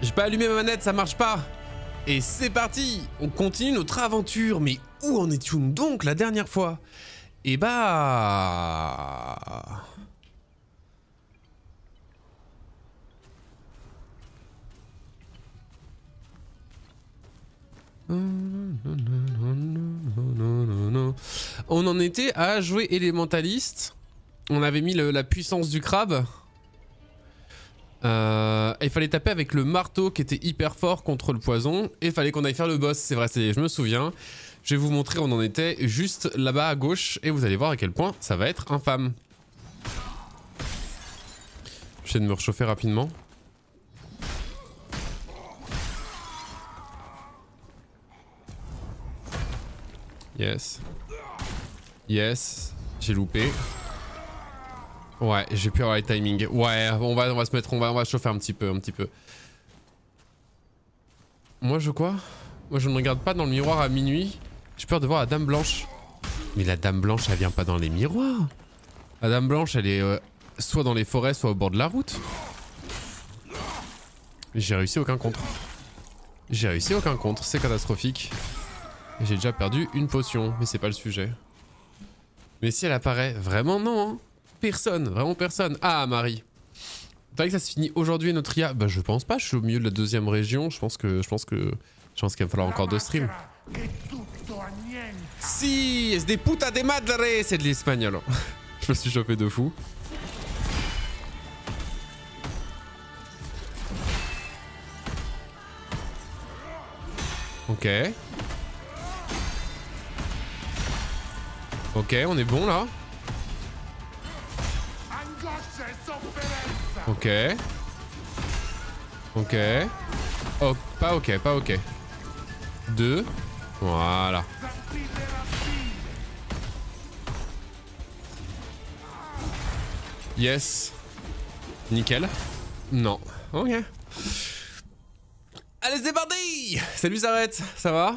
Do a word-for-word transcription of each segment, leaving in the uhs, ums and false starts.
J'ai pas allumé ma manette, ça marche pas. Et c'est parti. On continue notre aventure. Mais où en étions donc la dernière fois? Et bah... On en était à jouer élémentaliste. On avait mis le, la puissance du crabe. Euh, il fallait taper avec le marteau qui était hyper fort contre le poison. Et il fallait qu'on aille faire le boss. C'est vrai, je me souviens. Je vais vous montrer où on en était juste là-bas à gauche. Et vous allez voir à quel point ça va être infâme. J'essaie de me réchauffer rapidement. Yes. Yes. J'ai loupé. Ouais, j'ai pu avoir les timings. Ouais, on va, on va se mettre, on va, on va chauffer un petit peu, un petit peu. Moi, je quoi? Moi, je ne regarde pas dans le miroir à minuit. J'ai peur de voir la dame blanche. Mais la dame blanche, elle vient pas dans les miroirs. La dame blanche, elle est euh, soit dans les forêts, soit au bord de la route. J'ai réussi aucun contre. J'ai réussi aucun contre, c'est catastrophique. J'ai déjà perdu une potion, mais c'est pas le sujet. Mais si elle apparaît, vraiment non, hein. Personne, vraiment personne. Ah, Marie. T'as que ça se finit aujourd'hui notre I A? Bah je pense pas, je suis au milieu de la deuxième région, je pense que je pense que je pense qu'il va falloir encore deux streams. Si, es de puta de madre, c'est de l'espagnol. Je me suis chauffé de fou. Ok. Ok, on est bon là. Ok. Ok. Oh, pas ok, pas ok. Deux. Voilà. Yes. Nickel. Non. Ok. Allez, c'est parti. Salut, s'arrête. Ça va?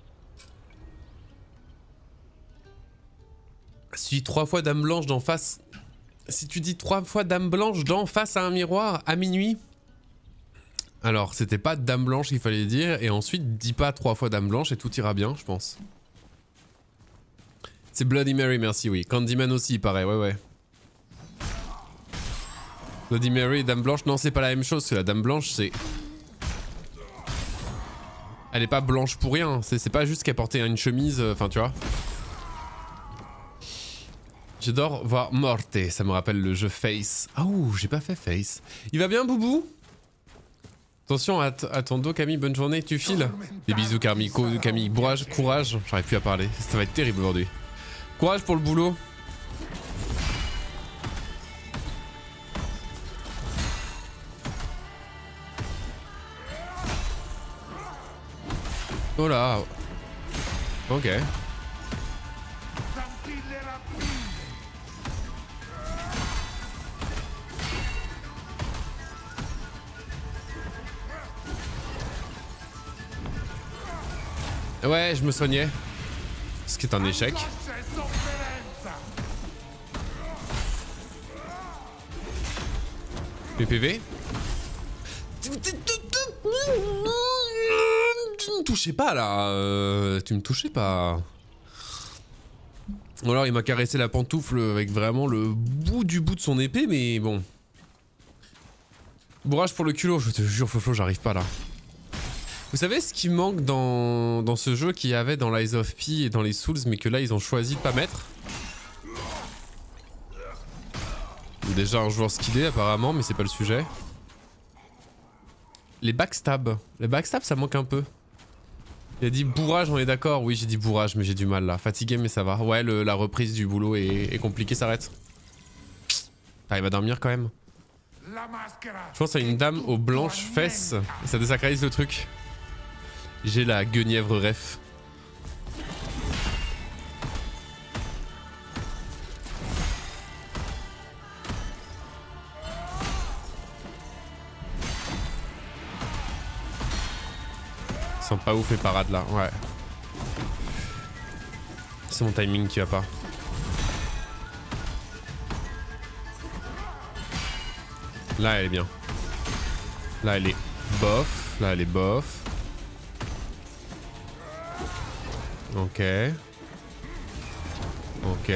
Si tu dis trois fois dame blanche d'en face... Si tu dis trois fois dame blanche d'en face à un miroir à minuit... Alors, c'était pas dame blanche qu'il fallait dire. Et ensuite, dis pas trois fois dame blanche et tout ira bien, je pense. C'est Bloody Mary, merci, oui. Candyman aussi, il paraît, ouais, ouais. Bloody Mary et dame blanche, non, c'est pas la même chose. Parce que la dame blanche, c'est... Elle est pas blanche pour rien. C'est pas juste qu'elle portait une chemise, enfin, euh, tu vois. J'adore voir Morte, ça me rappelle le jeu Face. Oh, j'ai pas fait Face. Il va bien, Boubou? Attention à, à ton dos, Camille, bonne journée, tu files. Des bisous, Camille, Camille, courage, courage. J'arrive plus à parler, ça va être terrible aujourd'hui. Courage pour le boulot. Oh là. Ok. Ouais, je me soignais. Ce qui est un échec. P P V. Tu me touchais pas là. Euh, tu me touchais pas. Ou alors il m'a caressé la pantoufle avec vraiment le bout du bout de son épée, mais bon. Bourrage pour le culot, je te jure, Fofo, j'arrive pas là. Vous savez ce qui manque dans, dans ce jeu qu'il y avait dans Lies of P et dans les Souls, mais que là ils ont choisi de pas mettre? Déjà un joueur skillé apparemment, mais c'est pas le sujet. Les backstabs. Les backstabs ça manque un peu. Il a dit bourrage, on est d'accord. Oui, j'ai dit bourrage, mais j'ai du mal là. Fatigué, mais ça va. Ouais, le, la reprise du boulot est, est compliquée, ça arrête. Ah, il va dormir quand même. Je pense à une dame aux blanches fesses. Et ça désacralise le truc. J'ai la guenièvre ref. Ils sont pas ouf les parades là, ouais. C'est mon timing qui va pas. Là elle est bien. Là elle est Bof. Là, elle est bof. Ok. Ok.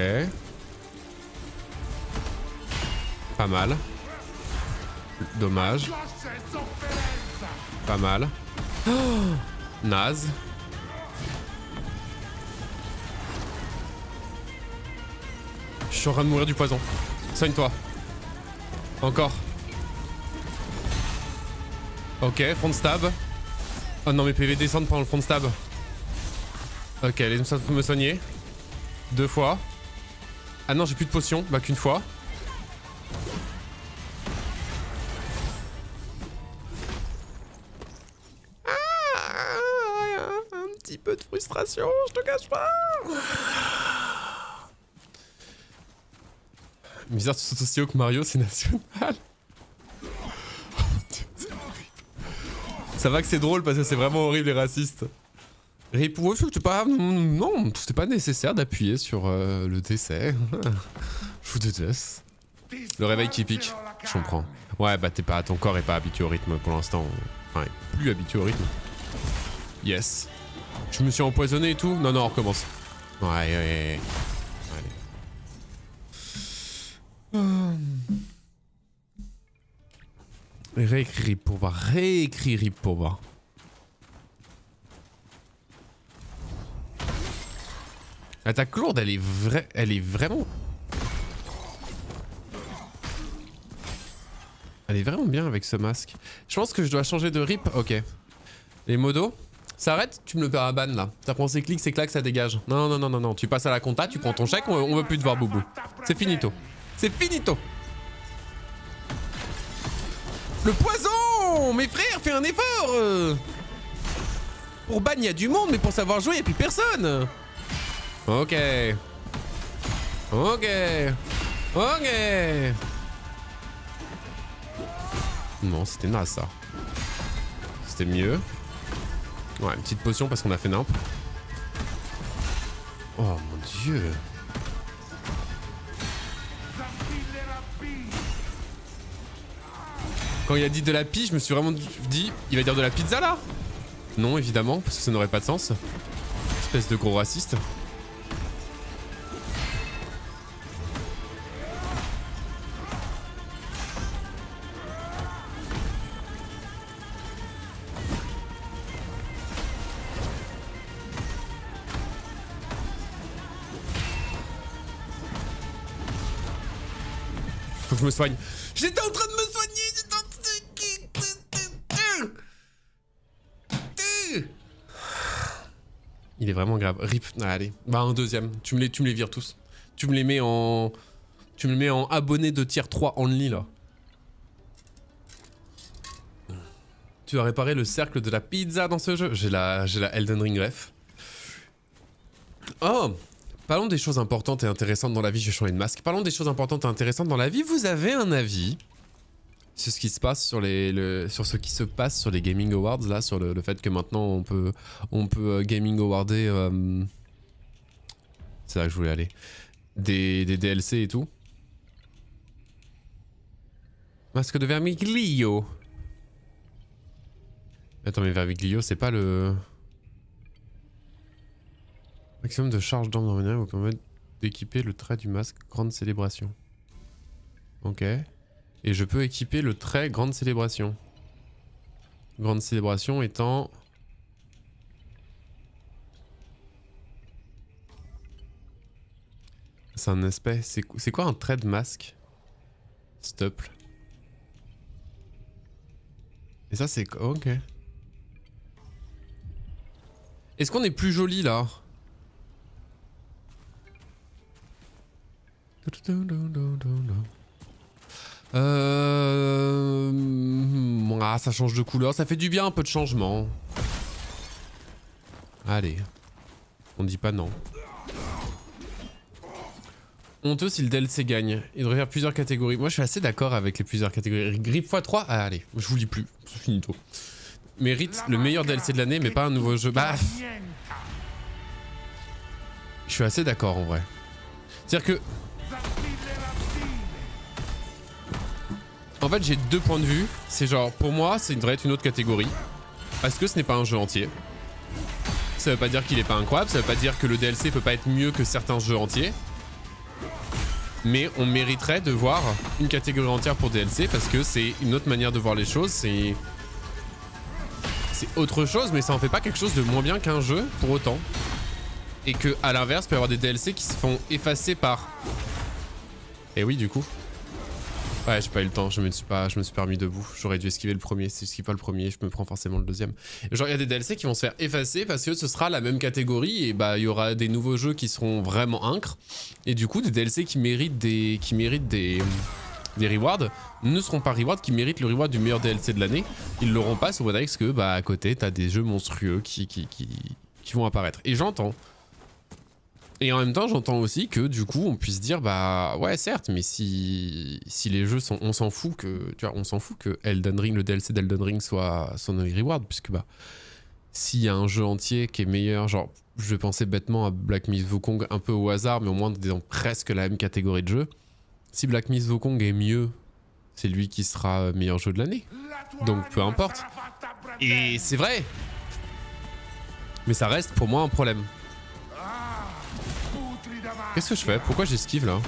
Pas mal. Dommage. Pas mal. Oh, naze. Je suis en train de mourir du poison. Soigne-toi. Encore. Ok, front stab. Oh non, mes P V descendent pendant le front stab. Ok, laisse-moi me soigner. Deux fois. Ah non, j'ai plus de potions. Bah qu'une fois. Ah, un petit peu de frustration, je te cache pas. Bizarre, tu sautes aussi haut que Mario, c'est national. Ça va que c'est drôle parce que c'est vraiment horrible et raciste. Rip, ouais, c'est pas... Non, c'était pas nécessaire d'appuyer sur euh, le décès. Je vous déteste. Le réveil qui pique, je comprends. Ouais, bah t'es pas... ton corps est pas habitué au rythme pour l'instant. Enfin, plus habitué au rythme. Yes. Je me suis empoisonné et tout. Non, non, on recommence. Ouais, ouais, ouais. Allez. Réécris Rip pour voir. Réécris Rip pour voir. L'attaque lourde, elle est vraie, elle est vraiment... Elle est vraiment bien avec ce masque. Je pense que je dois changer de Rip. Ok. Les modos. Ça arrête, tu me le perds à ban là. T'as pensé clic, c'est clac, ça dégage. Non, non, non, non, non. Tu passes à la compta, tu prends ton chèque, on, on veut plus te voir boubou. C'est finito. C'est finito. Le poison! Mes frères, fais un effort euh. Pour ban, il y a du monde, mais pour savoir jouer, il n'y a plus personne. Ok. Ok. Ok. Non, c'était naze ça. C'était mieux. Ouais, une petite potion parce qu'on a fait nimp. Oh mon dieu. Quand il a dit de la pie, je me suis vraiment dit, il va dire de la pizza là? Non, évidemment, parce que ça n'aurait pas de sens. Espèce de gros raciste. Faut que je me soigne. J'étais en train de me soigner. J'étais en train de... Il est vraiment grave. Rip. Ah, allez. Bah un deuxième. Tu me les, tu me les vires tous. Tu me les mets en... Tu me les mets en abonné de tier trois only là. Tu as réparé le cercle de la pizza dans ce jeu. J'ai la, j'ai la Elden Ring ref. Oh, parlons des choses importantes et intéressantes dans la vie. Je vais changer de masque. Parlons des choses importantes et intéressantes dans la vie. Vous avez un avis sur ce qui se passe sur les, le, sur ce qui se passe sur les Gaming Awards là, sur le, le fait que maintenant on peut, on peut euh, Gaming Awarder. Euh, C'est là que je voulais aller. Des, des D L C et tout. Masque de Vermiglio. Attends, mais Vermiglio, c'est pas le... Maximum de charge d'armes dans vous permet d'équiper le trait du masque Grande Célébration. Ok. Et je peux équiper le trait Grande Célébration. Grande Célébration étant... C'est un aspect... C'est quoi un trait de masque? Stop. Et ça c'est... Oh, ok. Est-ce qu'on est plus joli là? Euh... Ah, ça change de couleur, ça fait du bien un peu de changement. Allez. On dit pas non. Honteux si le D L C gagne. Il devrait faire plusieurs catégories. Moi je suis assez d'accord avec les plusieurs catégories. Grip fois trois, ah, allez, je vous lis plus. C'est finito. Mérite le meilleur D L C de l'année mais pas un nouveau jeu. Bah... Je suis assez d'accord en vrai. C'est-à-dire que... En fait, j'ai deux points de vue. C'est genre, pour moi, ça devrait être une autre catégorie. Parce que ce n'est pas un jeu entier. Ça veut pas dire qu'il est pas incroyable, ça veut pas dire que le D L C peut pas être mieux que certains jeux entiers. Mais on mériterait de voir une catégorie entière pour D L C parce que c'est une autre manière de voir les choses, c'est... C'est autre chose, mais ça en fait pas quelque chose de moins bien qu'un jeu pour autant. Et que à l'inverse, il peut y avoir des D L C qui se font effacer par... Et oui, du coup. Ouais, j'ai pas eu le temps, je me suis pas, je me suis pas remis debout. J'aurais dû esquiver le premier, si je esquive pas le premier, je me prends forcément le deuxième. Genre, il y a des D L C qui vont se faire effacer parce que ce sera la même catégorie et bah, il y aura des nouveaux jeux qui seront vraiment incres. Et du coup, des D L C qui méritent des, qui méritent des, des rewards ne seront pas rewards qui méritent le reward du meilleur D L C de l'année. Ils l'auront pas sur One X que, bah, à côté, t'as des jeux monstrueux qui, qui, qui, qui vont apparaître. Et j'entends. Et en même temps, j'entends aussi que du coup, on puisse dire, bah ouais, certes, mais si, si les jeux sont, on s'en fout que, tu vois, on s'en fout que Elden Ring, le D L C d'Elden Ring soit son reward, puisque bah, s'il y a un jeu entier qui est meilleur, genre, je vais penser bêtement à Black Myth Wukong un peu au hasard, mais au moins dans presque la même catégorie de jeu. Si Black Myth Wukong est mieux, c'est lui qui sera meilleur jeu de l'année. Donc peu importe. Et c'est vrai. Mais ça reste pour moi un problème. Qu'est-ce que je fais? Pourquoi j'esquive là?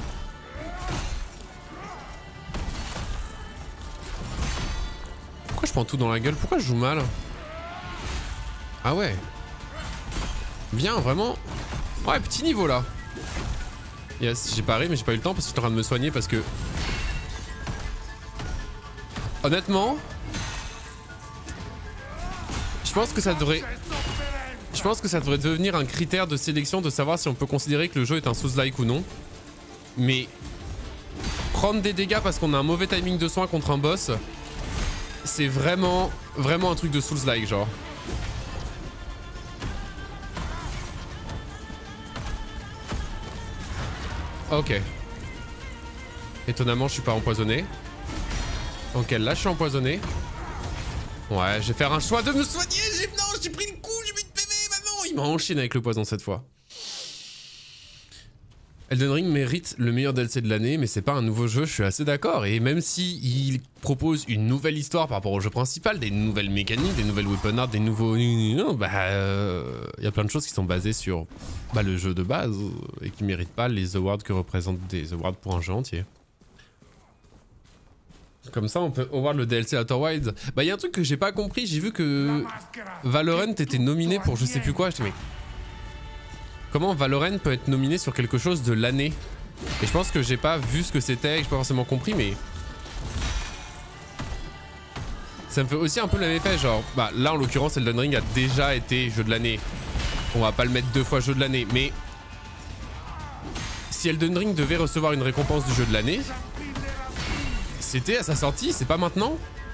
Pourquoi je prends tout dans la gueule? Pourquoi je joue mal? Ah ouais. Bien, vraiment. Ouais, petit niveau là. Yes, j'ai paré mais j'ai pas eu le temps parce que j'étais en train de me soigner parce que... Honnêtement... Je pense que ça devrait... Je pense que ça devrait devenir un critère de sélection de savoir si on peut considérer que le jeu est un Souls-like ou non. Mais prendre des dégâts parce qu'on a un mauvais timing de soin contre un boss, c'est vraiment, vraiment un truc de Souls-like, genre. Ok. Étonnamment, je suis pas empoisonné. Ok, là, je suis empoisonné. Ouais, je vais faire un choix de me soigner. J'ai... Non, j'ai pris le coup, j'ai mis une P V, maman. Il m'a enchaîné avec le poison cette fois. Elden Ring mérite le meilleur D L C de l'année, mais c'est pas un nouveau jeu, je suis assez d'accord. Et même si il propose une nouvelle histoire par rapport au jeu principal, des nouvelles mécaniques, des nouvelles weapon art, des nouveaux... Bah, euh, y a plein de choses qui sont basées sur bah, le jeu de base et qui méritent pas les awards que représentent des awards pour un jeu entier. Comme ça, on peut avoir le D L C Outer Wilds. Bah, il y a un truc que j'ai pas compris. J'ai vu que Valorant était nominé pour je sais plus quoi. Je dis, mais comment Valorant peut être nominé sur quelque chose de l'année? Et je pense que j'ai pas vu ce que c'était, que j'ai pas forcément compris, mais ça me fait aussi un peu le même effet. Genre, bah là en l'occurrence, Elden Ring a déjà été jeu de l'année. On va pas le mettre deux fois jeu de l'année, mais si Elden Ring devait recevoir une récompense du jeu de l'année, c'était à sa sortie, c'est pas maintenant.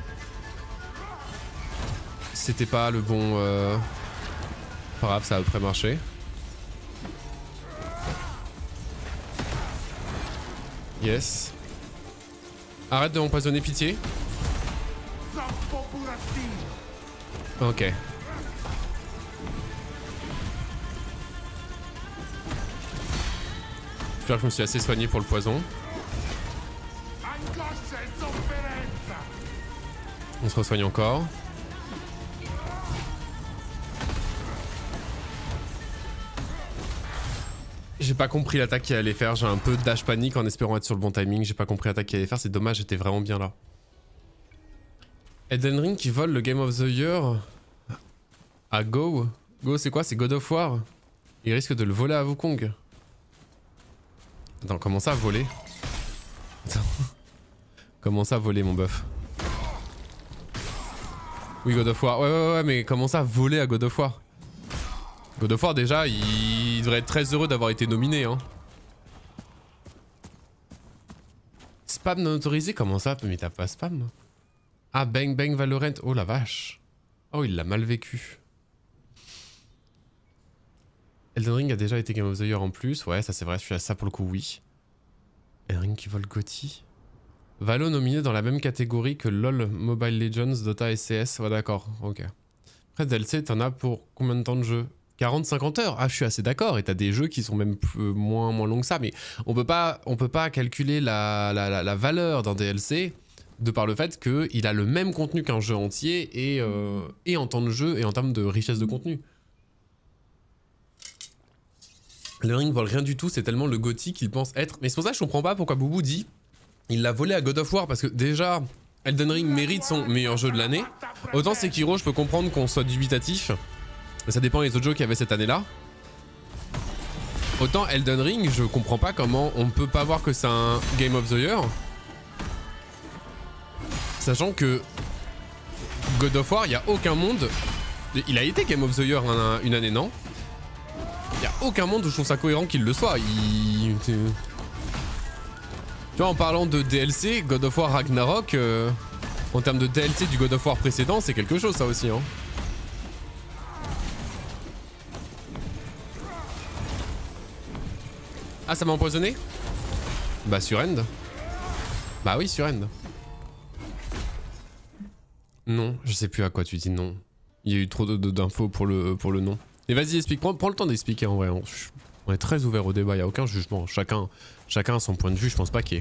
C'était pas le bon... Euh... Pas grave, ça a après marché. Yes. Arrête de m'empoisonner, pitié. Ok. J'espère que je me suis assez soigné pour le poison. On se resoigne encore. J'ai pas compris l'attaque qu'il allait faire. J'ai un peu de dash panique en espérant être sur le bon timing. J'ai pas compris l'attaque qu'il allait faire. C'est dommage, j'étais vraiment bien là. Elden Ring qui vole le Game of the Year à Go. Go, c'est quoi? C'est God of War. Il risque de le voler à Wukong. Attends, comment ça voler? Attends. Comment ça voler, mon bœuf? Oui, God of War. Ouais, ouais, ouais, mais comment ça voler à God of War? God of War, déjà, il devrait être très heureux d'avoir été nominé, hein. Spam non autorisé? Comment ça? Mais t'as pas spam? Ah, Bang Bang Valorant. Oh la vache. Oh, il l'a mal vécu. Elden Ring a déjà été Game of the Year en plus. Ouais, ça c'est vrai, je suis à ça pour le coup, oui. Elden Ring qui vole Gotti. Valo nominé dans la même catégorie que LoL, Mobile Legends, Dota et C S. Ouais, d'accord, ok. Après, D L C, t'en as pour combien de temps de jeu? quarante cinquante heures? Ah, je suis assez d'accord. Et t'as des jeux qui sont même plus, moins, moins longs que ça. Mais on peut pas, on peut pas calculer la, la, la, la valeur d'un D L C de par le fait qu'il a le même contenu qu'un jeu entier et, euh, et en temps de jeu et en termes de richesse de contenu. Le Ring vole rien du tout, c'est tellement le Gotti qu'il pense être. Mais c'est pour ça que je comprends pas pourquoi Boubou dit il l'a volé à God of War, parce que déjà Elden Ring mérite son meilleur jeu de l'année. Autant Sekiro, je peux comprendre qu'on soit dubitatif, ça dépend des autres jeux qu'il y avait cette année là. Autant Elden Ring, je comprends pas comment on peut pas voir que c'est un Game of the Year, sachant que God of War, il y a aucun monde, il a été Game of the Year une année, non? Il y a aucun monde où je trouve ça cohérent qu'il le soit. Il... Tu vois, en parlant de D L C, God of War Ragnarok, euh, en termes de D L C du God of War précédent, c'est quelque chose ça aussi, hein. Ah, ça m'a empoisonné? Bah sur End. Bah oui, sur End. Non, je sais plus à quoi tu dis non. Il y a eu trop d'infos pour le, pour le nom. Mais vas-y, explique, prends, prends le temps d'expliquer en vrai. On, on est très ouvert au débat, il n'y a aucun jugement. Chacun, chacun a son point de vue, je pense pas qu'il y ait...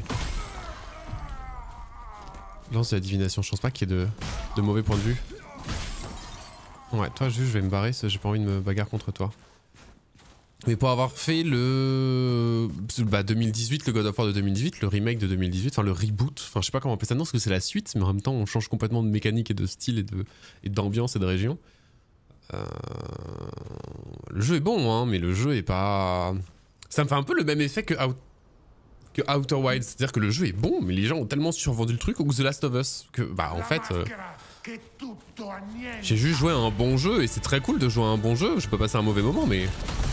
Lance de la divination, je pense pas qu'il y ait de, de mauvais points de vue. Ouais, toi juste je vais me barrer, j'ai pas envie de me bagarre contre toi. Mais pour avoir fait le bah, deux mille dix-huit, le God of War de deux mille dix-huit, le remake de deux mille dix-huit, enfin le reboot, enfin je sais pas comment appeler ça, non, parce que c'est la suite, mais en même temps on change complètement de mécanique et de style et de et d'ambiance et de région. Euh... Le jeu est bon, hein, mais le jeu est pas... Ça me fait un peu le même effet que, Out... que Outer Wilds, c'est-à-dire que le jeu est bon, mais les gens ont tellement survendu le truc, ou The Last of Us, que bah en fait... Euh... J'ai juste joué à un bon jeu, et c'est très cool de jouer à un bon jeu, je peux passer un mauvais moment, mais...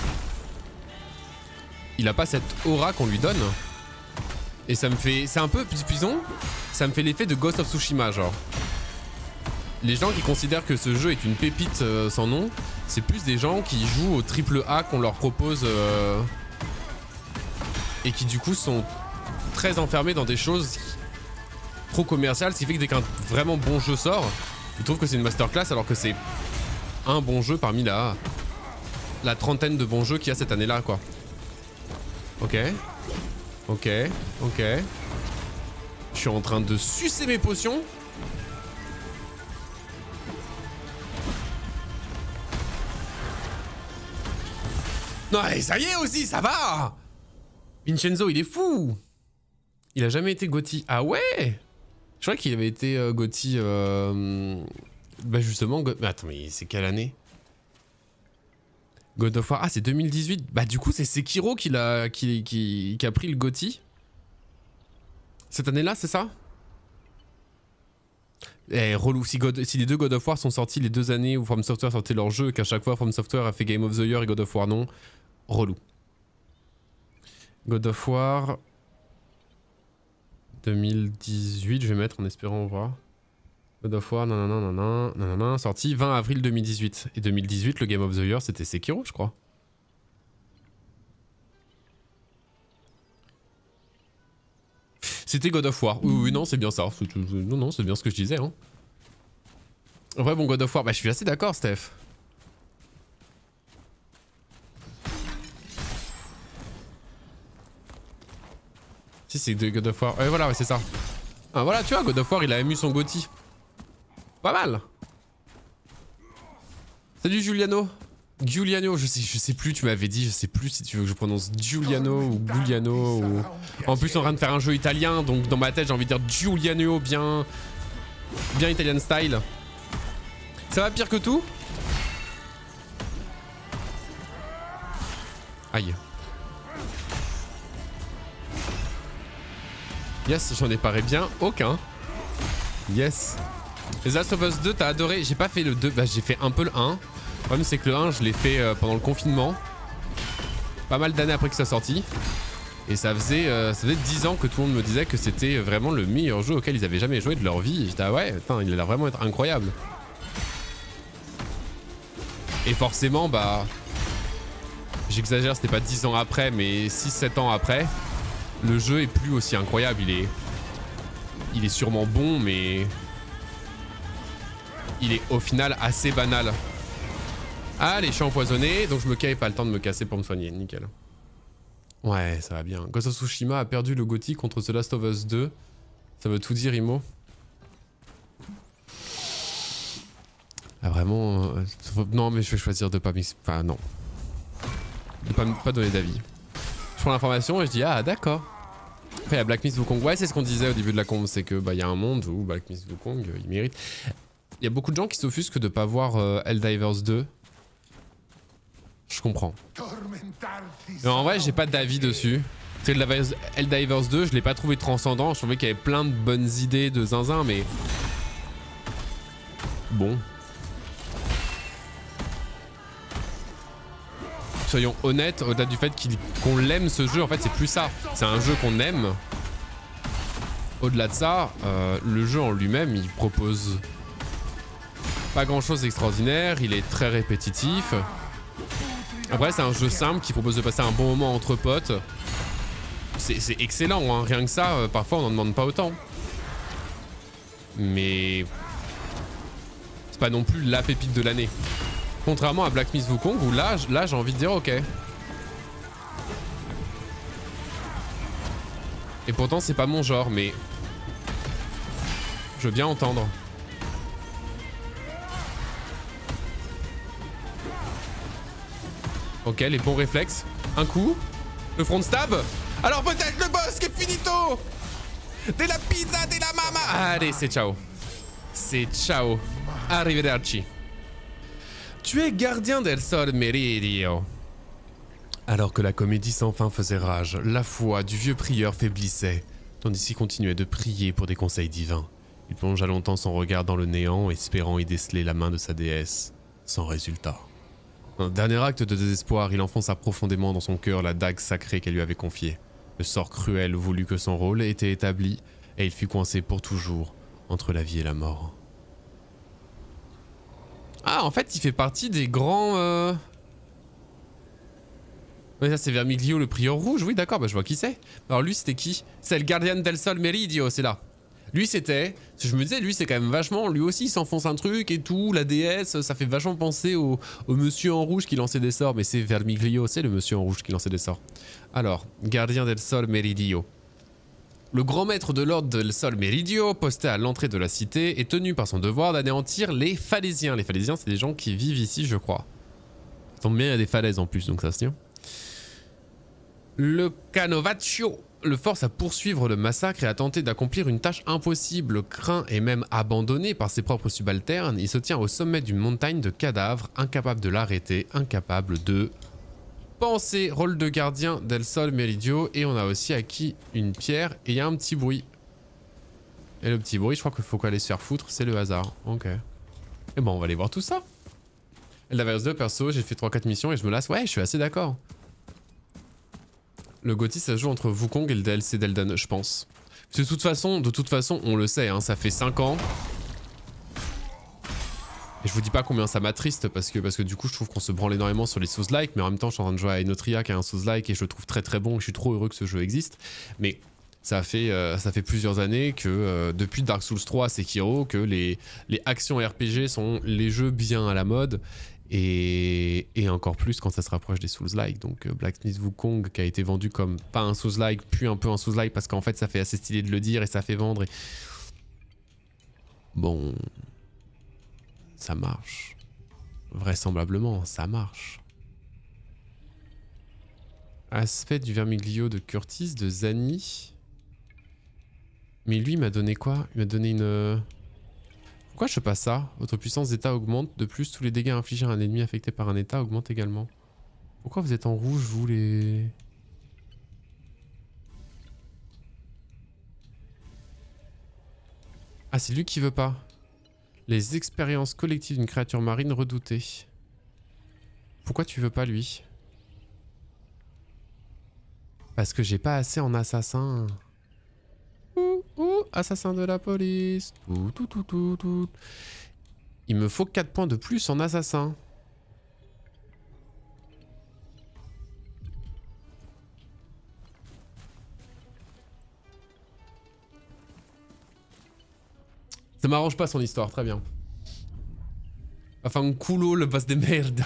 Il a pas cette aura qu'on lui donne. Et ça me fait... C'est un peu, disons, ça me fait l'effet de Ghost of Tsushima, genre. Les gens qui considèrent que ce jeu est une pépite euh, sans nom, c'est plus des gens qui jouent au triple A qu'on leur propose euh, et qui du coup sont très enfermés dans des choses trop commerciales, ce qui fait que dès qu'un vraiment bon jeu sort, ils trouvent que c'est une masterclass alors que c'est un bon jeu parmi la, la trentaine de bons jeux qu'il y a cette année-là, quoi. Ok. Ok. Ok. Je suis en train de sucer mes potions. Non, et ça y est aussi, ça va. Vincenzo, il est fou. Il a jamais été Gotti. Ah ouais? Je crois qu'il avait été euh, Gotti... Euh, bah justement... Go mais attends, mais c'est quelle année? God of War... Ah, c'est deux mille dix-huit. Bah du coup, c'est Sekiro qui a, qui, qui, qui a pris le Gotti. Cette année-là, c'est ça? Eh, relou. Si, God, si les deux God of War sont sortis les deux années où From Software sortait leur jeu, qu'à chaque fois From Software a fait Game of the Year et God of War non, relou. God of War... deux mille dix-huit, je vais mettre en espérant voir. God of War, nanana, nanana, nanana, sorti vingt avril deux mille dix-huit. Et deux mille dix-huit, le Game of the Year, c'était Sekiro, je crois. C'était God of War. Oui, oui, non, c'est bien ça. Non, non, c'est bien ce que je disais. Hein. En vrai, bon, God of War, bah, je suis assez d'accord, Steph. Si, c'est de God of War. Ouais, voilà, ouais, c'est ça. Ah, voilà, tu vois, God of War, il a ému son Gotti. Pas mal. Salut, Giuliano. Giuliano, je sais, je sais plus, tu m'avais dit, je sais plus si tu veux que je prononce Giuliano ou Giuliano ou... En plus, on est en train de faire un jeu italien, donc dans ma tête, j'ai envie de dire Giuliano, bien... Bien Italian style. Ça va pire que tout? Aïe. Yes, j'en ai paré bien aucun. Yes. Les Last of Us deux, t'as adoré? J'ai pas fait le deux, bah j'ai fait un peu le un. Le problème c'est que le un, je l'ai fait euh, pendant le confinement. Pas mal d'années après que ça sorti. Et ça faisait, euh, ça faisait dix ans que tout le monde me disait que c'était vraiment le meilleur jeu auquel ils avaient jamais joué de leur vie. J'étais ah ouais, putain, il a l'air vraiment être incroyable. Et forcément, bah... J'exagère, c'était pas dix ans après, mais six sept ans après, le jeu est plus aussi incroyable. Il est... Il est sûrement bon, mais... Il est au final assez banal. Allez, je suis empoisonné, donc je me caille, pas le temps de me casser pour me soigner, nickel. Ouais, ça va bien. Ghost of Tsushima a perdu le Gotti contre The Last of Us deux. Ça veut tout dire, Imo. Ah vraiment... Euh, non mais je vais choisir de pas mixer... Enfin non. De pas, pas donner d'avis. Je prends l'information et je dis ah d'accord. Après il y a Black Myth Wukong. Ouais c'est ce qu'on disait au début de la combe, c'est que bah il y a un monde où Black Myth Wukong euh, il mérite. Il y a beaucoup de gens qui s'offusquent de pas voir euh, Helldivers deux. Je comprends. Mais en vrai j'ai pas d'avis dessus. Helldivers deux je l'ai pas trouvé transcendant. Je trouvais qu'il y avait plein de bonnes idées de zinzin mais... Bon. Soyons honnêtes, au-delà du fait qu'on l'aime ce jeu, en fait c'est plus ça. C'est un jeu qu'on aime. Au-delà de ça, euh, le jeu en lui-même, il propose pas grand-chose d'extraordinaire, il est très répétitif. Après c'est un jeu simple qui propose de passer un bon moment entre potes. C'est excellent, hein. Rien que ça, euh, parfois on n'en demande pas autant. Mais... c'est pas non plus la pépite de l'année. Contrairement à Black Myth Wukong où là, là j'ai envie de dire ok. Et pourtant c'est pas mon genre mais... je veux bien entendre. Ok, les bons réflexes. Un coup. Le front stab. Alors peut-être le boss qui est finito. De la pizza, de la mama. Allez, c'est ciao. C'est ciao. Arrivederci. Tu es gardien del Sol Meridio. Alors que la comédie sans fin faisait rage, la foi du vieux prieur faiblissait, tandis qu'il continuait de prier pour des conseils divins. Il plongea longtemps son regard dans le néant, espérant y déceler la main de sa déesse, sans résultat. Un dernier acte de désespoir, il enfonça profondément dans son cœur la dague sacrée qu'elle lui avait confiée. Le sort cruel voulut que son rôle ait été établi, et il fut coincé pour toujours entre la vie et la mort. Ah, en fait, il fait partie des grands... Euh... Ouais, ça c'est Vermiglio, le prieur rouge. Oui, d'accord, bah, je vois qui c'est. Alors lui, c'était qui? C'est le Guardian del Sol Meridio, c'est là. Lui, c'était... Je me disais, lui, c'est quand même vachement... Lui aussi, il s'enfonce un truc et tout. La déesse, ça fait vachement penser au, au monsieur en rouge qui lançait des sorts. Mais c'est Vermiglio, c'est le monsieur en rouge qui lançait des sorts. Alors, Guardian del Sol Meridio. Le grand maître de l'ordre del Sol Meridio, posté à l'entrée de la cité, est tenu par son devoir d'anéantir les Falaisiens. Les Falaisiens, c'est des gens qui vivent ici, je crois. Ça tombe bien, il y a des falaises en plus, donc ça se tient. Le Canovaccio le force à poursuivre le massacre et à tenter d'accomplir une tâche impossible. Craint et même abandonné par ses propres subalternes, il se tient au sommet d'une montagne de cadavres, incapable de l'arrêter, incapable de... penser. Rôle de gardien del Sol Meridio, et on a aussi acquis une pierre et il y a un petit bruit. Et le petit bruit, je crois qu'il faut aller se faire foutre, c'est le hasard. Ok. Et bon, on va aller voir tout ça. Helldivers deux, perso, j'ai fait trois quatre missions et je me lasse. Ouais, je suis assez d'accord. Le G O T Y, ça se joue entre Wukong et le D L C d'Elden, je pense. Parce que de toute façon, de toute façon, on le sait, hein, ça fait cinq ans. Et je vous dis pas combien ça m'attriste parce que, parce que du coup je trouve qu'on se branle énormément sur les Souls-like, mais en même temps je suis en train de jouer à Enotria qui a un Souls-like et je le trouve très très bon et je suis trop heureux que ce jeu existe. Mais ça fait, euh, ça fait plusieurs années que euh, depuis Dark Souls trois Sekiro, que les, les actions R P G sont les jeux bien à la mode. Et, et encore plus quand ça se rapproche des Souls-like. Donc euh, Black Myth Wukong qui a été vendu comme pas un Souls-like, puis un peu un Souls-like parce qu'en fait ça fait assez stylé de le dire et ça fait vendre. Et... bon... ça marche. Vraisemblablement, ça marche. Aspect du Vermiglio de Curtis, de Zani. Mais lui, il m'a donné quoi? Il m'a donné une... Pourquoi je fais pas ça? Votre puissance d'état augmente. De plus, tous les dégâts infligés à un ennemi affecté par un état augmentent également. Pourquoi vous êtes en rouge, vous, les... Ah, c'est lui qui veut pas. Les expériences collectives d'une créature marine redoutée. Pourquoi tu veux pas lui? Parce que j'ai pas assez en assassin. Ouh, ouh, assassin de la police. Tout, tout, tout, tout, tout. Il me faut quatre points de plus en assassin. Ça m'arrange pas son histoire, très bien. Enfin, un culo, le boss des merdes.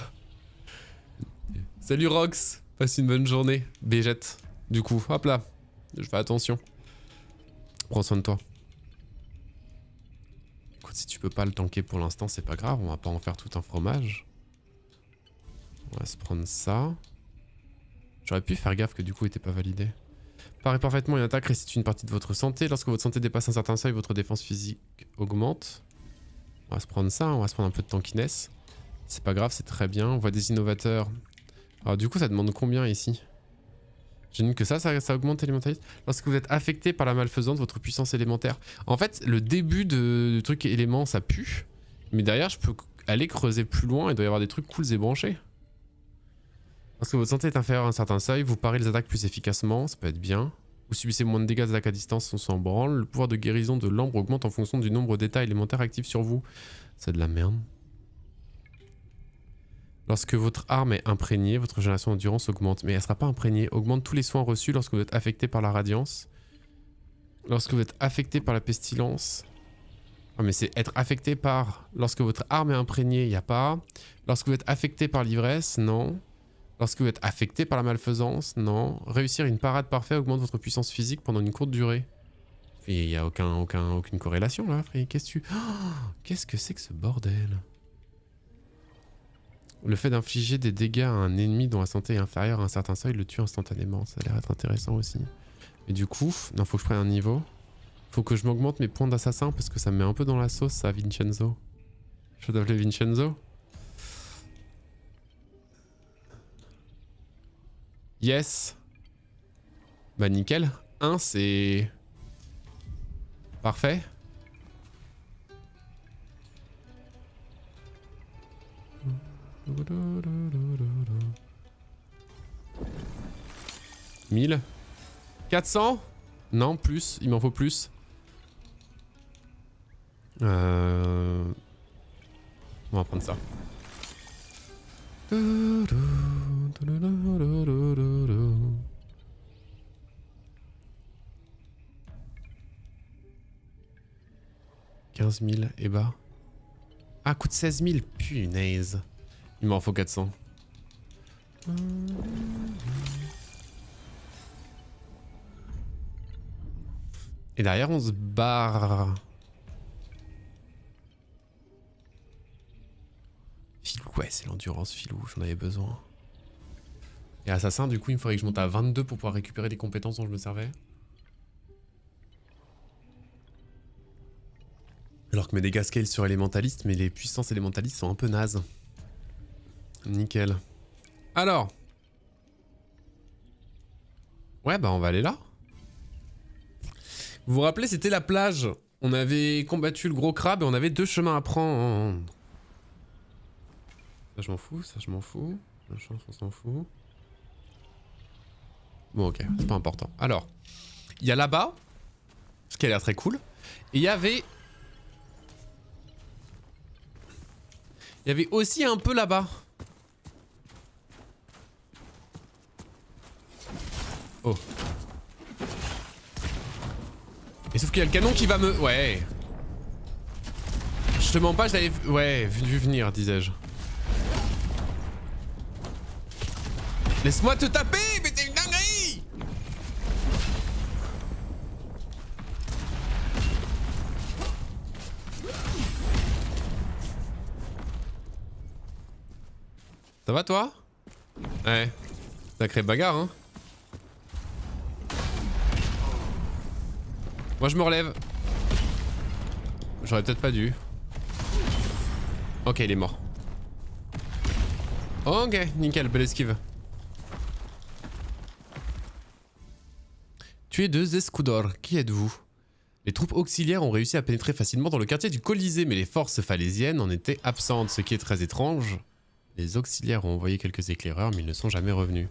Salut Rox, passe une bonne journée. Bégette. Du coup, hop là. Je fais attention. Prends soin de toi. Écoute, si tu peux pas le tanker pour l'instant, c'est pas grave. On va pas en faire tout un fromage. On va se prendre ça. J'aurais pu faire gaffe que du coup il était pas validé. Paraît parfaitement, une attaque restitue une partie de votre santé. Lorsque votre santé dépasse un certain seuil, votre défense physique augmente. On va se prendre ça, on va se prendre un peu de tankiness. C'est pas grave, c'est très bien. On voit des innovateurs. Alors du coup ça demande combien ici? J'ai dit que ça, ça, ça augmente élémentaliste. Lorsque vous êtes affecté par la malfaisante, votre puissance élémentaire. En fait, le début de, de truc élément, ça pue. Mais derrière, je peux aller creuser plus loin. Il doit y avoir des trucs cools et branchés. Lorsque votre santé est inférieure à un certain seuil, vous parez les attaques plus efficacement. Ça peut être bien. Vous subissez moins de dégâts d'attaque à distance, on s'en branle. Le pouvoir de guérison de l'ambre augmente en fonction du nombre d'états élémentaires actifs sur vous. C'est de la merde. Lorsque votre arme est imprégnée, votre génération d'endurance augmente. Mais elle ne sera pas imprégnée. Augmente tous les soins reçus lorsque vous êtes affecté par la radiance. Lorsque vous êtes affecté par la pestilence. Ah mais c'est être affecté par... Lorsque votre arme est imprégnée, il n'y a pas. Lorsque vous êtes affecté par l'ivresse, non. Lorsque vous êtes affecté par la malfaisance, non. Réussir une parade parfaite augmente votre puissance physique pendant une courte durée. Et il n'y a aucun, aucun, aucune corrélation là. Qu'est-ce que tu... Oh, qu'est-ce que c'est que ce bordel? Le fait d'infliger des dégâts à un ennemi dont la santé est inférieure à un certain seuil le tue instantanément. Ça a l'air d'être intéressant aussi. Et du coup, non, faut que je prenne un niveau. Faut que je m'augmente mes points d'assassin parce que ça me met un peu dans la sauce ça, Vincenzo. Je dois appeler Vincenzo. Yes. Bah nickel. un c'est... Parfait. mille. quatre cents? Non, plus. Il m'en faut plus. Euh... On va prendre ça. quinze mille et bas. Ah, coûte seize mille. Punaise. Il m'en faut quatre cents. Et derrière, on se barre. Filou, ouais, c'est l'endurance, filou, j'en avais besoin. Et assassin, du coup, il me faudrait que je monte à vingt-deux pour pouvoir récupérer les compétences dont je me servais. Alors que mes dégâts scale sur élémentaliste, mais les puissances élémentalistes sont un peu nazes. Nickel. Alors. Ouais, bah on va aller là. Vous vous rappelez, c'était la plage. On avait combattu le gros crabe et on avait deux chemins à prendre. Ça je m'en fous, ça je m'en fous. La chance on s'en fout. Bon ok, c'est pas important. Alors, il y a là-bas, ce qui a l'air très cool. Et il y avait... Il y avait aussi un peu là-bas. Oh. Et sauf qu'il y a le canon qui va me... Ouais. Je te mens pas, je l'avais... Ouais, vu venir, disais-je. Laisse-moi te taper, mais c'est une dinguerie! Ça va toi? Ouais. Sacré bagarre, hein. Moi je me relève. J'aurais peut-être pas dû. Ok, il est mort. Ok, nickel, belle esquive. Tuez deux escudors, qui êtes-vous? Les troupes auxiliaires ont réussi à pénétrer facilement dans le quartier du Colisée, mais les forces phalésiennes en étaient absentes, ce qui est très étrange. Les auxiliaires ont envoyé quelques éclaireurs, mais ils ne sont jamais revenus.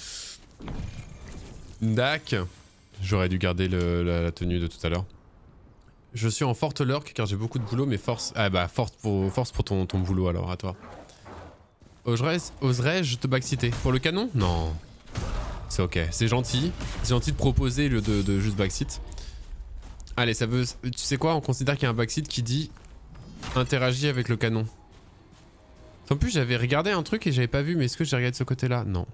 Dac. J'aurais dû garder le, la, la tenue de tout à l'heure. Je suis en forte lurk car j'ai beaucoup de boulot, mais force... Ah bah, force pour, force pour ton, ton boulot alors, à toi. Oserais-je oserais te backciter? Pour le canon? Non. C'est ok, c'est gentil. C'est gentil de proposer le de, de juste backseat. Allez, ça veut... Tu sais quoi? On considère qu'il y a un backseat qui dit... Interagis avec le canon. En plus, j'avais regardé un truc et j'avais pas vu, mais est-ce que j'ai regardé de ce côté-là? Non.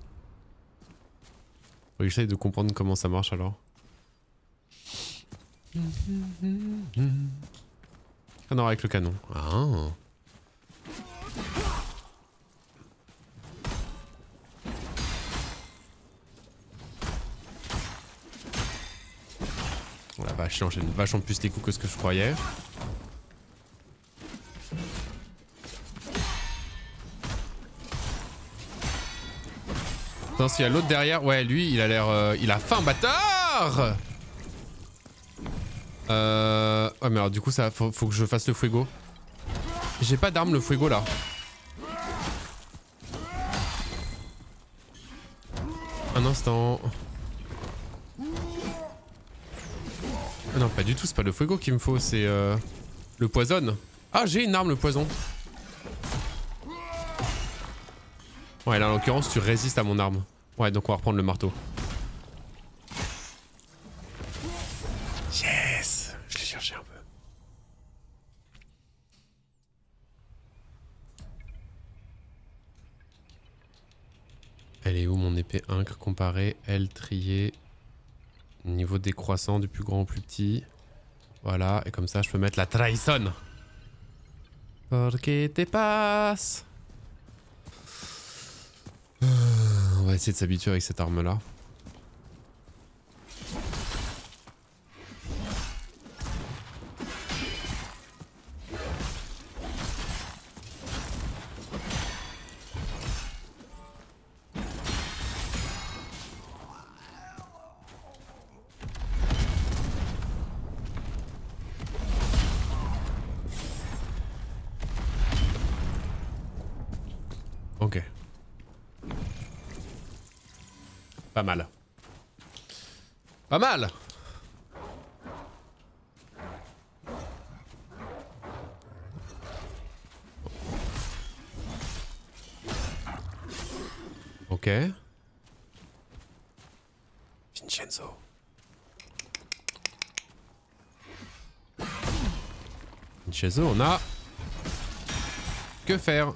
J'essaye de comprendre comment ça marche alors. Ah non, avec le canon. Ah. Oh la vache, il enchaîne vachement plus les coups que ce que je croyais. Attends, s'il y a l'autre derrière, ouais, lui, il a l'air... Euh, il a faim, bâtard. Euh... Ouais, mais alors du coup, ça, faut, faut que je fasse le fuego. J'ai pas d'arme, le fuego, là. Un instant. Ah non, pas du tout, c'est pas le fuego qu'il me faut, c'est euh, le poison. Ah, j'ai une arme, le poison. Ouais, là, en l'occurrence, tu résistes à mon arme. Ouais, donc on va reprendre le marteau. Yes! Je l'ai cherché un peu. Elle est où mon épée incre comparée? Elle triée. Niveau décroissant du plus grand au plus petit. Voilà, et comme ça je peux mettre la trahison. Porque te passe. On va essayer de s'habituer avec cette arme là. Ok. Pas mal. Pas mal. Ok. Vincenzo. Vincenzo, on a... Que faire?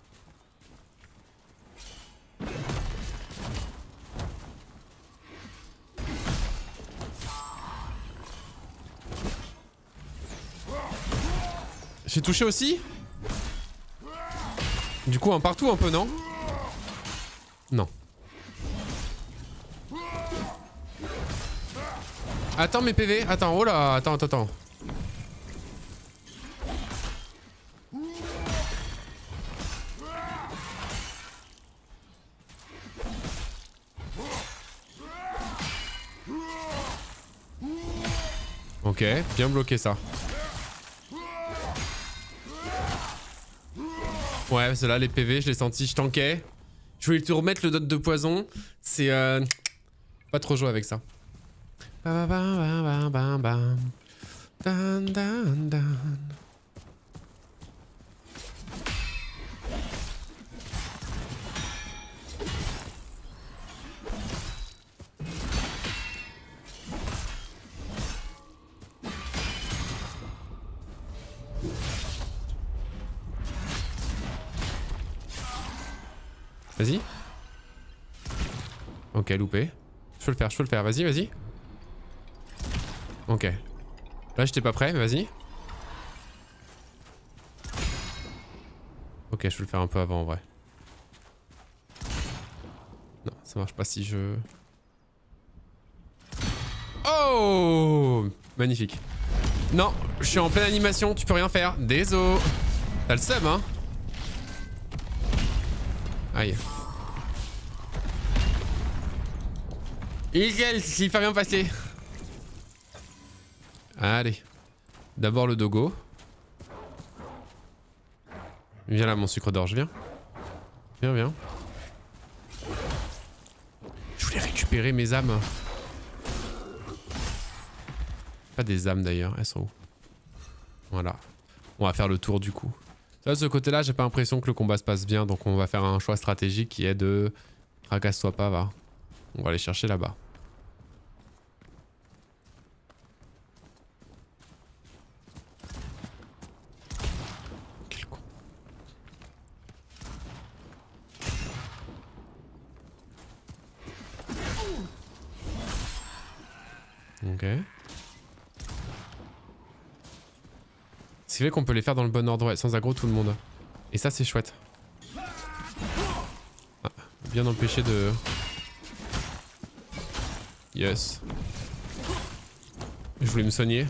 J'ai touché aussi? Du coup, un partout un peu, non? Non. Attends mes P V, attends, oh là, attends, attends, attends. Ok, bien bloqué ça. Ouais, c'est là les P V, je l'ai senti, je tankais. Je voulais te remettre le dot de poison. C'est euh... pas trop jouer avec ça. Bam, bam, bam, bam, bam. Dan, dan, dan. Vas-y. Ok, loupé. Je peux le faire, je peux le faire. Vas-y, vas-y. Ok. Là, j'étais pas prêt, mais vas-y. Ok, je peux le faire un peu avant en vrai. Non, ça marche pas si je... Oh! Magnifique. Non, je suis en pleine animation, tu peux rien faire. Désolé. T'as le seum, hein? Aïe. Nickel, s'il fait rien passer. Allez. D'abord le dogo. Viens là, mon sucre d'orge, viens. Viens, viens. Je voulais récupérer mes âmes. Pas des âmes d'ailleurs, elles sont où? Voilà. On va faire le tour du coup. Ça, de ce côté-là, j'ai pas l'impression que le combat se passe bien, donc on va faire un choix stratégique qui est de... Tracasse-toi pas, va. On va aller chercher là-bas. Quel con. Ok. Ce qui fait qu'on peut les faire dans le bon ordre, ouais, sans aggro tout le monde. Et ça c'est chouette. Ah, bien empêché de... Yes. Je voulais me soigner.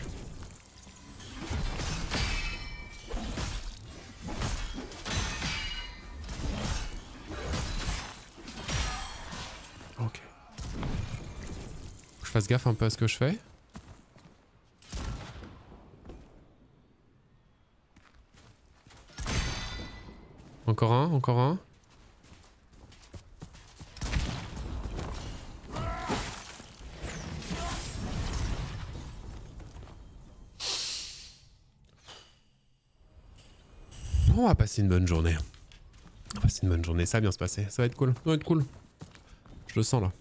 Ok. Faut que je fasse gaffe un peu à ce que je fais. Encore un, encore un. On va passer une bonne journée. On va passer une bonne journée, ça va bien se passer. Ça va être cool, ça va être cool. Je le sens là.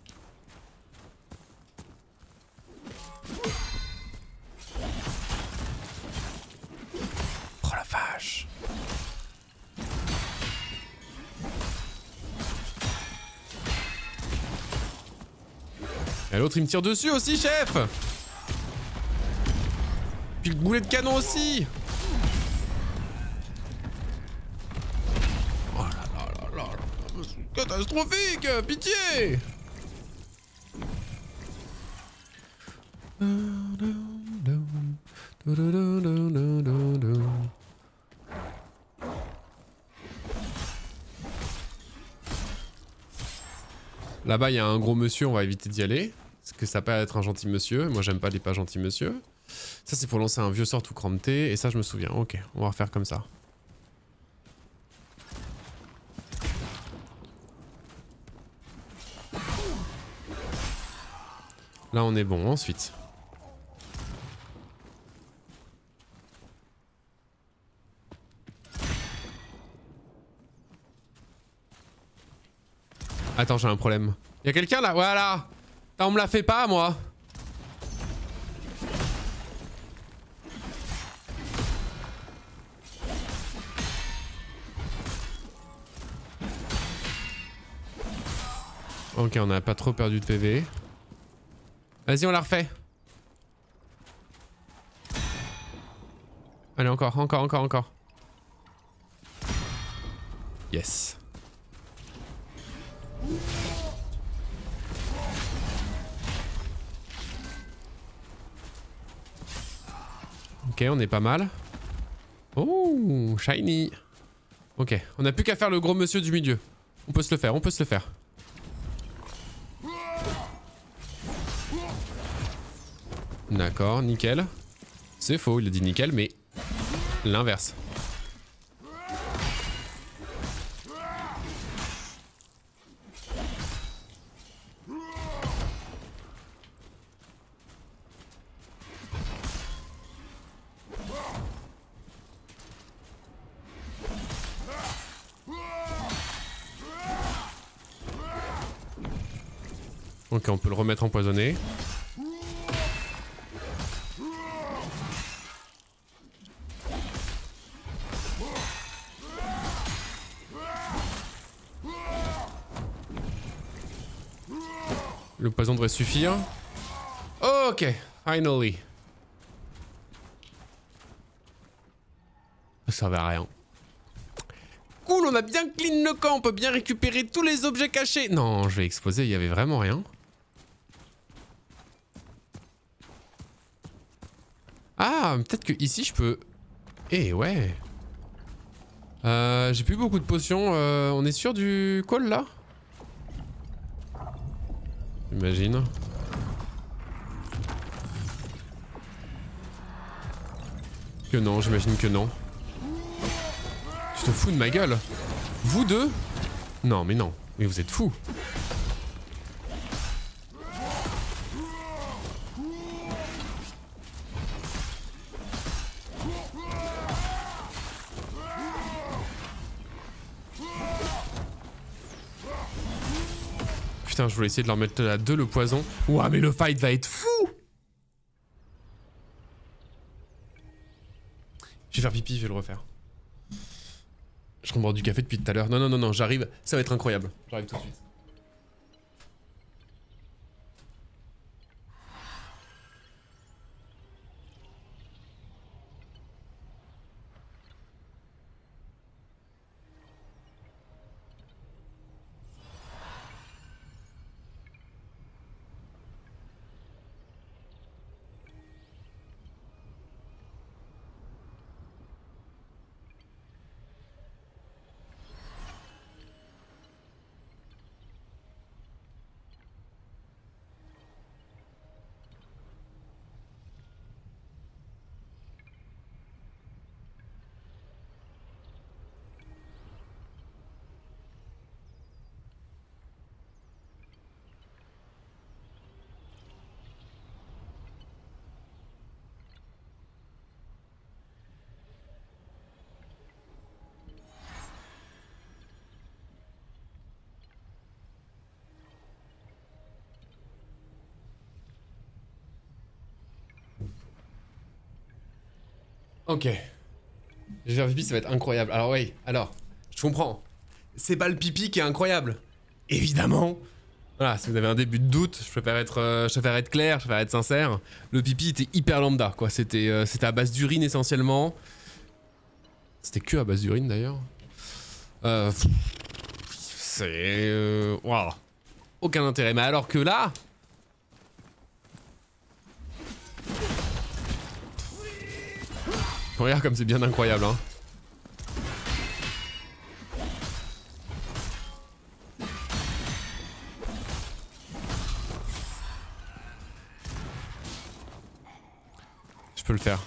Oh la vache. Et l'autre il me tire dessus aussi, chef. Puis le boulet de canon aussi. Oh là là là là là. Catastrophique. Pitié. Là-bas, il y a un gros monsieur, on va éviter d'y aller. Parce que ça peut être un gentil monsieur. Moi, j'aime pas les pas gentils monsieur. Ça, c'est pour lancer un vieux sort tout crampé. Et ça, je me souviens. Ok, on va refaire comme ça. Là, on est bon. Ensuite. Attends, j'ai un problème. Y'a quelqu'un là? Voilà. On me la fait pas, moi. Ok, on n'a pas trop perdu de P V. Vas-y, on la refait. Allez, encore, encore, encore, encore. Yes. Ok, on est pas mal. Oh, shiny. Ok, on n'a plus qu'à faire le gros monsieur du milieu. On peut se le faire, on peut se le faire. D'accord, nickel. C'est faux, il a dit nickel, mais l'inverse. Ok, on peut le remettre empoisonné. Le poison devrait suffire. Ok, finally. Ça servait à rien. Cool, on a bien clean le camp, on peut bien récupérer tous les objets cachés. Non, je vais exploser, il y avait vraiment rien. Ah, peut-être que ici je peux... Eh ouais. Euh, j'ai plus beaucoup de potions. Euh, on est sûr du call là? J'imagine. Que non, j'imagine que non. Tu te fous de ma gueule? Vous deux? Non, mais non. Mais vous êtes fous. Putain, je voulais essayer de leur mettre à deux le poison. Ouah, mais le fight va être fou! Je vais faire pipi, je vais le refaire. Je suis en train de boire du café depuis tout à l'heure. Non, non, non, non, j'arrive. Ça va être incroyable. J'arrive tout de suite. Ok. Je vais faire pipi, ça va être incroyable. Alors oui, alors, je comprends. C'est pas le pipi qui est incroyable. Évidemment. Voilà, si vous avez un début de doute, je préfère être, euh, je préfère être clair, je préfère être sincère. Le pipi était hyper lambda, quoi. C'était euh, c'était à base d'urine essentiellement. C'était que à base d'urine d'ailleurs. Euh, c'est... Euh, wow. Aucun intérêt. Mais alors que là... Regarde comme c'est bien incroyable, hein. Je peux le faire.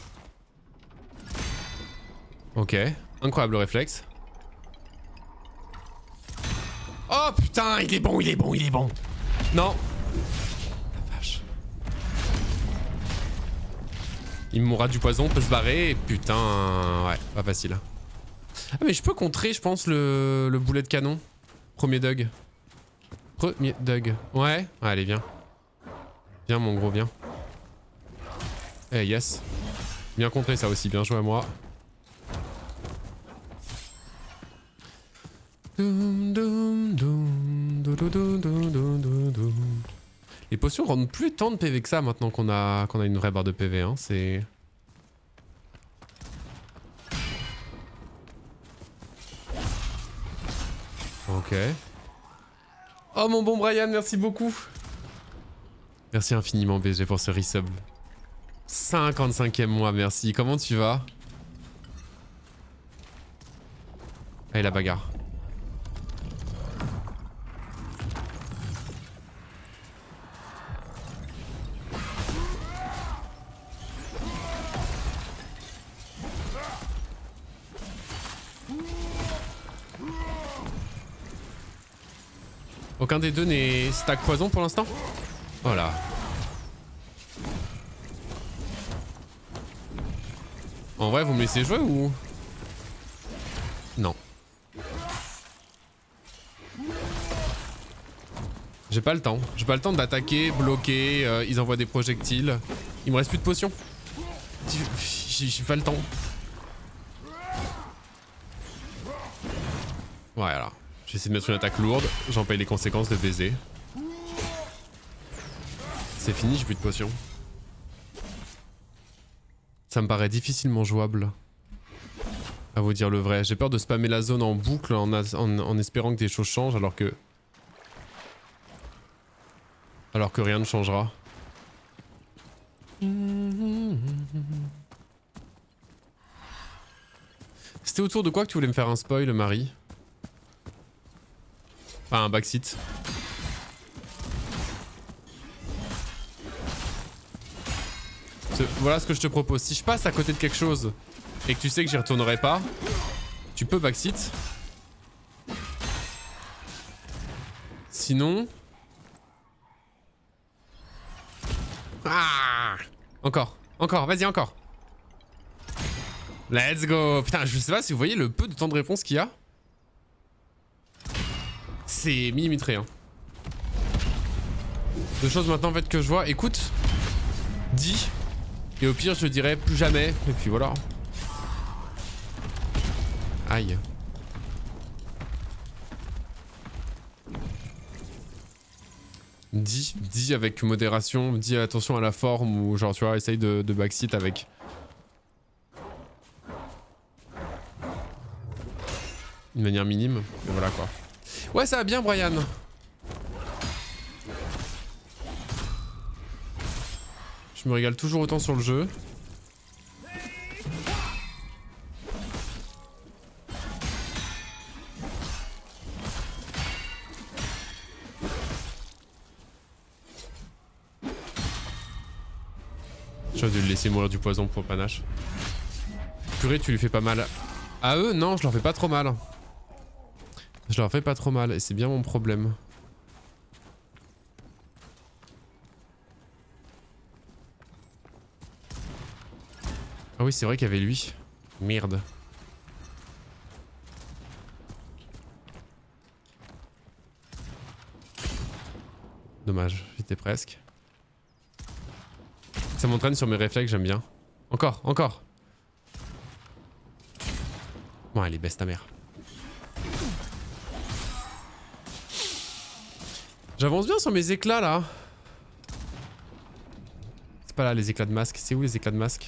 Ok. Incroyable le réflexe. Oh putain, il est bon, il est bon, il est bon. Non. La vache. Il mourra du poison, peut se barrer. Et putain, ouais, pas facile. Ah mais je peux contrer, je pense, le, le boulet de canon. Premier Doug. Premier Doug. Ouais, ouais, allez, viens. Viens mon gros, viens. Eh hey, yes. Bien contré ça aussi, bien joué à moi. Les potions rendent plus tant de P V que ça maintenant qu'on a, qu'on a une vraie barre de P V, hein, c'est... Ok. Oh mon bon Brian, merci beaucoup. Merci infiniment B G pour ce resub. cinquante-cinquième mois, merci. Comment tu vas? Allez, la bagarre. Aucun des deux n'est stack poison pour l'instant? Voilà. En vrai, vous me laissez jouer ou... Non. J'ai pas le temps. J'ai pas le temps d'attaquer, bloquer, euh, ils envoient des projectiles. Il me reste plus de potions. J'ai pas le temps. Voilà. J'ai essayé de mettre une attaque lourde, j'en paye les conséquences de baiser. C'est fini, j'ai plus de potions. Ça me paraît difficilement jouable. À vous dire le vrai. J'ai peur de spammer la zone en boucle en, en, en espérant que des choses changent alors que... Alors que rien ne changera. C'était autour de quoi que tu voulais me faire un spoil, Marie? Enfin, un backseat. Voilà ce que je te propose. Si je passe à côté de quelque chose et que tu sais que j'y retournerai pas, tu peux backseat. Sinon... Ah, encore, encore, vas-y encore. Let's go. Putain, je sais pas si vous voyez le peu de temps de réponse qu'il y a. C'est millimétré, hein. Deux choses maintenant en fait que je vois. Écoute, dis. Et au pire, je dirais plus jamais. Et puis voilà. Aïe. Dis, dis avec modération, dis attention à la forme ou genre tu vois, essaye de, de backseat avec... Une manière minime, et voilà quoi. Ouais, ça va bien Brian. Je me régale toujours autant sur le jeu. J'aurais dû le laisser mourir du poison pour panache. Purée, tu lui fais pas mal. À eux, non, je leur fais pas trop mal. Je leur fais pas trop mal et c'est bien mon problème. Ah oui, c'est vrai qu'il y avait lui. Merde. Dommage, j'étais presque. Ça m'entraîne sur mes réflexes, j'aime bien. Encore, encore. Bon, allez, baisse ta mère. J'avance bien sur mes éclats là. C'est pas là les éclats de masque. C'est où les éclats de masque?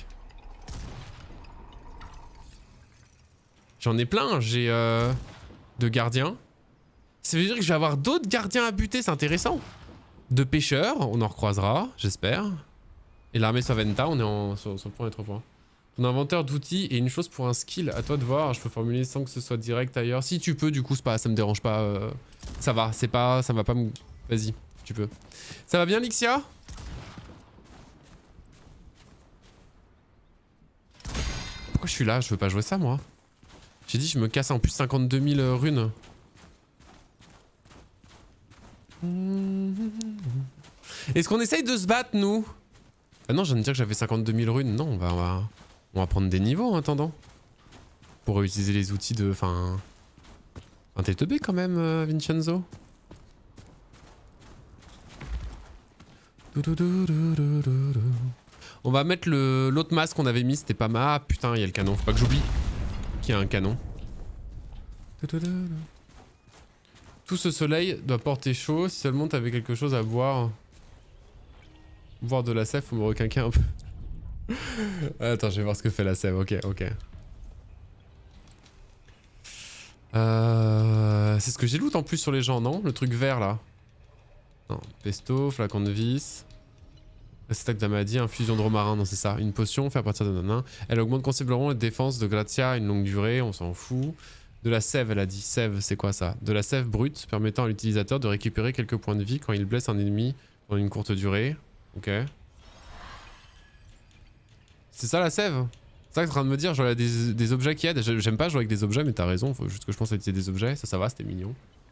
J'en ai plein. J'ai euh, de gardiens. Ça veut dire que je vais avoir d'autres gardiens à buter. C'est intéressant. De pêcheurs. On en recroisera, j'espère. Et l'armée Saventa, on est en, sur, sur le point d'être au point. Ton inventeur d'outils et une chose pour un skill. À toi de voir. Je peux formuler sans que ce soit direct ailleurs. Si tu peux, du coup, c'est pas, ça me dérange pas. Euh, ça va. C'est pas, ça va pas me... Vas-y, tu peux. Ça va bien, Lixia? Pourquoi je suis là? Je veux pas jouer ça, moi. J'ai dit, je me casse en plus cinquante-deux mille runes. Est-ce qu'on essaye de se battre, nous? Ah non, je viens de dire que j'avais cinquante-deux mille runes. Non, on va, on va, on va prendre des niveaux en attendant. Pour utiliser les outils de... Enfin... Un T deux B quand même, euh, Vincenzo. On va mettre l'autre masque qu'on avait mis, c'était pas mal. Ah, putain, il y a le canon, faut pas que j'oublie qu'il y a un canon. Tout ce soleil doit porter chaud. Si seulement t'avais quelque chose à boire. Boire de la sève, faut me requinquer un peu. Attends, je vais voir ce que fait la sève. Ok, ok. Euh, c'est ce que j'ai loot en plus sur les gens, non? Le truc vert là. Non, pesto, flacon de vis. Stack d'amadie, infusion de romarin, non c'est ça. Une potion, fait à partir de nanan. Elle augmente considérablement la défense de Gratia à une longue durée, on s'en fout. De la sève, elle a dit. Sève, c'est quoi ça? De la sève brute, permettant à l'utilisateur de récupérer quelques points de vie quand il blesse un ennemi dans une courte durée. Ok. C'est ça la sève? C'est ça que t'es en train de me dire, genre il y a des, des objets qui aident. J'aime pas jouer avec des objets, mais t'as raison, faut juste que je pense à utiliser des objets. Ça, ça va, c'était mignon.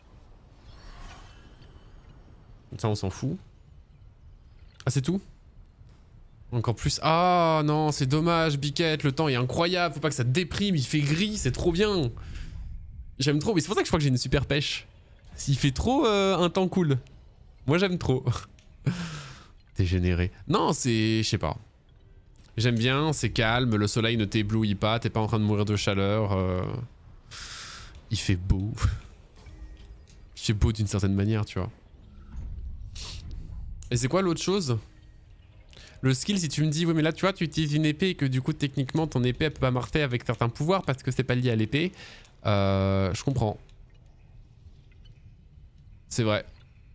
Ça, on s'en fout. Ah, c'est tout? Encore plus. Ah non, c'est dommage, Biquette. Le temps est incroyable. Faut pas que ça te déprime. Il fait gris, c'est trop bien. J'aime trop. Mais c'est pour ça que je crois que j'ai une super pêche. S'il fait trop euh, un temps cool. Moi, j'aime trop. Dégénéré. Non, c'est. Je sais pas. J'aime bien, c'est calme. Le soleil ne t'éblouit pas. T'es pas en train de mourir de chaleur. Euh... Il fait beau. Il fait beau d'une certaine manière, tu vois. Et c'est quoi l'autre chose? Le skill, si tu me dis, oui mais là tu vois, tu utilises une épée et que du coup techniquement ton épée elle peut pas marcher avec certains pouvoirs parce que c'est pas lié à l'épée. Euh, je comprends. C'est vrai.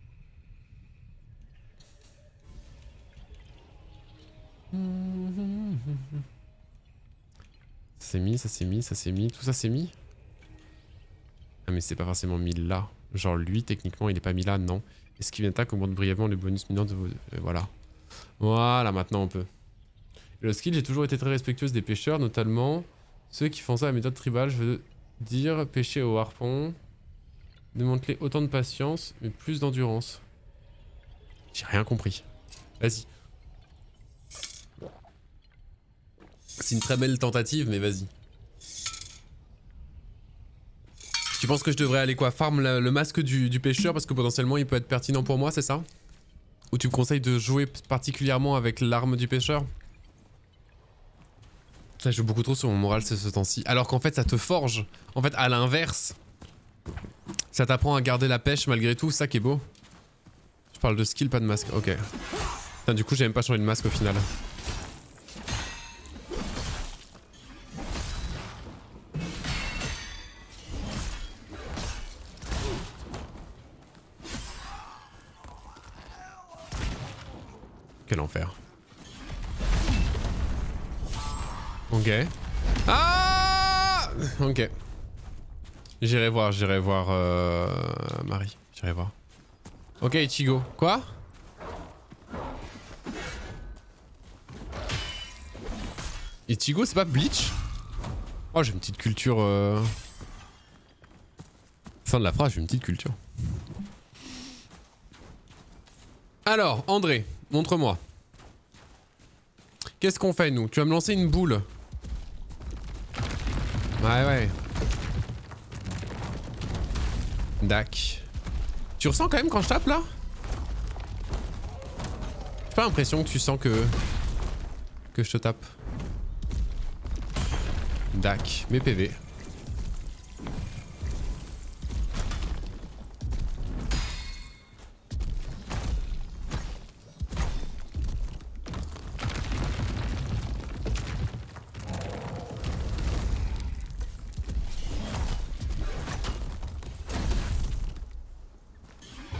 Ça s'est mis, ça s'est mis, ça s'est mis, tout ça s'est mis. Ah mais c'est pas forcément mis là. Genre lui techniquement il est pas mis là, non. Est-ce qu'il attaque augmente brièvement les bonus mineurs de vos... Euh, voilà. Voilà, maintenant on peut. Et le skill, j'ai toujours été très respectueuse des pêcheurs, notamment ceux qui font ça à la méthode tribale. Je veux dire, pêcher au harpon. Démanteler autant de patience, mais plus d'endurance. J'ai rien compris. Vas-y. C'est une très belle tentative, mais vas-y. Tu penses que je devrais aller quoi? Farm le, le masque du, du pêcheur parce que potentiellement il peut être pertinent pour moi, c'est ça? Ou tu me conseilles de jouer particulièrement avec l'arme du pêcheur? Ça joue beaucoup trop sur mon moral ce, ce temps-ci. Alors qu'en fait ça te forge. En fait à l'inverse. Ça t'apprend à garder la pêche malgré tout, ça qui est beau. Je parle de skill, pas de masque, ok. Putain, du coup j'ai même pas changé de masque au final. Quel enfer. Ok. Ah ok. J'irai voir, j'irai voir euh... Marie. J'irai voir. Ok, Ichigo. Quoi? Ichigo, c'est pas Bleach? Oh, j'ai une petite culture... Euh... Fin de la phrase, j'ai une petite culture. Alors, André, montre-moi. Qu'est-ce qu'on fait, nous? Tu vas me lancer une boule. Ouais, ouais. Dac. Tu ressens quand même quand je tape, là? J'ai pas l'impression que tu sens que... Que je te tape. Dac. Mes P V.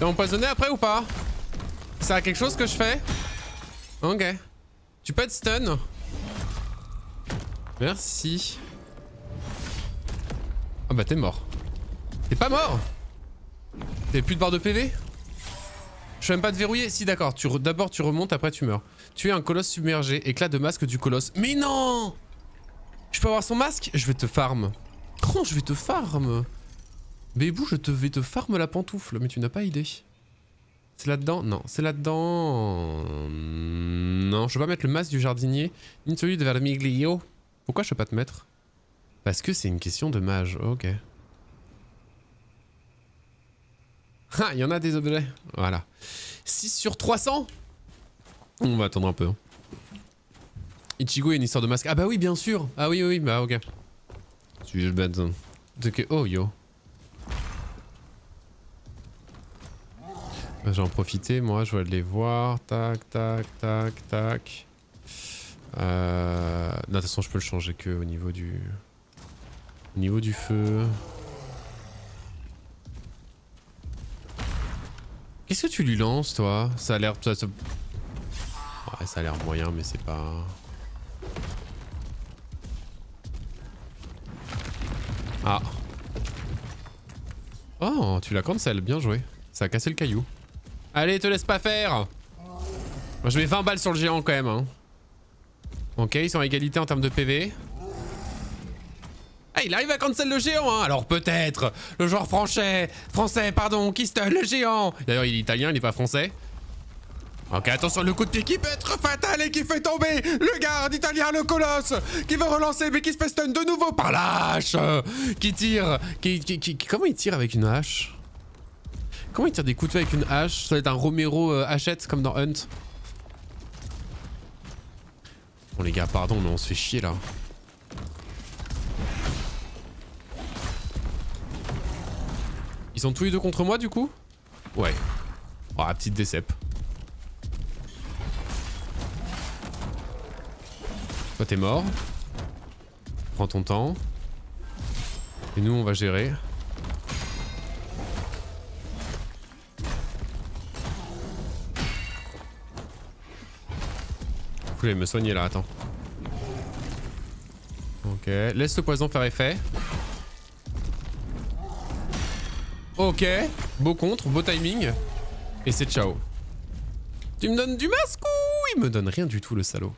T'es empoisonné après ou pas? Ça a quelque chose que je fais? Ok. Tu peux être stun? Merci. Ah bah t'es mort. T'es pas mort? T'avais plus de barre de P V? Je peux même pas te verrouiller? Si d'accord, tu d'abord tu remontes, après tu meurs. Tu es un colosse submergé, éclat de masque du colosse. Mais non! Je peux avoir son masque? Je vais te farm. Oh, je vais te farm. Bébou, je te vais te farm la pantoufle, mais tu n'as pas idée. C'est là-dedans? Non, c'est là-dedans. Non, je peux pas mettre le masque du jardinier, ni celui de Vermiglio. Pourquoi je peux pas te mettre? Parce que c'est une question de mage, ok. Ah, il y en a des objets. Voilà. six sur trois cents. On va attendre un peu. Ichigo, il y a une histoire de masque. Ah bah oui, bien sûr. Ah oui, oui, oui, bah ok. Suis-je bête? Oh, yo. Je vais en profiter, moi, je vais les voir. Tac, tac, tac, tac. Euh... Non, de toute façon, je peux le changer que au niveau du... Au niveau du feu. Qu'est-ce que tu lui lances, toi? Ça a l'air... Ça, ça... Ouais, ça a l'air moyen, mais c'est pas... Ah. Oh, tu l'as cancel, bien joué. Ça a cassé le caillou. Allez, te laisse pas faire. Moi, je mets vingt balles sur le géant quand même. Hein. Ok, ils sont à égalité en termes de P V. Ah, il arrive à cancel le géant, hein. Alors peut-être le joueur français, français, pardon, qui stun le géant. D'ailleurs, il est italien, il est pas français. Ok, attention, le coup de pied qui peut être fatal et qui fait tomber le garde italien, le colosse, qui veut relancer mais qui se fait stun de nouveau par la hache, qui tire, qui, qui, qui, comment il tire avec une hache? Comment il tire des coups de feu avec une hache? Ça doit être un Romero euh, hachette comme dans Hunt. Bon les gars, pardon, mais on se fait chier là. Ils sont tous les deux contre moi du coup? Ouais. Oh, la petite décep. Toi t'es mort. Prends ton temps. Et nous on va gérer. Je vais me soigner là, attends. Ok, laisse le poison faire effet. Ok, beau contre, beau timing. Et c'est ciao. Tu me donnes du masque ou il me donne rien du tout le salaud.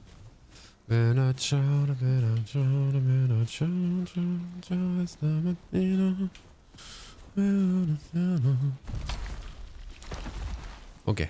Ok.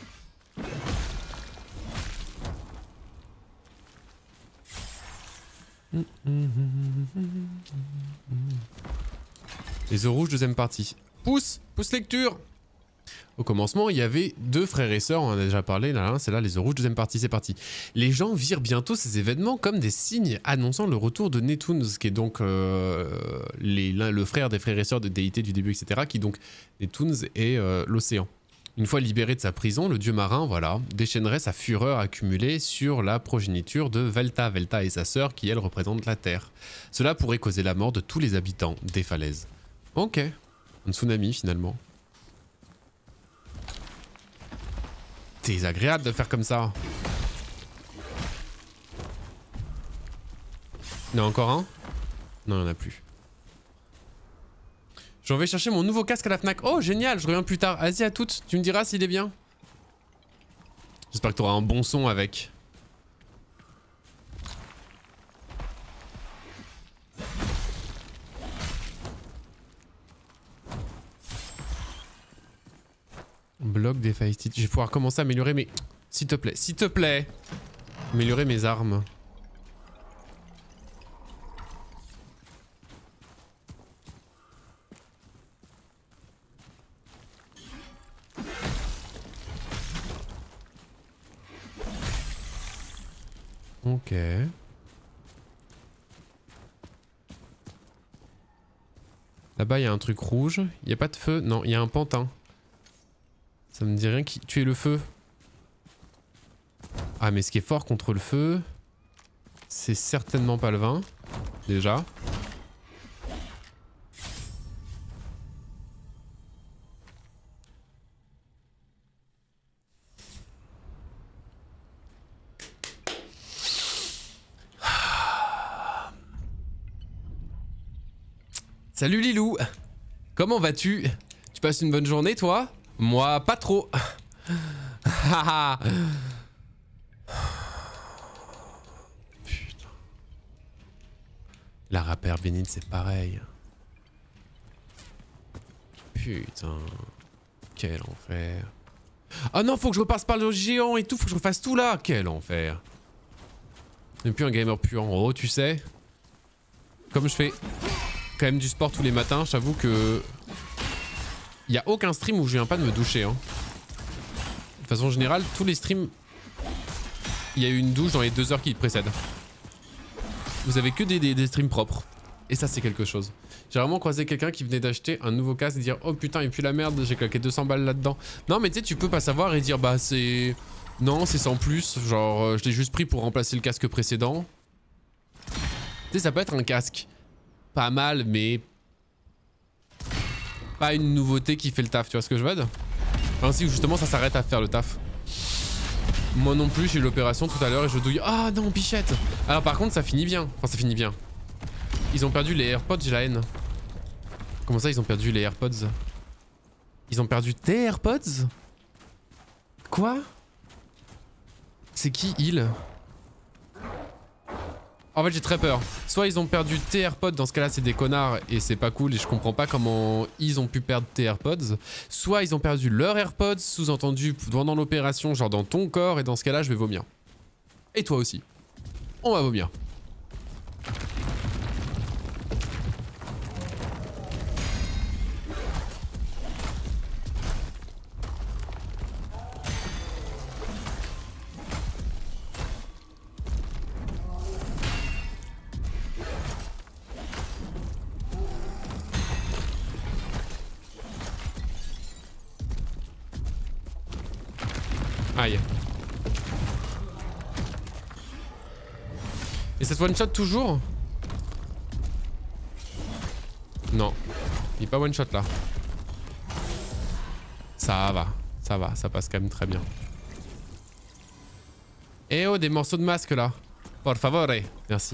Les œufs rouges, deuxième partie. Pouce, pouce lecture. Au commencement, il y avait deux frères et sœurs, on en a déjà parlé, là, là c'est là, les œufs rouges, deuxième partie, c'est parti. Les gens virent bientôt ces événements comme des signes annonçant le retour de Neptunes, qui est donc euh, les, le frère des frères et sœurs de déité du début, et cetera, qui donc, Neptunes est euh, l'océan. Une fois libéré de sa prison, le dieu marin, voilà, déchaînerait sa fureur accumulée sur la progéniture de Velta. Velta et sa sœur, qui elle représente la Terre. Cela pourrait causer la mort de tous les habitants des falaises. Ok, un tsunami finalement. C'est agréable de faire comme ça. Il y en a encore un? Non, il n'y en a plus. J'en vais chercher mon nouveau casque à la Fnac. Oh, génial, je reviens plus tard. Vas-y à toutes, tu me diras s'il est bien. J'espère que tu auras un bon son avec. Bloc des faillites. Je vais pouvoir commencer à améliorer mes... S'il te plaît, s'il te plaît. Améliorer mes armes. Ok. Là-bas, il y a un truc rouge. Il n'y a pas de feu. Non, il y a un pantin. Ça me dit rien qui... Tu es le feu. Ah, mais ce qui est fort contre le feu, c'est certainement pas le vin. Déjà. Salut Lilou. Comment vas-tu? Tu passes une bonne journée toi? Moi pas trop. Putain. La rapère bénite c'est pareil. Putain. Quel enfer. Ah non, faut que je repasse par le géant et tout, faut que je refasse tout là. Quel enfer. Même plus un gamer pur en haut, tu sais. Comme je fais quand même du sport tous les matins, j'avoue que... Il y a aucun stream où je viens pas de me doucher. Hein. De façon générale, tous les streams... Il y a eu une douche dans les deux heures qui précèdent. Vous avez que des, des, des streams propres. Et ça, c'est quelque chose. J'ai vraiment croisé quelqu'un qui venait d'acheter un nouveau casque et dire oh putain, et puis la merde, j'ai claqué deux cents balles là-dedans. Non, mais tu sais, tu peux pas savoir et dire bah c'est... Non, c'est sans plus. Genre, euh, je l'ai juste pris pour remplacer le casque précédent. Tu sais, ça peut être un casque pas mal, mais pas une nouveauté qui fait le taf. Tu vois ce que je veux dire? Enfin, si justement, ça s'arrête à faire le taf. Moi non plus, j'ai eu l'opération tout à l'heure et je douille. Ah non, bichette. Alors par contre, ça finit bien. Enfin, ça finit bien. Ils ont perdu les AirPods, j'ai la haine. Comment ça, ils ont perdu les AirPods? Ils ont perdu tes AirPods? Quoi? C'est qui, il? En fait, j'ai très peur. Soit ils ont perdu tes AirPods, dans ce cas-là, c'est des connards et c'est pas cool et je comprends pas comment ils ont pu perdre tes AirPods. Soit ils ont perdu leurs AirPods, sous-entendu pendant l'opération, genre dans ton corps, et dans ce cas-là, je vais vomir. Et toi aussi. On va vomir. Aïe. Et cette one shot toujours? Non. Il est pas one shot là. Ça va. Ça va. Ça passe quand même très bien. Eh oh, des morceaux de masque là. Por favore. Merci.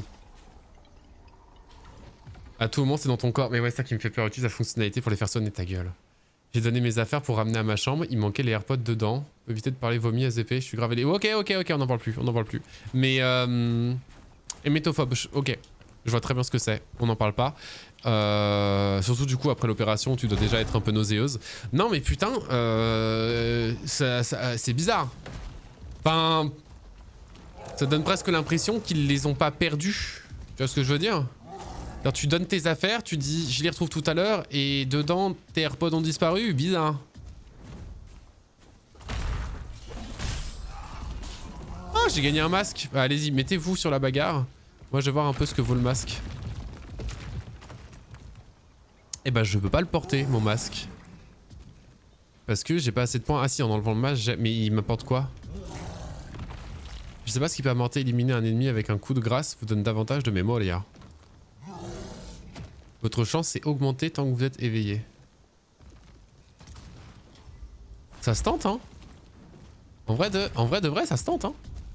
À tout moment, c'est dans ton corps. Mais ouais, c'est ça qui me fait peur. Utilise la fonctionnalité pour les faire sonner ta gueule. J'ai donné mes affaires pour ramener à ma chambre. Il manquait les AirPods dedans. Éviter de parler vomi, S V P. Je suis gravé les... Ok, ok, ok, on n'en parle plus. On n'en parle plus. Mais... Euh... Hémétophobe. Ok. Je vois très bien ce que c'est. On n'en parle pas. Euh... Surtout du coup, après l'opération, tu dois déjà être un peu nauséeuse. Non, mais putain, euh... ça, ça, c'est bizarre. Enfin... Ça donne presque l'impression qu'ils les ont pas perdus. Tu vois ce que je veux dire? Alors tu donnes tes affaires, tu dis je les retrouve tout à l'heure et dedans tes AirPods ont disparu, bizarre. Oh j'ai gagné un masque, bah, allez-y mettez-vous sur la bagarre. Moi je vais voir un peu ce que vaut le masque. Et bah je peux pas le porter mon masque. Parce que j'ai pas assez de points. Ah si en enlevant le masque, mais il m'apporte quoi? Je sais pas ce qui peut apporter éliminer un ennemi avec un coup de grâce vous donne davantage de mémoire les gars. Votre chance est augmentée tant que vous êtes éveillé. Ça se tente, hein? En vrai de, en vrai de vrai, ça se tente, hein?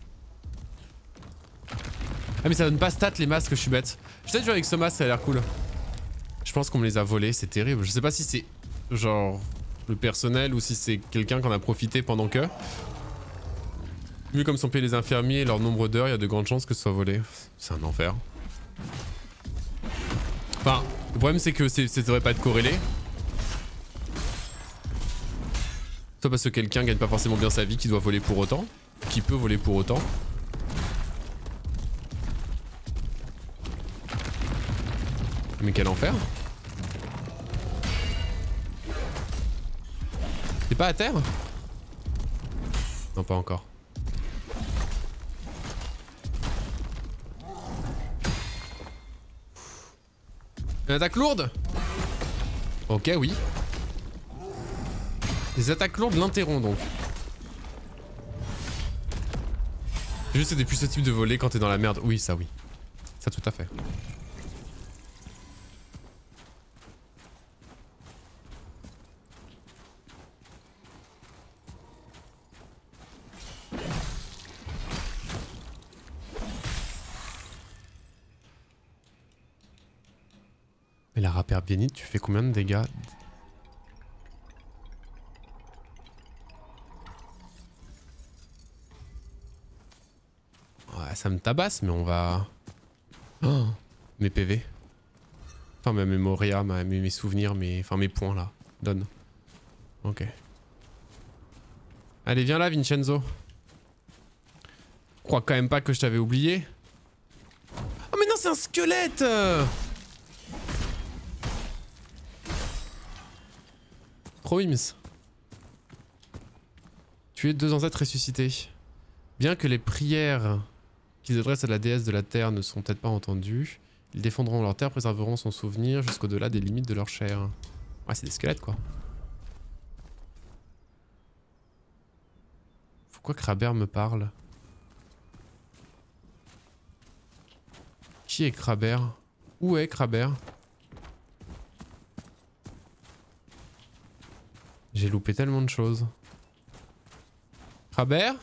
Ah mais ça donne pas stat les masques, je suis bête. Je vais peut-être jouer avec ce masque, ça a l'air cool. Je pense qu'on me les a volés, c'est terrible. Je sais pas si c'est genre le personnel ou si c'est quelqu'un qu'on a profité pendant que. Vu comme sont payés les infirmiers et leur nombre d'heures, il y a de grandes chances que ce soit volé. C'est un enfer. Enfin, le problème c'est que ça devrait pas être corrélé. Soit parce que quelqu'un gagne pas forcément bien sa vie qui doit voler pour autant. Qui peut voler pour autant. Mais quel enfer. T'es pas à terre? Non, pas encore. Une attaque lourde? Ok, oui. Les attaques lourdes l'interrompent donc. Juste c'est des plus susceptibles de voler quand t'es dans la merde. Oui, ça oui. Ça tout à fait. la rapère bénite, tu fais combien de dégâts? Ouais, ça me tabasse, mais on va... Oh, mes P V. Enfin, ma mémoria, ma, mes, mes souvenirs, mes, enfin, mes points, là. Donne. Ok. Allez, viens là, Vincenzo. Je crois quand même pas que je t'avais oublié. Oh, mais non, c'est un squelette! Proims. Tuer deux ancêtres ressuscités. Bien que les prières qu'ils adressent à la déesse de la terre ne sont peut-être pas entendues, ils défendront leur terre, préserveront son souvenir jusqu'au-delà des limites de leur chair. Ouais, c'est des squelettes, quoi. Pourquoi Kraber me parle? Qui est Kraber? Où est Kraber? J'ai loupé tellement de choses. Kraber?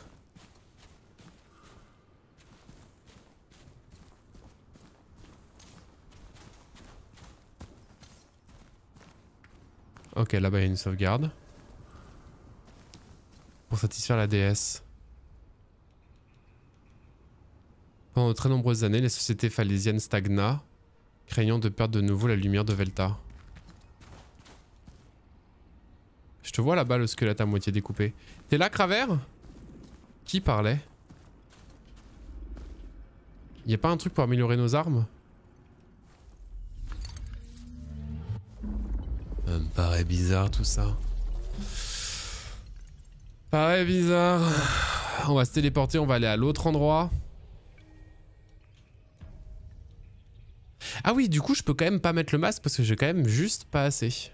Ok, là-bas il y a une sauvegarde. Pour satisfaire la déesse. Pendant de très nombreuses années, les sociétés phalésiennes stagna, craignant de perdre de nouveau la lumière de Velta. Je te vois là-bas, le squelette à moitié découpé. T'es là, Kraber? Qui parlait? Y'a pas un truc pour améliorer nos armes? Ça me paraît bizarre tout ça. Paraît bizarre. On va se téléporter, on va aller à l'autre endroit. Ah oui, du coup, je peux quand même pas mettre le masque parce que j'ai quand même juste pas assez.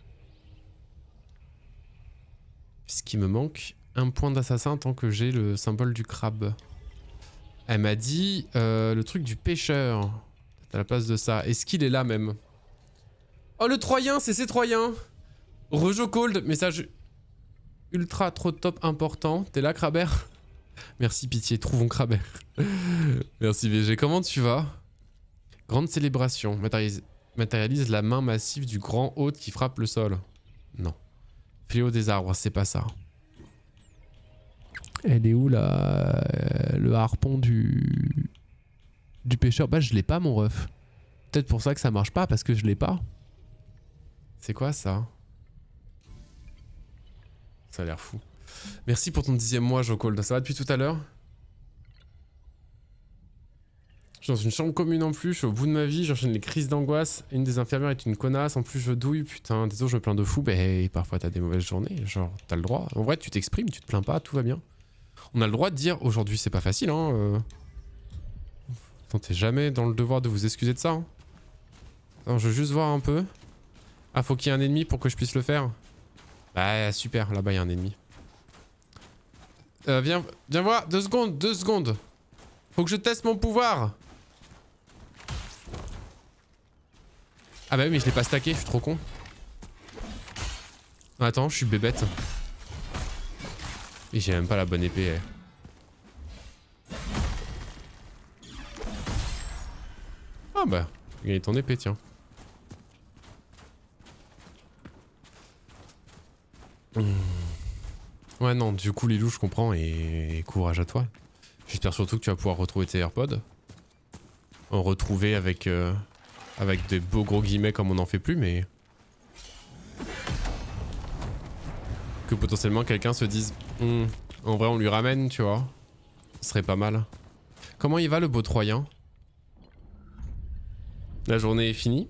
Puisqu'il me manque un point d'assassin tant que j'ai le symbole du crabe. Elle m'a dit euh, le truc du pêcheur. À la place de ça. Est-ce qu'il est là même? Oh, le Troyen, c'est ces Troyens. Rejo cold, message ultra trop top important. T'es là, Kraber? Merci, pitié, trouvons Kraber. Merci, V G. Comment tu vas? Grande célébration. Matérialise, matérialise la main massive du grand hôte qui frappe le sol. Non. Fléau des arbres, c'est pas ça. Elle est où là? Le harpon du... du pêcheur? Bah je l'ai pas mon ref. Peut-être pour ça que ça marche pas, parce que je l'ai pas. C'est quoi ça? Ça a l'air fou. Merci pour ton dixième mois, Jocold. Ça va depuis tout à l'heure? Je suis dans une chambre commune en plus, je suis au bout de ma vie, j'enchaîne les crises d'angoisse. Une des infirmières est une connasse, en plus je douille, putain, désolé, je me plains de fou. Bah, hey, parfois t'as des mauvaises journées, genre t'as le droit. En vrai, tu t'exprimes, tu te plains pas, tout va bien. On a le droit de dire aujourd'hui c'est pas facile, hein. Euh... T'es jamais dans le devoir de vous excuser de ça. Hein. Alors, je veux juste voir un peu. Ah, faut qu'il y ait un ennemi pour que je puisse le faire. Bah, super, là-bas il y a un ennemi. Euh, viens, viens voir, deux secondes, deux secondes. Faut que je teste mon pouvoir. Ah bah oui, mais je l'ai pas stacké, je suis trop con. Attends, je suis bébête. Et j'ai même pas la bonne épée. Eh. Ah bah, j'ai gagné ton épée, tiens. Mmh. Ouais, non, du coup, Lilou, je comprends et... et courage à toi. J'espère surtout que tu vas pouvoir retrouver tes AirPods. En retrouver avec... Euh... avec des beaux gros guillemets comme on n'en fait plus, mais... que potentiellement quelqu'un se dise hm, en vrai on lui ramène, tu vois. Ce serait pas mal. Comment il va le beau Troyen? La journée est finie.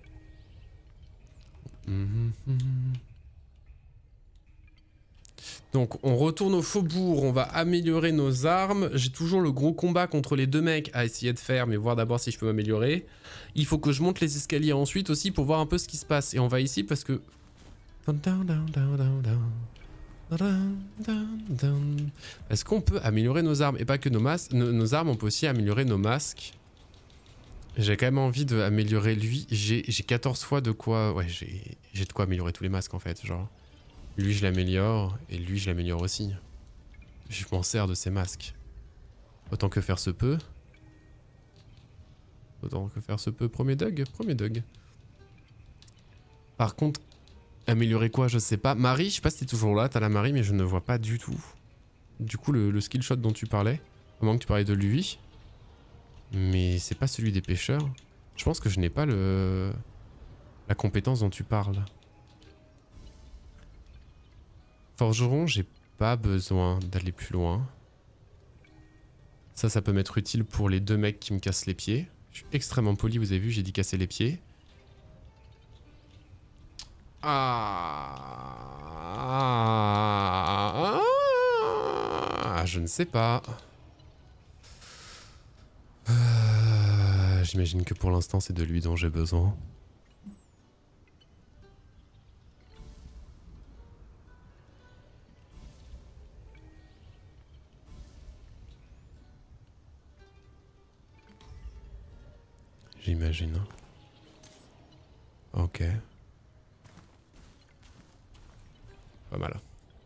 Donc on retourne au faubourg, on va améliorer nos armes. J'ai toujours le gros combat contre les deux mecs à essayer de faire, mais voir d'abord si je peux m'améliorer. Il faut que je monte les escaliers ensuite aussi pour voir un peu ce qui se passe. Et on va ici parce que... Est-ce qu'on peut améliorer nos armes? Et pas que nos, mas nos, nos armes, on peut aussi améliorer nos masques. J'ai quand même envie d'améliorer lui. J'ai quatorze fois de quoi... Ouais, j'ai de quoi améliorer tous les masques en fait, genre... Lui je l'améliore et lui je l'améliore aussi. Je m'en sers de ces masques. Autant que faire se peut. Autant que faire se peut. Premier Doug, premier Doug. Par contre, améliorer quoi, je sais pas. Marie, je sais pas si t'es toujours là, t'as la Marie, mais je ne vois pas du tout. Du coup, le, le skill shot dont tu parlais, au moment que tu parlais de lui, mais c'est pas celui des pêcheurs. Je pense que je n'ai pas le la compétence dont tu parles. Forgeron, j'ai pas besoin d'aller plus loin. Ça, ça peut m'être utile pour les deux mecs qui me cassent les pieds. Je suis extrêmement poli, vous avez vu, j'ai dit casser les pieds. Ah, ah, je ne sais pas. Euh, J'imagine que pour l'instant, c'est de lui dont j'ai besoin. J'imagine. Ok. Pas mal.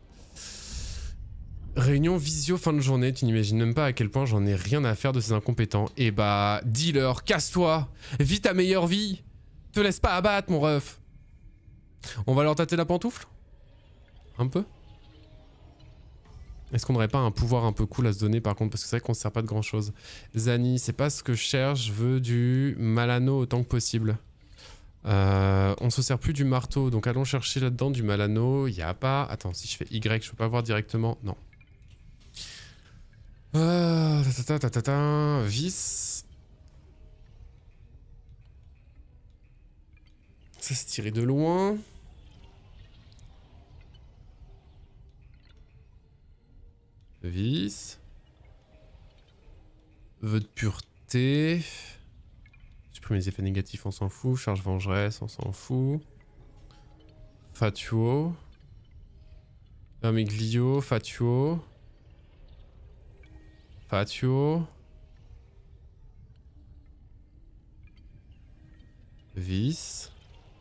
Réunion visio fin de journée, tu n'imagines même pas à quel point j'en ai rien à faire de ces incompétents. Et bah, dealer, casse-toi, vis ta meilleure vie, te laisse pas abattre mon ref. On va leur tâter la pantoufle? Un peu? Est-ce qu'on n'aurait pas un pouvoir un peu cool à se donner par contre? Parce que c'est vrai qu'on ne sert pas de grand chose. Zani, c'est pas ce que je cherche, je veux du Malano autant que possible. Euh, on se sert plus du marteau, donc allons chercher là-dedans du Malano. Il n'y a pas... Attends, si je fais Y, je peux pas voir directement. Non. Euh, ta, ta, ta, ta, ta, vis. Ça c'est tiré de loin. Vis. Vœu de pureté. Supprimer les effets négatifs, on s'en fout. Charge vengeresse, on s'en fout. Fatuo. Vermiglio, Fatuo. Fatuo. Vis.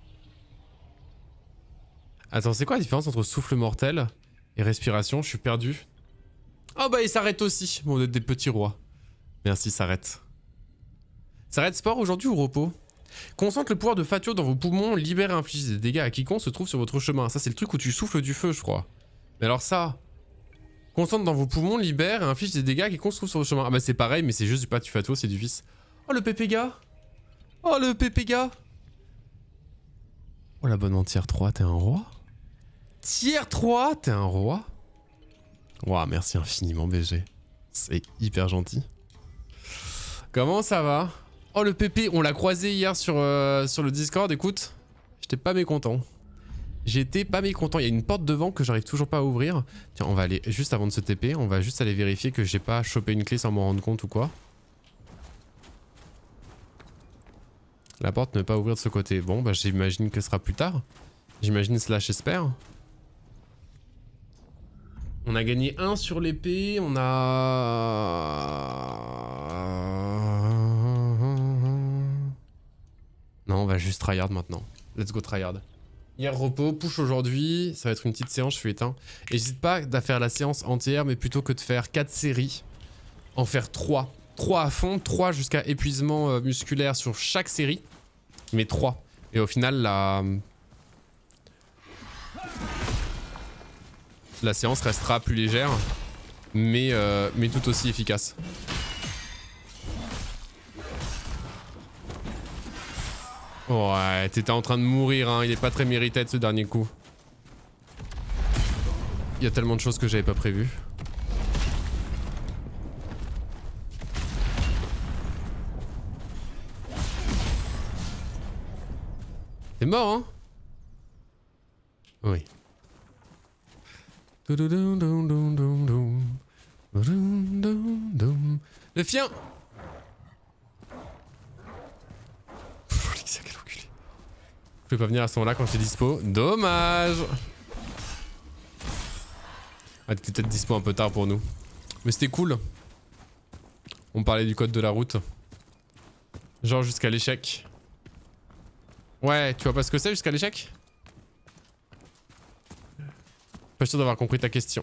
Attends, c'est quoi la différence entre souffle mortel et respiration? Je suis perdu. Oh bah il s'arrête aussi. Bon, on est des petits rois. Merci, s'arrête. S'arrête sport aujourd'hui ou repos? Concentre le pouvoir de Fatuo dans vos poumons, libère et inflige des dégâts à quiconque se trouve sur votre chemin. Ça c'est le truc où tu souffles du feu, je crois. Mais alors ça... Concentre dans vos poumons, libère et inflige des dégâts à quiconque se trouve sur votre chemin. Ah bah c'est pareil, mais c'est juste du pas du Fatuo, c'est du vice. Oh le pépéga. Oh le pépéga. Oh l'abonnement tier trois, t'es un roi? Tier trois, t'es un roi? Ouah, merci infiniment B G. C'est hyper gentil. Comment ça va? Oh le pépé, on l'a croisé hier sur, euh, sur le Discord, écoute. J'étais pas mécontent. J'étais pas mécontent. Il y a une porte devant que j'arrive toujours pas à ouvrir. Tiens, on va aller, juste avant de se T P, on va juste aller vérifier que j'ai pas chopé une clé sans m'en rendre compte ou quoi. La porte ne peut pas ouvrir de ce côté. Bon, bah j'imagine que ce sera plus tard. J'imagine slash espère. On a gagné un sur l'épée, on a... Non, on va juste tryhard maintenant. Let's go tryhard. Hier repos, push aujourd'hui, ça va être une petite séance, je suis éteint. Et n'hésite pas à faire la séance entière, mais plutôt que de faire quatre séries, en faire trois. trois à fond, trois jusqu'à épuisement euh, musculaire sur chaque série, mais trois. Et au final, la... La séance restera plus légère, mais, euh, mais tout aussi efficace. Ouais, t'étais en train de mourir, hein. Il est pas très mérité de ce dernier coup. Il y a tellement de choses que j'avais pas prévues. T'es mort, hein? Oui. Le chien. Je peux pas venir à ce moment-là quand j'étais dispo. Dommage. Ah, t'étais peut-être dispo un peu tard pour nous. Mais c'était cool. On parlait du code de la route. Genre jusqu'à l'échec. Ouais, tu vois pas ce que c'est jusqu'à l'échec? Pas sûr d'avoir compris ta question.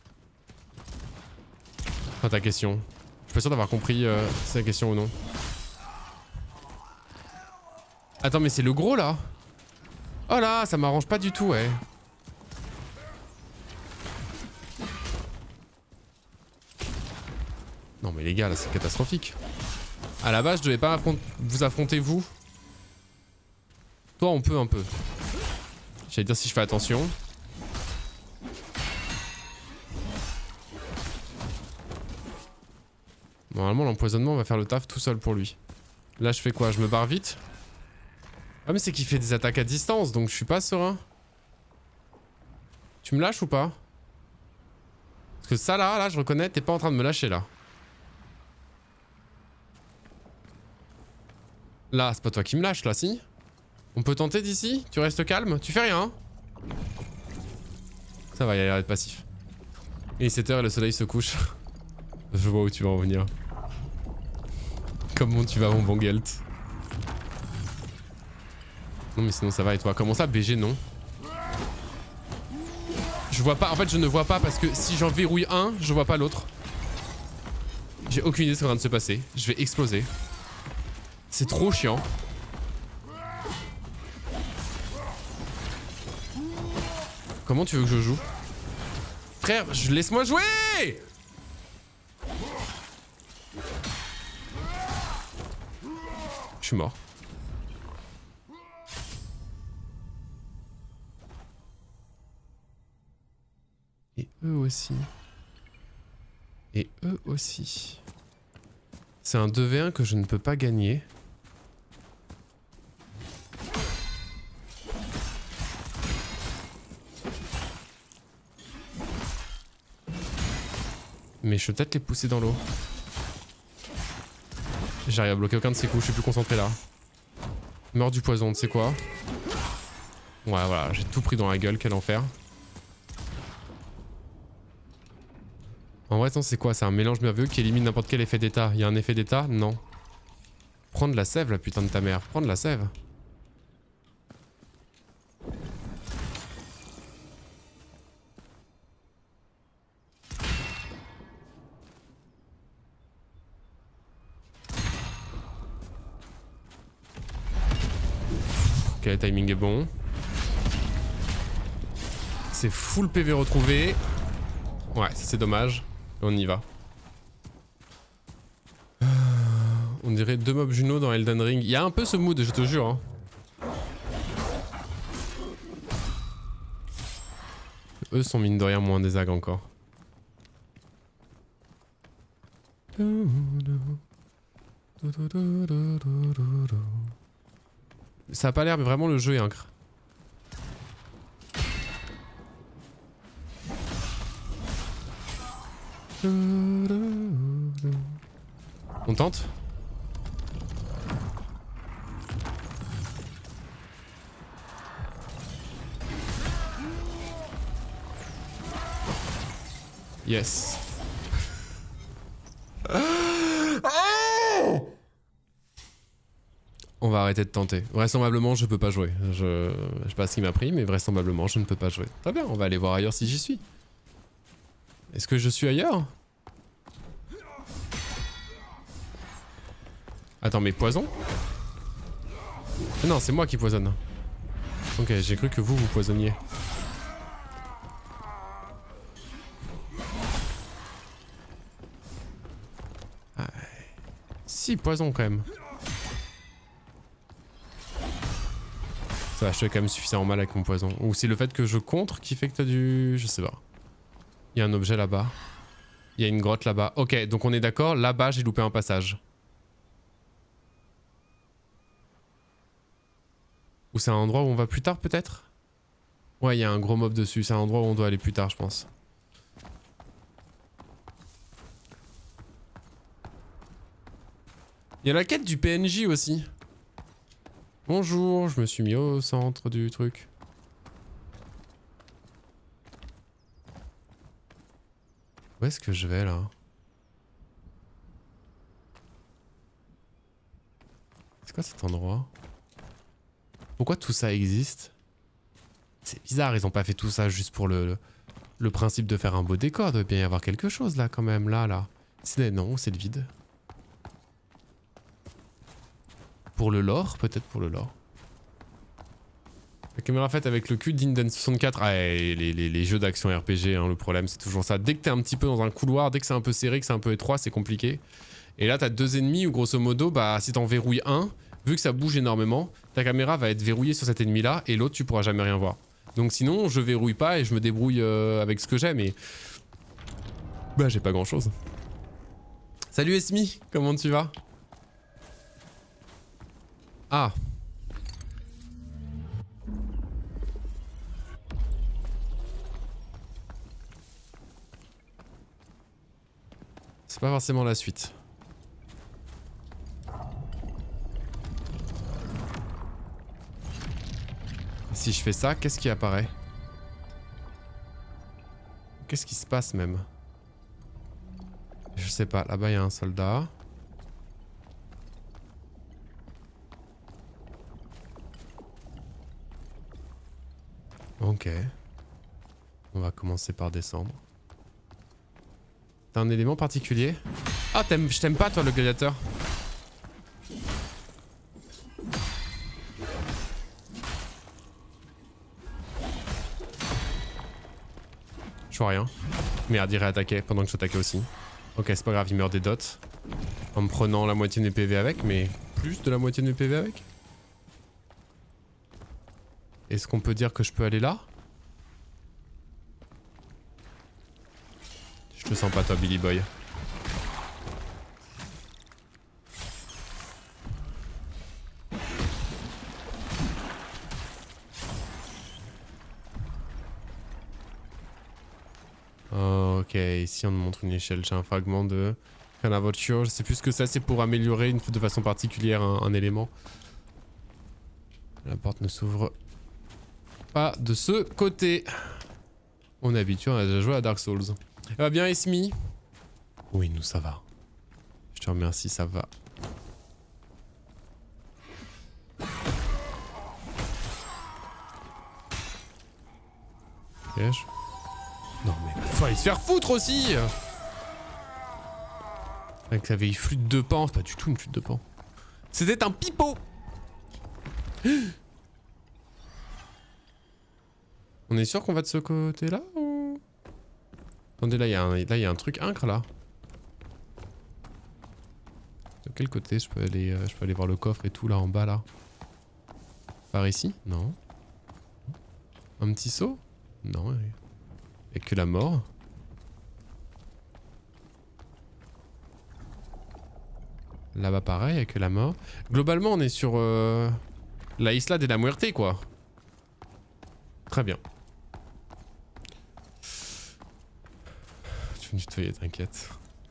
Enfin ta question. Je suis pas sûr d'avoir compris euh, si c'est la question ou non. Attends mais c'est le gros là? Oh là, ça m'arrange pas du tout, ouais. Non mais les gars, là c'est catastrophique. À la base, je devais pas affron vous affronter vous. Toi, on peut un peu. J'allais dire si je fais attention. Normalement, l'empoisonnement va faire le taf tout seul pour lui. Là, je fais quoi? Je me barre vite? Ah mais c'est qu'il fait des attaques à distance, donc je suis pas serein. Tu me lâches ou pas? Parce que ça là, là, je reconnais, t'es pas en train de me lâcher là. Là, c'est pas toi qui me lâche là, si? On peut tenter d'ici? Tu restes calme? Tu fais rien hein? Ça va, il a l'air d'être passif. Il est sept heures et le soleil se couche. Je vois où tu vas en venir. Comment tu vas mon bon Gelt? Non mais sinon ça va et toi? Comment ça B G non? Je vois pas, en fait je ne vois pas parce que si j'en verrouille un, je vois pas l'autre. J'ai aucune idée de ce qui est en train de se passer. Je vais exploser. C'est trop chiant. Comment tu veux que je joue? Frère, je... laisse-moi jouer! Je suis mort. Et eux aussi. Et eux aussi. C'est un deux v un que je ne peux pas gagner. Mais je peux peut-être les pousser dans l'eau. J'arrive à bloquer aucun de ces coups, je suis plus concentré là. Meurs du poison, tu sais quoi? Ouais, voilà, j'ai tout pris dans la gueule, quel enfer. En vrai, c'est quoi? C'est un mélange merveilleux qui élimine n'importe quel effet d'état. Il y a un effet d'état? Non. Prends de la sève, la putain de ta mère. Prends de la sève. Ok, le timing est bon. C'est full P V retrouvé. Ouais, ça c'est dommage. On y va. On dirait deux mobs Juno dans Elden Ring. Il y a un peu ce mood, je te jure. Hein. Eux sont mine de rien moins des ags encore. Ça a pas l'air, mais vraiment le jeu est incre. On tente? Yes. On va arrêter de tenter. Vraisemblablement, je peux pas jouer. Je, je sais pas ce qui m'a pris, mais vraisemblablement, je ne peux pas jouer. Très bien, on va aller voir ailleurs si j'y suis. Est-ce que je suis ailleurs? Attends, mais poison? Non, c'est moi qui poisonne. Ok, j'ai cru que vous, vous poisonniez. Ah, si, poison quand même. Ça va, je fais quand même suffisamment mal avec mon poison. Ou c'est le fait que je contre qui fait que t'as du... Je sais pas. Il y a un objet là-bas. Il y a une grotte là-bas. Ok, donc on est d'accord, là-bas j'ai loupé un passage. Ou c'est un endroit où on va plus tard peut-être? Ouais, il y a un gros mob dessus, c'est un endroit où on doit aller plus tard je pense. Il y a la quête du P N J aussi. Bonjour, je me suis mis au centre du truc. Où est-ce que je vais là? C'est quoi cet endroit? Pourquoi tout ça existe? C'est bizarre, ils ont pas fait tout ça juste pour le, le, le principe de faire un beau décor. Il doit bien y avoir quelque chose là quand même, là, là. Non, c'est le vide. Pour le lore, peut-être pour le lore. caméra faite avec le cul d'Inden soixante-quatre. Ah, les, les, les jeux d'action R P G, hein, le problème c'est toujours ça. Dès que t'es un petit peu dans un couloir, dès que c'est un peu serré, que c'est un peu étroit, c'est compliqué. Et là t'as deux ennemis où grosso modo, bah si t'en verrouilles un, vu que ça bouge énormément, ta caméra va être verrouillée sur cet ennemi là et l'autre tu pourras jamais rien voir. Donc sinon je verrouille pas et je me débrouille euh, avec ce que j'ai, mais... Bah j'ai pas grand chose. Salut Esmi, comment tu vas? Ah. C'est pas forcément la suite. Si je fais ça, qu'est-ce qui apparaît? Qu'est-ce qui se passe même? Je sais pas, là-bas il y a un soldat. Ok. On va commencer par descendre. T'as un élément particulier? Ah, t'aimes, je t'aime pas toi le gladiateur. Je vois rien. Merde, il réattaquait pendant que j'attaquais aussi. Ok, c'est pas grave, il meurt des dots. En me prenant la moitié de mes P V avec, mais plus de la moitié de mes P V avec. Est-ce qu'on peut dire que je peux aller là? Je te sens pas toi, Billy Boy. Oh, ok, ici on me montre une échelle. J'ai un fragment de Canavoture. Je sais plus ce que ça, c'est pour améliorer une, de façon particulière un, un élément. La porte ne s'ouvre pas de ce côté. On est habitué, on a déjà joué à Dark Souls. Ça va bien, Esmi? Oui, nous ça va. Je te remercie, ça va. Piège. Non mais faut aller se faire foutre aussi. Avec la vieille flûte de pan, c'est pas du tout une flûte de pan. C'était un pipeau. On est sûr qu'on va de ce côté-là ou... Attendez, là il y, y a un truc incre là. De quel côté je peux aller, euh, je peux aller voir le coffre et tout là en bas là? Par ici? Non. Un petit saut? Non. Il n'y a que la mort. Là-bas pareil, il n'y a que la mort. Globalement on est sur euh, la Isla de la Muerte quoi. Très bien. Tu veux me tutoyer, t'inquiète.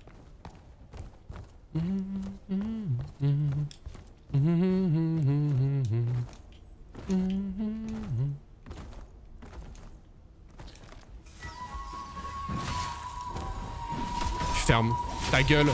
Tu fermes ta gueule.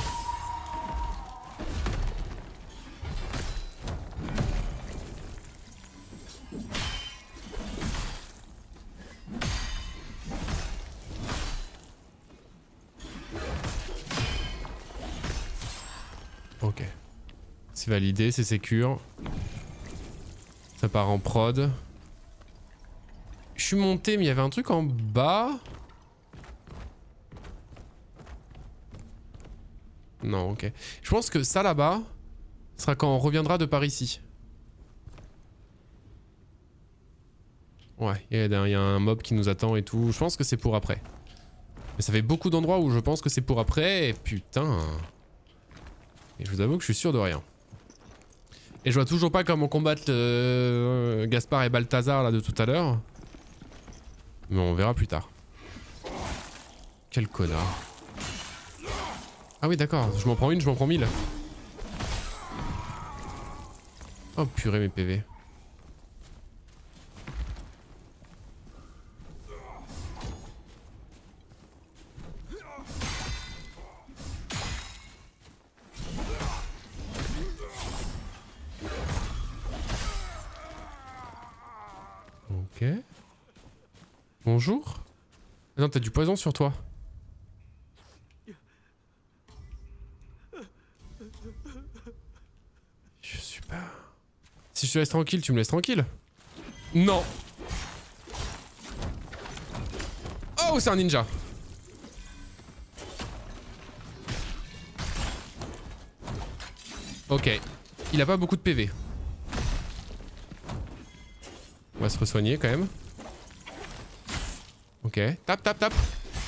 Ok. C'est validé, c'est sécure. Ça part en prod. Je suis monté, mais il y avait un truc en bas. Non, ok. Je pense que ça là-bas sera quand on reviendra de par ici. Ouais, il y, y a un mob qui nous attend et tout. Je pense que c'est pour après. Mais ça fait beaucoup d'endroits où je pense que c'est pour après. Et putain. Et je vous avoue que je suis sûr de rien. Et je vois toujours pas comment combattre euh, Gaspard et Balthazar là de tout à l'heure. Mais on verra plus tard. Quel connard. Ah oui d'accord, je m'en prends une, je m'en prends mille. Oh purée mes P V. Ok. Bonjour. Ah non, t'as du poison sur toi. Je suis pas... Si je te laisse tranquille, tu me laisses tranquille? Non. Oh, c'est un ninja. Ok. Il a pas beaucoup de P V. On va se re-soigner quand même. Ok. Tape, tape, tape.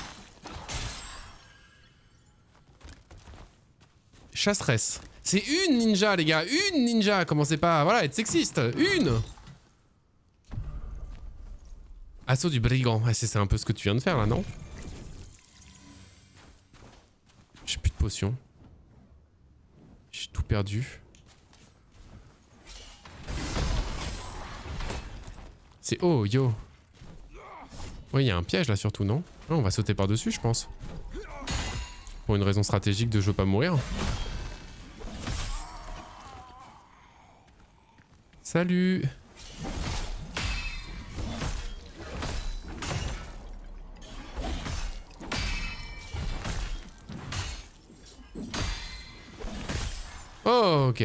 Chasseresse. C'est une ninja, les gars. Une ninja. Commencez pas voilà, à être sexiste. Une. Assaut du brigand. Ah, c'est un peu ce que tu viens de faire là, non? J'ai plus de potions. J'ai tout perdu. C'est oh yo. Oui, il y a un piège là surtout, non? Non, on va sauter par-dessus, je pense. Pour une raison stratégique de je veux pas mourir. Salut. Oh, ok.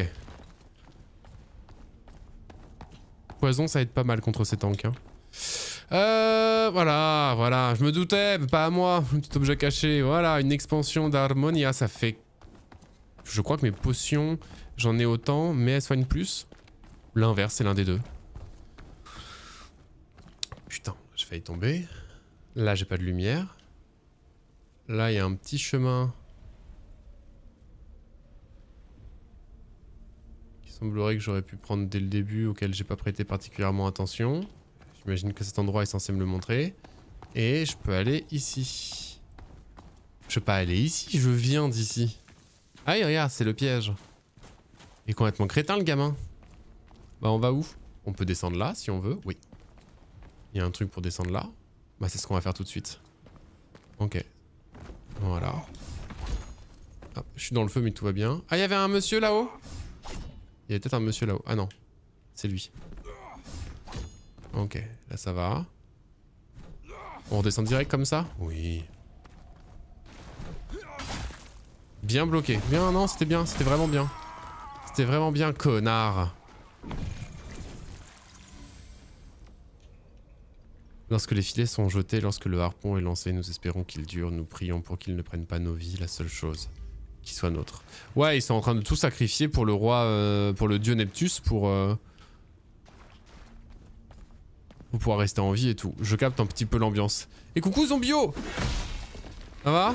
Poison, ça aide pas mal contre ces tanks. Hein. Euh, voilà, voilà. Je me doutais, mais pas à moi. Un petit objet caché. Voilà, une expansion d'Harmonia. Ça fait... Je crois que mes potions, j'en ai autant, mais elles soignent plus. L'inverse, c'est l'un des deux. Putain, j'ai failli tomber. Là, j'ai pas de lumière. Là, il y a un petit chemin... Il semblerait que j'aurais pu prendre dès le début, auquel j'ai pas prêté particulièrement attention. J'imagine que cet endroit est censé me le montrer. Et je peux aller ici. Je peux pas aller ici, je viens d'ici. Ah oui, regarde, c'est le piège. Il est complètement crétin le gamin. Bah on va où? On peut descendre là si on veut, oui. Il y a un truc pour descendre là. Bah c'est ce qu'on va faire tout de suite. Ok. Voilà. Hop, je suis dans le feu mais tout va bien. Ah il y avait un monsieur là-haut? Il y a peut-être un monsieur là-haut. Ah non, c'est lui. Ok, là ça va. On redescend direct comme ça? Oui. Bien bloqué. Bien, non, c'était bien, c'était vraiment bien. C'était vraiment bien, connard. Lorsque les filets sont jetés, lorsque le harpon est lancé, nous espérons qu'il dure, nous prions pour qu'il ne prenne pas nos vies, la seule chose. Qui soit nôtre. Ouais, ils sont en train de tout sacrifier pour le roi, euh, pour le dieu Neptus, pour, euh, pour pouvoir rester en vie et tout. Je capte un petit peu l'ambiance. Et coucou Zombio! Ça va?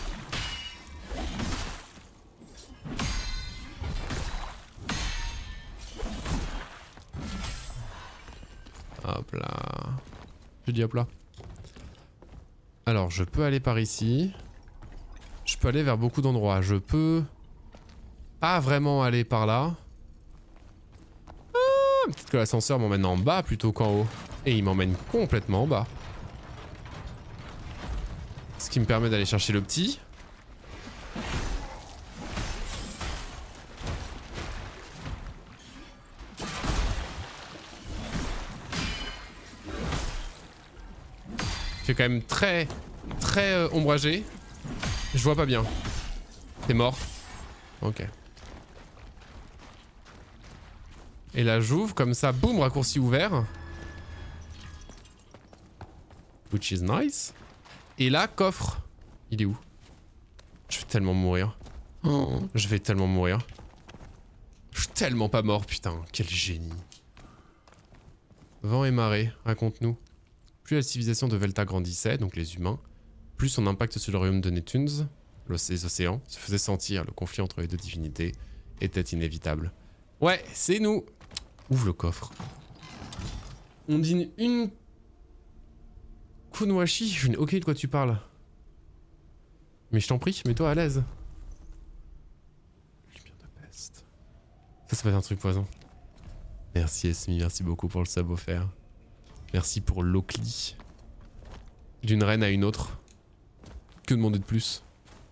Hop là. Je dis hop là. Alors, je peux aller par ici. Je peux aller vers beaucoup d'endroits. Je peux pas vraiment aller par là. Ah, peut-être que l'ascenseur m'emmène en bas plutôt qu'en haut. Et il m'emmène complètement en bas. Ce qui me permet d'aller chercher le petit. Il fait quand même très, très euh, ombragé. Je vois pas bien. T'es mort? Ok. Et là j'ouvre comme ça, boum, raccourci ouvert. Which is nice. Et là, coffre. Il est où? Je vais tellement mourir. Oh, je vais tellement mourir. Je suis tellement pas mort, putain. Quel génie. Vent et marée, raconte-nous. Plus la civilisation de Velta grandissait, donc les humains, plus son impact sur le royaume de Neptunes, les océans, se faisait sentir. Le conflit entre les deux divinités était inévitable. Ouais, c'est nous. Ouvre le coffre. On dîne une... Kunwashi, je n'ai aucune idée de quoi tu parles. Mais je t'en prie, mets-toi à l'aise. Lumière de peste. Ça, ça va être un truc poison. Merci Esmi, merci beaucoup pour le sub offert. Merci pour l'Oakli. D'une reine à une autre. Que demander de plus?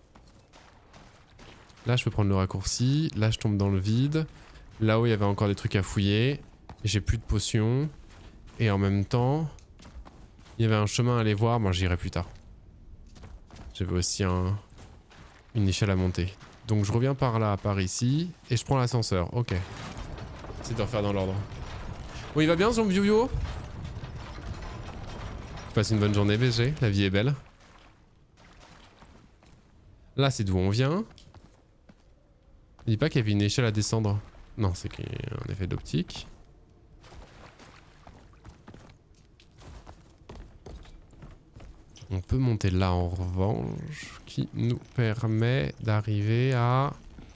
Là, je peux prendre le raccourci. Là, je tombe dans le vide. Là-haut, il y avait encore des trucs à fouiller. J'ai plus de potions. Et en même temps, il y avait un chemin à aller voir. Moi, j'irai plus tard. J'avais aussi un... une échelle à monter. Donc, je reviens par là, par ici. Et je prends l'ascenseur. Ok. C'est de refaire dans l'ordre. Bon, il va bien, Zombioyo? Passe une bonne journée B G, la vie est belle. Là c'est d'où on vient. Je dis pas qu'il y avait une échelle à descendre. Non, c'est qu'il y a un effet d'optique. On peut monter là en revanche, qui nous permet d'arriver à...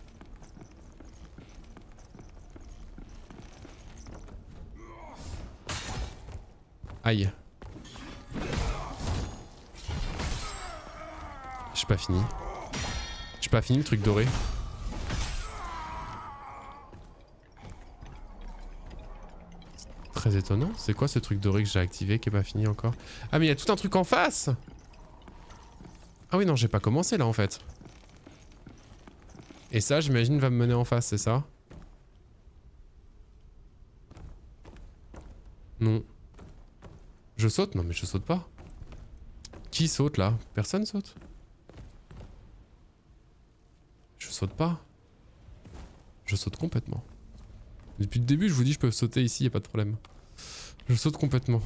Aïe. J'ai pas fini. J'ai pas fini le truc doré. Très étonnant. C'est quoi ce truc doré que j'ai activé qui est pas fini encore? Ah mais il y a tout un truc en face. Ah oui non, j'ai pas commencé là en fait. Et ça j'imagine va me mener en face, c'est ça? Non. Je saute? Non mais je saute pas. Qui saute là? Personne saute? Je saute pas. Je saute complètement. Depuis le début je vous dis je peux sauter ici, y a pas de problème. Je saute complètement.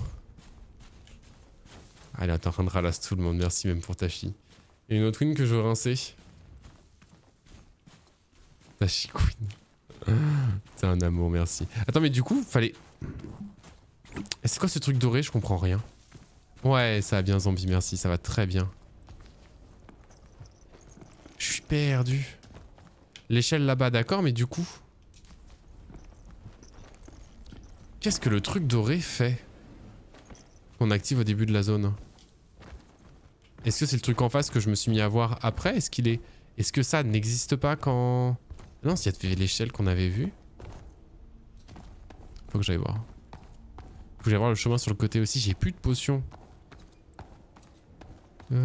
Allez, t'es en train de ralasser tout le monde, merci même pour Tachi. Et une autre win que je veux rincer. Tachi Queen. T'es un amour, merci. Attends mais du coup, fallait... C'est quoi ce truc doré? Je comprends rien. Ouais, ça va bien zombie, merci, ça va très bien. Je suis perdu. L'échelle là-bas, d'accord, mais du coup... Qu'est-ce que le truc doré fait? Qu'on active au début de la zone. Est-ce que c'est le truc en face que je me suis mis à voir après? Est-ce qu'il est... Est-ce que ça n'existe pas quand... Non, s'il y avait l'échelle qu'on avait vue. Faut que j'aille voir. Faut que j'aille voir le chemin sur le côté aussi. J'ai plus de potions. Ah,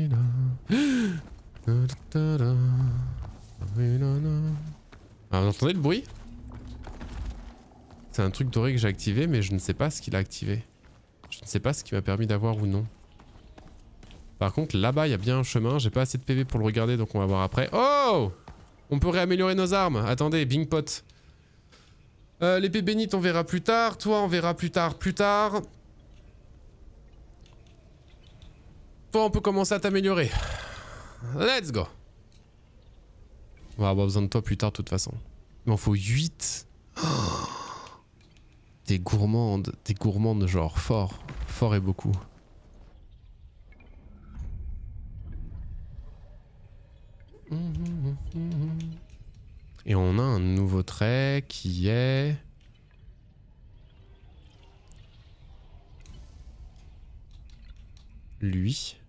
vous entendez le bruit? C'est un truc doré que j'ai activé, mais je ne sais pas ce qu'il a activé. Je ne sais pas ce qui m'a permis d'avoir ou non. Par contre, là-bas, il y a bien un chemin. J'ai pas assez de P V pour le regarder, donc on va voir après. Oh! On peut réaméliorer nos armes. Attendez, Bing Pot. Euh, L'épée bénite, on verra plus tard. Toi, on verra plus tard, plus tard. Toi, on peut commencer à t'améliorer. Let's go. On va avoir besoin de toi plus tard, de toute façon. Il m'en faut huit. Oh, t'es gourmande. T'es gourmande, genre fort. Fort et beaucoup. Et on a un nouveau trait qui est... Lui.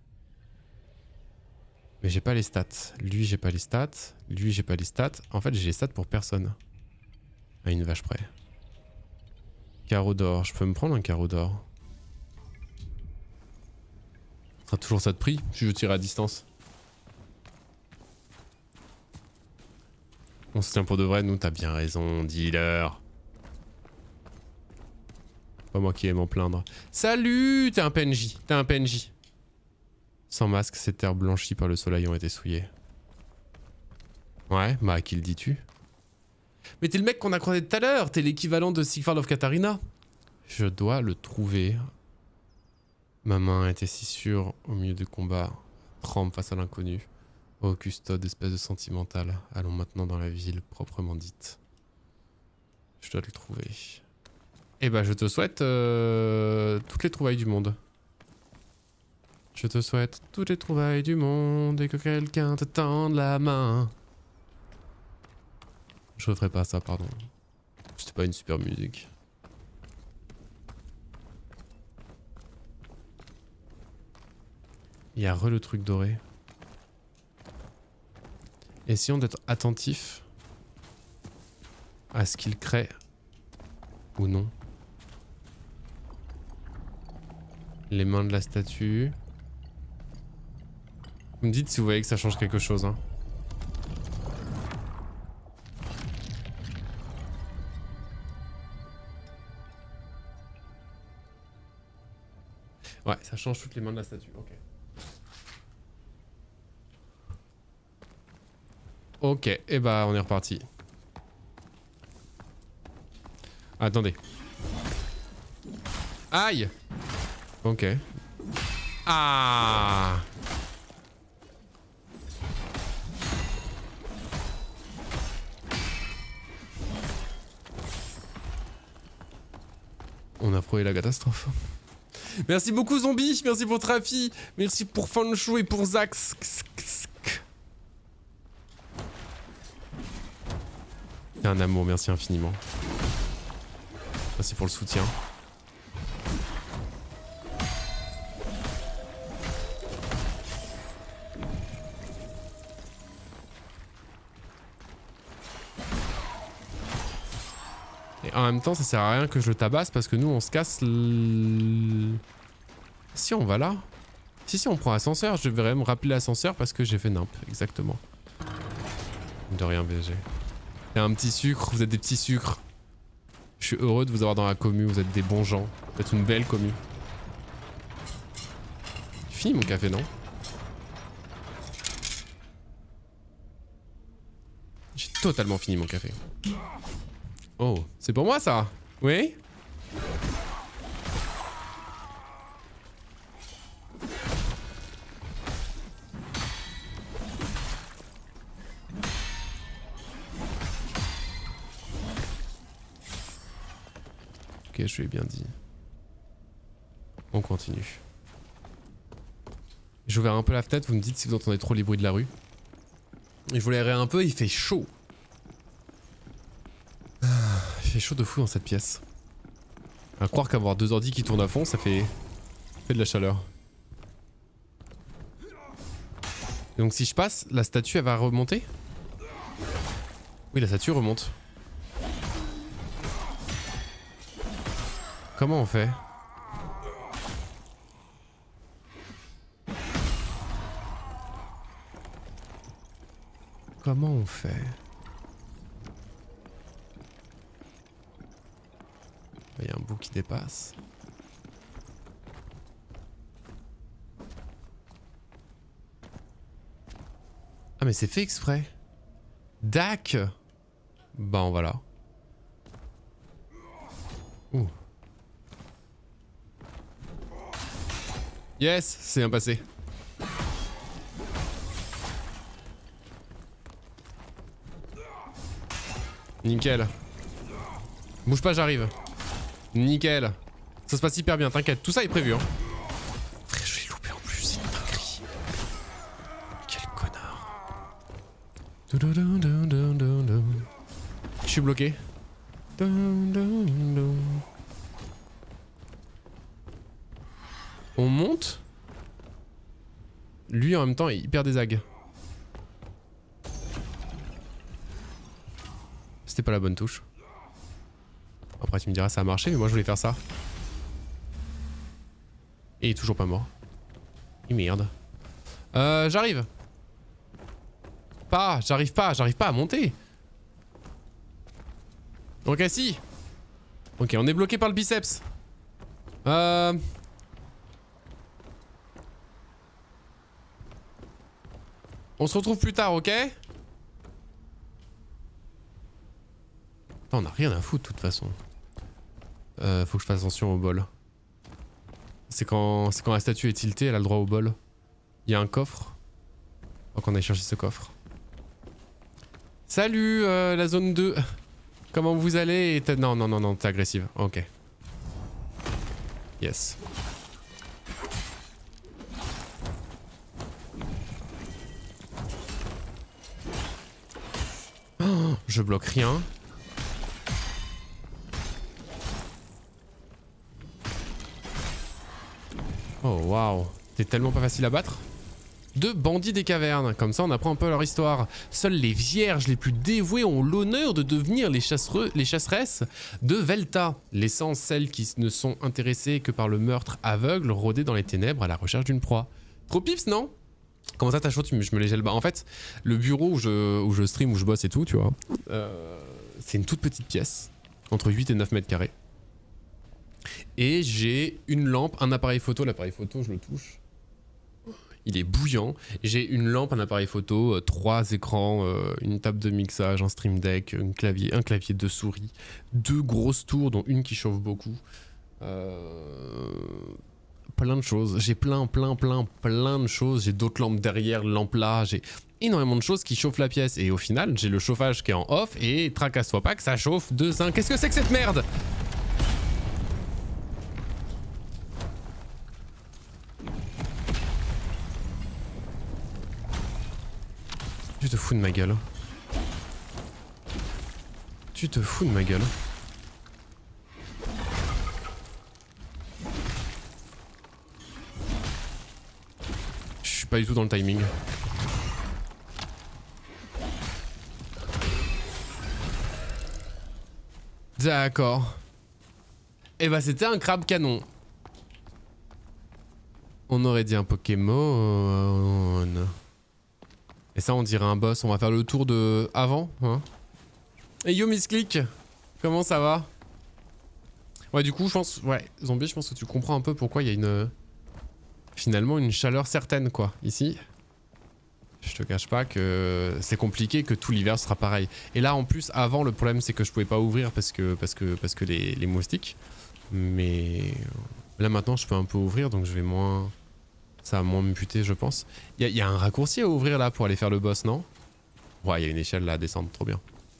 Mais j'ai pas les stats. Lui, j'ai pas les stats. Lui, j'ai pas les stats. En fait, j'ai les stats pour personne. À une vache près. Carreau d'or. Je peux me prendre un carreau d'or. Ce sera toujours ça de prix si je tire à distance. On se tient pour de vrai, nous, t'as bien raison, dealer. Pas moi qui aime m'en plaindre. Salut, t'es un P N J, t'es un P N J. Sans masque, ces terres blanchies par le soleil ont été souillées. Ouais, bah à qui le dis-tu? Mais t'es le mec qu'on a croisé tout à l'heure, t'es l'équivalent de Sigvard of Katarina. Je dois le trouver. Ma main était si sûre au milieu du combat, tremble face à l'inconnu. Oh custode, espèce de sentimental, allons maintenant dans la ville proprement dite. Je dois le trouver. Eh bah je te souhaite euh, toutes les trouvailles du monde. Je te souhaite toutes les trouvailles du monde et que quelqu'un te tende la main. Je referai pas ça, pardon. C'était pas une super musique. Il y a re le truc doré. Essayons d'être attentifs à ce qu'il crée ou non. Les mains de la statue. Vous me dites si vous voyez que ça change quelque chose. Hein. Ouais, ça change toutes les mains de la statue. Ok. Ok, et eh bah on est reparti. Attendez. Aïe! Ok. Ah. On a frôlé la catastrophe. Merci beaucoup Zombie, merci pour Trafi, merci pour Fanchou et pour Zax. C'est un amour, merci infiniment. Merci pour le soutien. Et en même temps, ça sert à rien que je le tabasse parce que nous, on se casse l... Si, on va là. Si, si, on prend l'ascenseur. Je devrais me rappeler l'ascenseur parce que j'ai fait nimp, exactement. De rien, B G. Il y a un petit sucre, vous êtes des petits sucres. Je suis heureux de vous avoir dans la commu, vous êtes des bons gens. Vous êtes une belle commu. J'ai fini mon café, non? J'ai totalement fini mon café. Oh, c'est pour moi ça? Oui? Ok, je lui ai bien dit. On continue. J'ai ouvert un peu la fenêtre, vous me dites si vous entendez trop les bruits de la rue. Et je vous l'aérer un peu, il fait chaud. Il fait chaud de fou dans cette pièce. À croire qu'avoir deux ordi qui tournent à fond, ça fait... ça fait de la chaleur. Donc si je passe, la statue elle va remonter? Oui, la statue remonte. Comment on fait? Comment on fait? Il y a un bout qui dépasse. Ah mais c'est fait exprès. Dac. Bah on va là. Ouh. Yes, c'est bien passé. Nickel. Bouge pas, j'arrive. Nickel. Ça se passe hyper bien, t'inquiète. Tout ça est prévu, hein. Frère, je l'ai loupé en plus, c'est une dinguerie. Quel connard. Je suis bloqué. On monte. Lui en même temps il perd des ags. C'était pas la bonne touche. Après tu me diras ça a marché mais moi je voulais faire ça. Et il est toujours pas mort. Et merde. Euh j'arrive. Pas, j'arrive pas, j'arrive pas à monter. Ok si. Ok on est bloqué par le biceps. Euh... On se retrouve plus tard, ok? Attends, on a rien à foutre de toute façon. Euh, faut que je fasse attention au bol. C'est quand, c'est quand la statue est tiltée, elle a le droit au bol. Il y a un coffre. Donc on aille chercher ce coffre. Salut euh, la zone deux. Comment vous allez? Non, non, non, non, t'es agressive. Ok. Yes. Oh, je bloque rien. Oh waouh, t'es tellement pas facile à battre. Deux bandits des cavernes, comme ça on apprend un peu leur histoire. Seules les vierges les plus dévouées ont l'honneur de devenir les, chassereux, les chasseresses de Velta, laissant celles qui ne sont intéressées que par le meurtre aveugle rôder dans les ténèbres à la recherche d'une proie. Trop pips, non? Comment ça t'as chaud? Je me les gèle bas. En fait, le bureau où je, où je stream, où je bosse et tout, tu vois, euh, c'est une toute petite pièce, entre huit et neuf mètres carrés. Et j'ai une lampe, un appareil photo, l'appareil photo je le touche. Il est bouillant. J'ai une lampe, un appareil photo, euh, trois écrans, euh, une table de mixage, un stream deck, un clavier, un clavier de souris, deux grosses tours dont une qui chauffe beaucoup. Euh... plein de choses. J'ai plein, plein, plein, plein de choses. J'ai d'autres lampes derrière, lampes là. J'ai énormément de choses qui chauffent la pièce. Et au final, j'ai le chauffage qui est en off. Et tracasse-toi pas que ça chauffe de zinc. Qu'est-ce que c'est que cette merde? Tu te fous de ma gueule. Tu te fous de ma gueule. Je suis pas du tout dans le timing. D'accord. Et bah c'était un crabe canon. On aurait dit un Pokémon. Et ça on dirait un boss. On va faire le tour de avant, hein. Et yo Misclick, comment ça va? Ouais du coup je pense, ouais Zombie, je pense que tu comprends un peu pourquoi il y a une... Finalement une chaleur certaine quoi, ici. Je te cache pas que c'est compliqué, que tout l'hiver sera pareil. Et là en plus avant le problème c'est que je pouvais pas ouvrir parce que, parce que, parce que les, les moustiques. Mais là maintenant je peux un peu ouvrir donc je vais moins... Ça va moins me buter je pense. Il y, y a un raccourci à ouvrir là pour aller faire le boss non? Ouais il y a une échelle là à descendre, trop bien.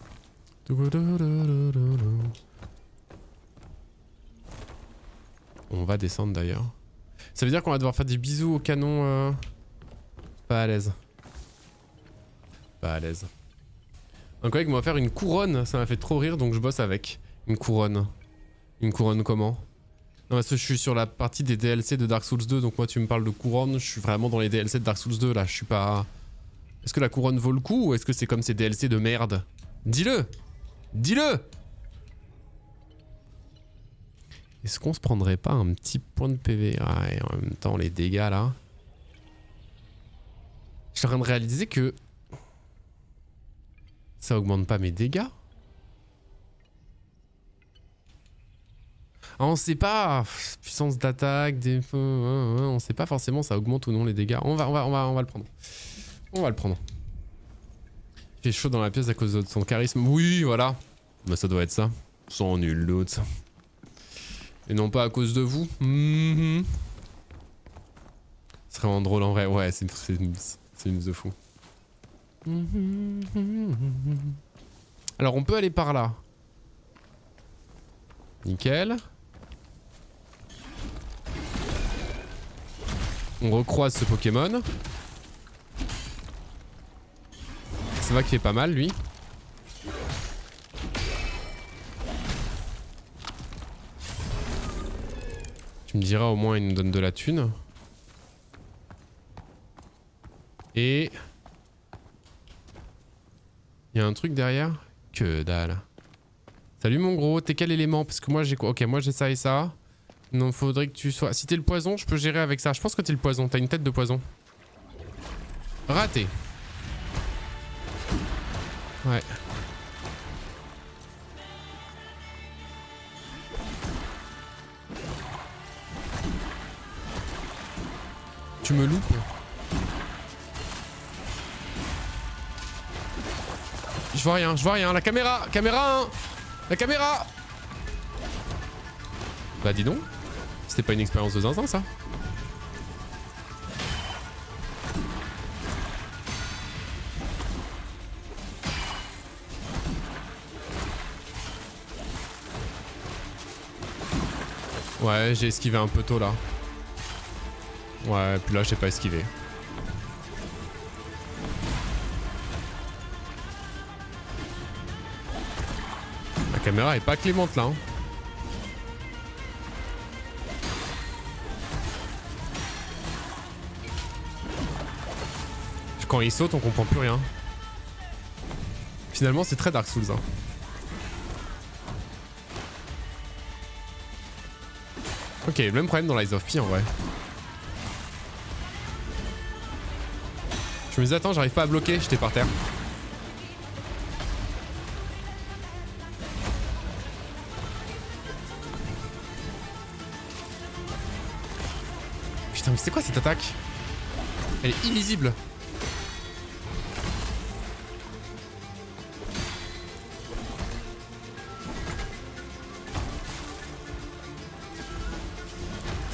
On va descendre d'ailleurs. Ça veut dire qu'on va devoir faire des bisous au canon euh... Pas à l'aise. Pas à l'aise. Un collègue m'a faire une couronne, ça m'a fait trop rire donc je bosse avec. Une couronne. Une couronne comment? Non parce que je suis sur la partie des D L C de Dark Souls deux donc moi tu me parles de couronne, je suis vraiment dans les D L C de Dark Souls deux là, je suis pas... Est-ce que la couronne vaut le coup ou est-ce que c'est comme ces D L C de merde? Dis-le! Dis-le! Est-ce qu'on se prendrait pas un petit point de P V? Ouais, en même temps, les dégâts là. Je suis en train de réaliser que ça augmente pas mes dégâts. Ah, on sait pas. Puissance d'attaque, des... on sait pas forcément ça augmente ou non les dégâts. On va, on va, on va, on va le prendre. On va le prendre. Il fait chaud dans la pièce à cause de son charisme. Oui, voilà. Bah ça doit être ça. Sans nul doute. Et non pas à cause de vous. Mmh. Ce serait vraiment drôle en vrai. Ouais, c'est une, une news de fou. Alors on peut aller par là. Nickel. On recroise ce Pokémon. C'est vrai qu'il fait pas mal lui. Tu me diras au moins il nous donne de la thune. Et... il y a un truc derrière? Que dalle. Salut mon gros, t'es quel élément? Parce que moi j'ai quoi? Ok, moi j'ai ça et ça. Non, faudrait que tu sois... Si t'es le poison, je peux gérer avec ça. Je pense que t'es le poison, t'as une tête de poison. Raté. Ouais. Tu me loupes. Je vois rien, je vois rien. La caméra, caméra, hein. La caméra. Bah dis donc. C'était pas une expérience de zinzin ça. Ouais, j'ai esquivé un peu tôt là. Ouais, puis là, j'ai pas esquivé. La caméra est pas clémente là. Hein. Quand il saute, on comprend plus rien. Finalement, c'est très Dark Souls. Hein. Ok, le même problème dans l'Eyes of P en vrai. Je me disais, attends, j'arrive pas à bloquer, j'étais par terre. Putain, mais c'est quoi cette attaque? Elle est illisible.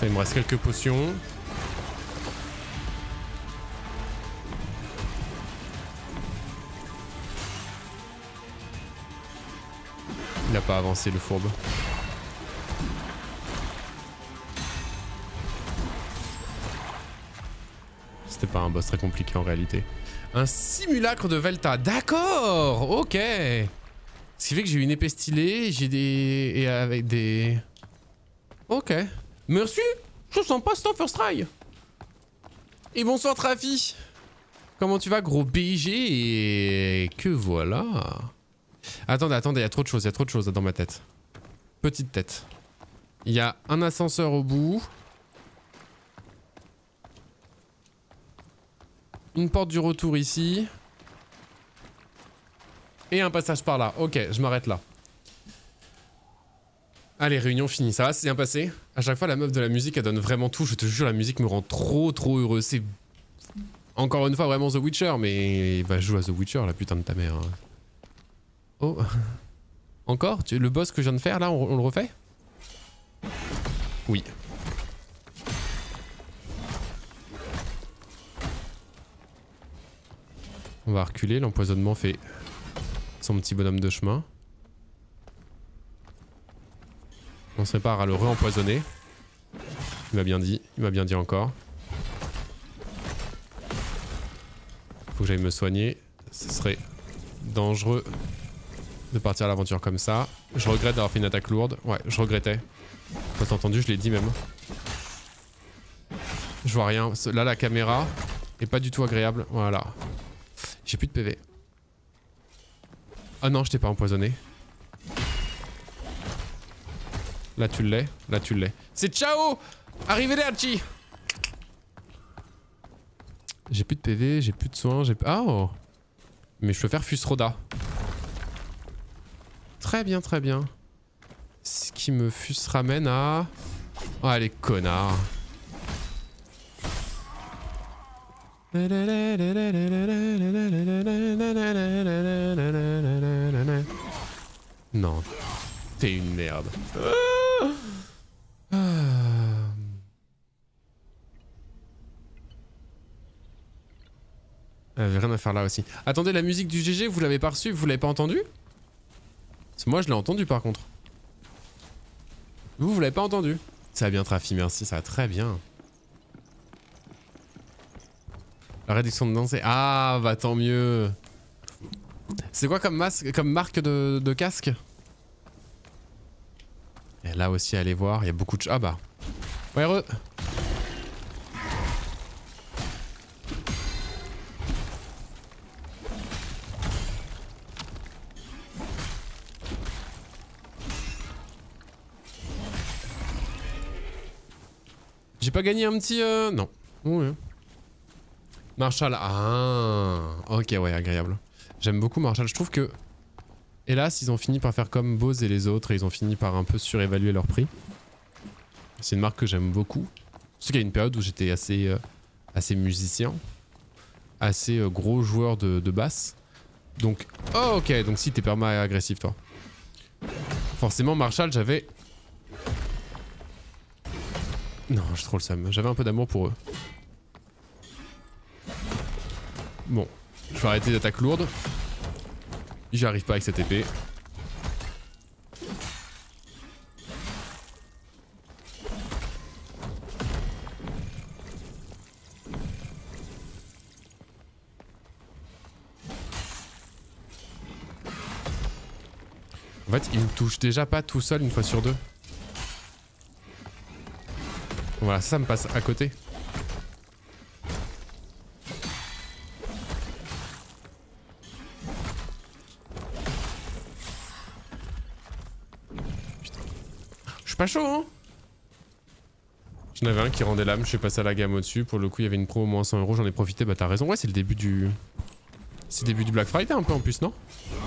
Il me reste quelques potions. Il n'a pas avancé le fourbe. C'était pas un boss très compliqué en réalité. Un simulacre de Velta. D'accord, ok. Ce qui fait que j'ai une épée stylée, j'ai des... et avec des... Ok. Merci. Je sens pas c'est un first try. Et bonsoir Trafi. Comment tu vas gros B G? Et que voilà. Attendez, attendez, il y a trop de choses, il y a trop de choses dans ma tête. Petite tête. Il y a un ascenseur au bout. Une porte du retour ici. Et un passage par là. Ok, je m'arrête là. Allez, réunion finie. Ça va, c'est bien passé? À chaque fois, la meuf de la musique, elle donne vraiment tout. Je te jure, la musique me rend trop, trop heureux. C'est encore une fois vraiment The Witcher, mais va jouer à The Witcher, la putain de ta mère. Oh. Encore? Tu... Le boss que je viens de faire, là, on, on le refait? Oui. On va reculer, l'empoisonnement fait son petit bonhomme de chemin. On se prépare à le re-empoisonner. Il m'a bien dit, il m'a bien dit encore. Faut que j'aille me soigner. Ce serait dangereux de partir à l'aventure comme ça. Je regrette d'avoir fait une attaque lourde. Ouais, je regrettais. Pas entendu, je l'ai dit même. Je vois rien. Là, la caméra est pas du tout agréable. Voilà. J'ai plus de P V. Ah non, je t'ai pas empoisonné. Là tu l'es, là tu l'es. C'est ciao! Arrivederci! J'ai plus de P V, j'ai plus de soins, j'ai... Ah oh! Mais je peux faire Fusroda. Très bien, très bien. Ce qui me fus ramène à... Oh les connards. Non. T'es une merde. Ah ah. J'avais rien à faire là aussi. Attendez, la musique du G G, vous l'avez pas reçue? Vous l'avez pas entendue? Parce que moi je l'ai entendue par contre. Vous, vous l'avez pas entendu? Ça va bien Trafi, merci, ça va très bien. La réduction de danser. Ah bah tant mieux. C'est quoi comme masque, comme marque de, de casque? Et là aussi allez voir, il y a beaucoup de... Ah bah. Ouais re. J'ai pas gagné un petit... Euh... Non. Oui. Marshall. Ah. Ok ouais, agréable. J'aime beaucoup Marshall. Je trouve que... Hélas, ils ont fini par faire comme Bose et les autres et ils ont fini par un peu surévaluer leur prix. C'est une marque que j'aime beaucoup. Surtout qu'il y a une période où j'étais assez, euh, assez musicien, assez euh, gros joueur de, de basse. Donc, oh ok, donc si t'es perma agressif toi. Forcément Marshall, j'avais... Non, j'ai trop le seum. J'avais un peu d'amour pour eux. Bon, je vais arrêter d'attaque lourde. J'y arrive pas avec cette épée. En fait, il me touche déjà pas tout seul une fois sur deux. Voilà, ça, ça me passe à côté. Je suis pas chaud, hein. J'en avais un qui rendait l'âme, je suis passé à la gamme au-dessus. Pour le coup, il y avait une promo moins cent euros, j'en ai profité. Bah, t'as raison, ouais, c'est le début du. C'est le début du Black Friday un peu en plus, non?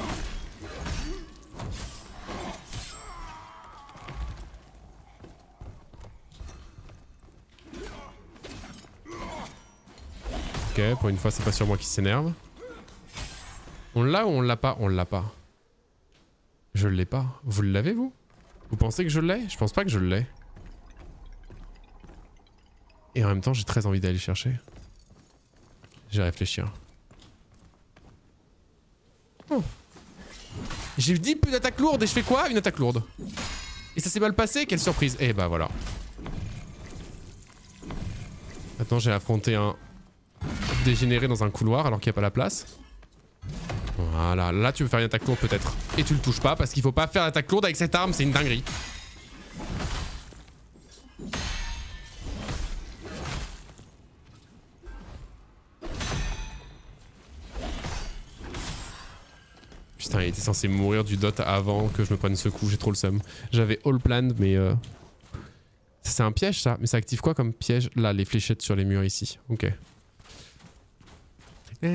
Ok, pour une fois, c'est pas sur moi qui s'énerve. On l'a ou on l'a pas? On l'a pas. Je l'ai pas. Vous l'avez, vous? Vous pensez que je l'ai? Je pense pas que je l'ai. Et en même temps, j'ai très envie d'aller chercher. J'ai réfléchi. Oh. J'ai dit plus d'attaque lourde et je fais quoi? Une attaque lourde. Et ça s'est mal passé? Quelle surprise. Et bah voilà. Maintenant j'ai affronté un dégénéré dans un couloir alors qu'il n'y a pas la place. Voilà, là tu veux faire une attaque lourde peut-être. Et tu le touches pas parce qu'il faut pas faire l'attaque lourde avec cette arme, c'est une dinguerie. Putain, il était censé mourir du dot avant que je me prenne ce coup, j'ai trop le seum. J'avais all planned, mais... Euh... C'est un piège ça, mais ça active quoi comme piège? Là, les fléchettes sur les murs ici. Ok. Ah,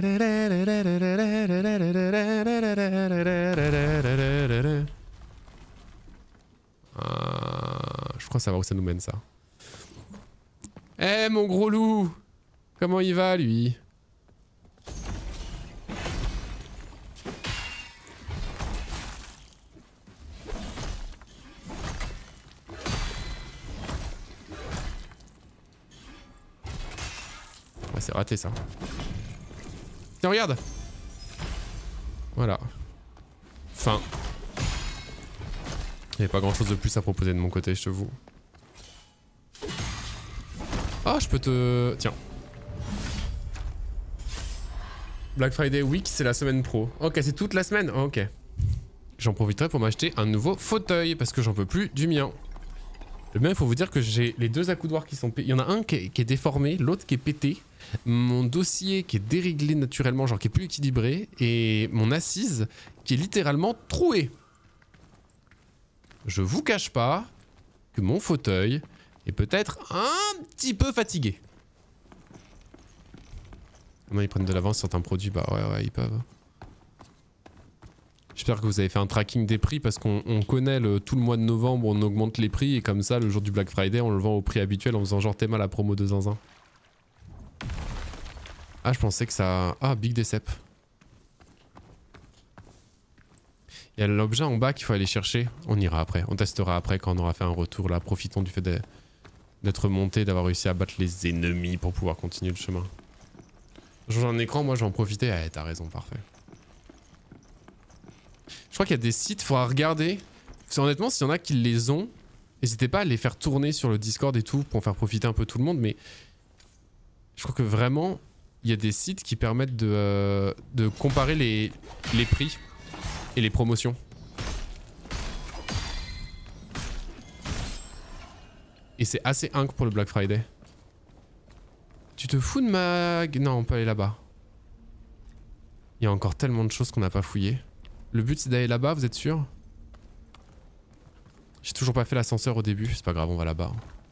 je crois savoir où ça nous mène ça. Eh hey, mon gros loup! Comment il va lui? Ouais, c'est raté ça. Tiens, regarde! Voilà. Fin. Il n'y a pas grand chose de plus à proposer de mon côté, je te vous. Ah, je peux te... Tiens. Black Friday Week, c'est la semaine pro. Ok, c'est toute la semaine? Ok. J'en profiterai pour m'acheter un nouveau fauteuil, parce que j'en peux plus du mien. Le mien, il faut vous dire que j'ai les deux accoudoirs qui sont pétés. Il y en a un qui est, qui est déformé, l'autre qui est pété. Mon dossier qui est déréglé naturellement, genre qui est plus équilibré. Et mon assise qui est littéralement trouée. Je vous cache pas que mon fauteuil est peut-être un petit peu fatigué. Comment ils prennent de l'avance certains produits? Bah ouais, ouais, ils peuvent. J'espère que vous avez fait un tracking des prix parce qu'on connaît le, tout le mois de novembre, on augmente les prix et comme ça, le jour du Black Friday, on le vend au prix habituel en faisant genre thème à la promo de zinzin. Ah, je pensais que ça... Ah, Big Decep. Il y a l'objet en bas qu'il faut aller chercher. On ira après, on testera après quand on aura fait un retour là. Profitons du fait d'être monté, d'avoir réussi à battre les ennemis pour pouvoir continuer le chemin. J'ai un écran, moi j'en profitais. Ah, t'as raison, parfait. Je crois qu'il y a des sites, il faudra regarder. Parce que honnêtement, s'il y en a qui les ont, n'hésitez pas à les faire tourner sur le Discord et tout pour faire profiter un peu tout le monde. Mais je crois que vraiment, il y a des sites qui permettent de, euh, de comparer les, les prix et les promotions. Et c'est assez inc pour le Black Friday. Tu te fous de ma... Non, on peut aller là-bas. Il y a encore tellement de choses qu'on n'a pas fouillées. Le but c'est d'aller là-bas, vous êtes sûr? J'ai toujours pas fait l'ascenseur au début, c'est pas grave, on va là-bas.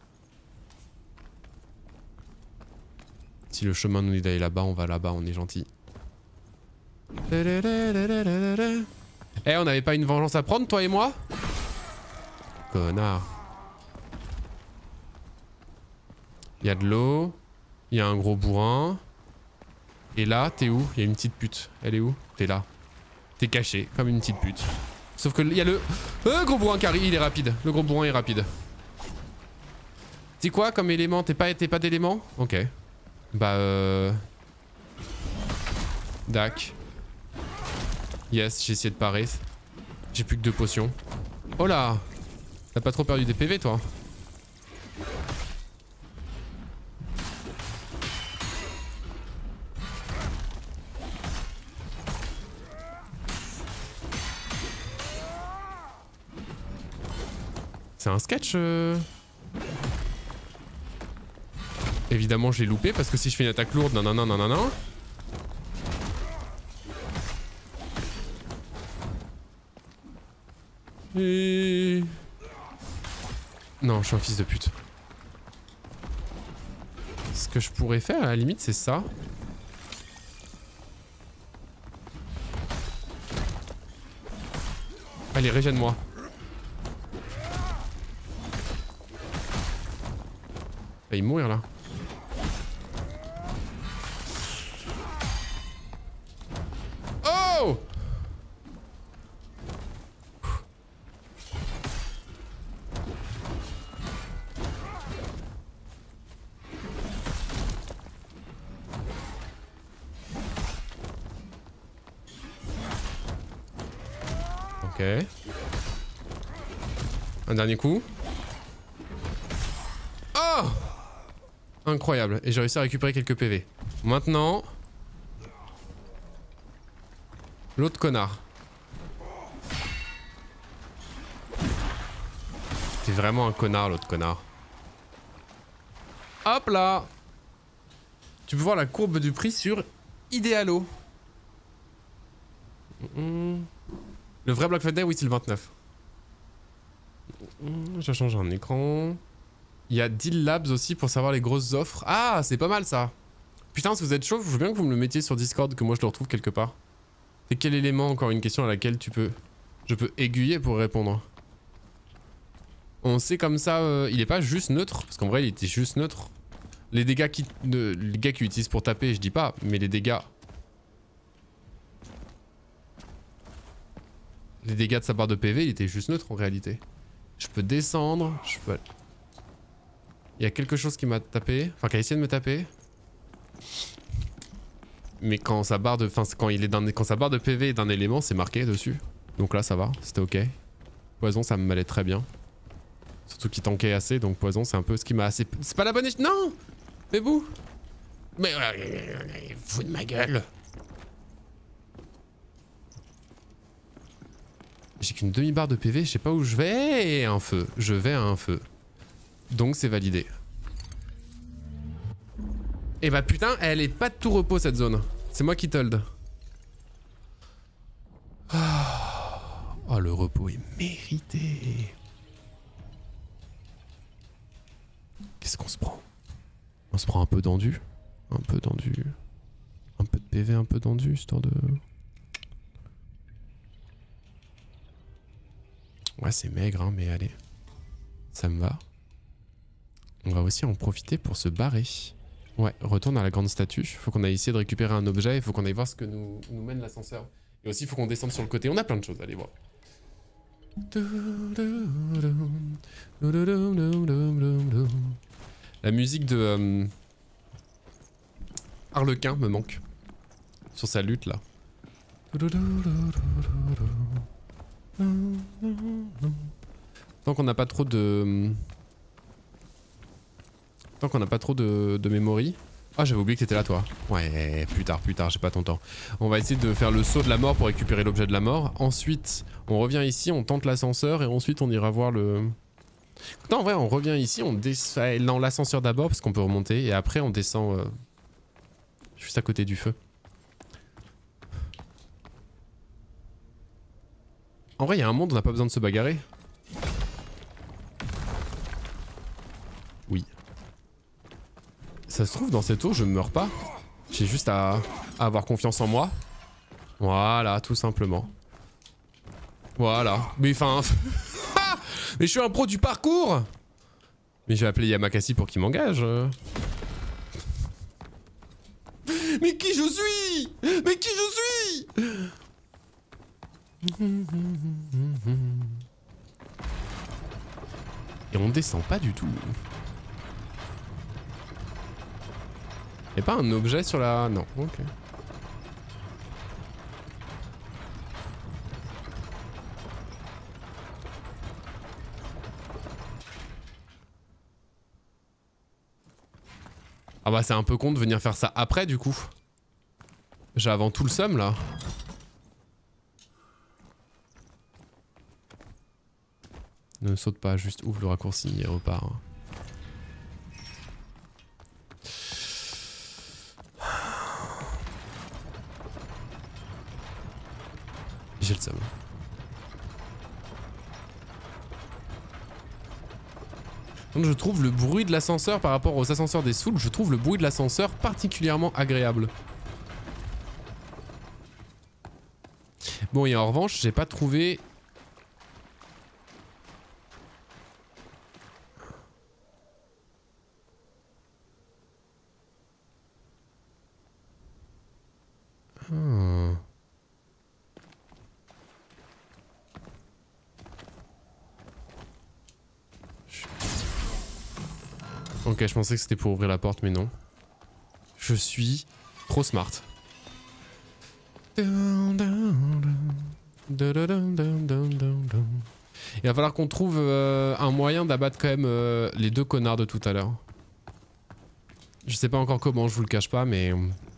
Si le chemin nous dit d'aller là-bas, on va là-bas, on est gentil. Eh, hey, on avait pas une vengeance à prendre, toi et moi? Connard. Il y a de l'eau. Il y a un gros bourrin. Et là, t'es où? Il y a une petite pute. Elle est où? T'es là. T'es caché, comme une petite pute. Sauf que il y a le... Euh, gros bourrin qui arrive, il est rapide. Le gros bourrin est rapide. C'est quoi comme élément? T'es pas, t'es pas d'élément? Ok. Bah euh... Dac. Yes, j'ai essayé de parer. J'ai plus que deux potions. Oh là! T'as pas trop perdu des P V toi? C'est un sketch euh... Évidemment j'ai loupé parce que si je fais une attaque lourde, non non non non non non. Et... Non, je suis un fils de pute. Ce que je pourrais faire à la limite c'est ça. Allez, régène-moi. Il va mourir là. Oh! Ok. Un dernier coup. Oh! Incroyable. Et j'ai réussi à récupérer quelques P V. Maintenant... L'autre connard. T'es vraiment un connard, l'autre connard. Hop là! Tu peux voir la courbe du prix sur Idealo. Le vrai Black Friday, oui, c'est le vingt-neuf. Je change un écran. Il y a Deal Labs aussi pour savoir les grosses offres. Ah, c'est pas mal ça. Putain, si vous êtes chaud, je veux bien que vous me le mettiez sur Discord, que moi je le retrouve quelque part. C'est quel élément, encore une question à laquelle tu peux... Je peux aiguiller pour répondre. On sait comme ça, euh, il est pas juste neutre, parce qu'en vrai il était juste neutre. Les dégâts qui, ne, les gars qui utilisent pour taper, je dis pas, mais les dégâts... Les dégâts de sa barre de P V, il était juste neutre en réalité. Je peux descendre, je peux... Il y a quelque chose qui m'a tapé, enfin qui a essayé de me taper. Mais quand sa barre de, enfin quand il est dans, quand sa barre de P V est d'un élément, c'est marqué dessus. Donc là ça va, c'était ok. Poison ça me m'allait très bien. Surtout qu'il tankait assez, donc poison c'est un peu ce qui m'a assez... C'est pas la bonne échelle. Non! Mais vous! Mais... Euh, fous de ma gueule! J'ai qu'une demi-barre de P V, je sais pas où je vais. Un feu. Je vais à un feu. Donc c'est validé. Et bah putain, elle est pas de tout repos cette zone. C'est moi qui told. Oh, le repos est mérité. Qu'est-ce qu'on se prend? On se prend un peu dendu. Un peu dendu. Un peu de P V, un peu dendu, histoire de... Ouais, c'est maigre, hein, mais allez. Ça me va. On va aussi en profiter pour se barrer. Ouais, retourne à la grande statue. Faut qu'on aille essayer de récupérer un objet. Il faut qu'on aille voir ce que nous, nous mène l'ascenseur. Et aussi, il faut qu'on descende sur le côté. On a plein de choses, allez voir. La musique de... Euh, Harlequin me manque. Sur sa lutte, là. Tant qu'on n'a pas trop de... Tant qu'on n'a pas trop de, de memory. Ah, j'avais oublié que t'étais là, toi. Ouais, plus tard, plus tard, j'ai pas ton temps. On va essayer de faire le saut de la mort pour récupérer l'objet de la mort. Ensuite, on revient ici, on tente l'ascenseur et ensuite on ira voir le... Non, en vrai, on revient ici, on descend dans l'ascenseur d'abord parce qu'on peut remonter et après on descend euh... juste à côté du feu. En vrai, il y a un monde où on n'a pas besoin de se bagarrer. Oui. Ça se trouve, dans cette eau, je meurs pas. J'ai juste à, à avoir confiance en moi. Voilà, tout simplement. Voilà. Mais enfin... Mais je suis un pro du parcours. Mais je vais appeler Yamakasi pour qu'il m'engage. Mais qui je suis? Mais qui je suis? Et on descend pas du tout. Y'a pas un objet sur la... Non, ok. Ah bah c'est un peu con de venir faire ça après du coup. J'ai avant tout le seum là. Ne saute pas, juste ouvre le raccourci et repart. J'ai le seum. Donc je trouve le bruit de l'ascenseur par rapport aux ascenseurs des Souls, je trouve le bruit de l'ascenseur particulièrement agréable. Bon et en revanche, j'ai pas trouvé... Hmm. Ok, je pensais que c'était pour ouvrir la porte, mais non. Je suis trop smart. Il va falloir qu'on trouve euh, un moyen d'abattre quand même euh, les deux connards de tout à l'heure. Je sais pas encore comment, je vous le cache pas, mais...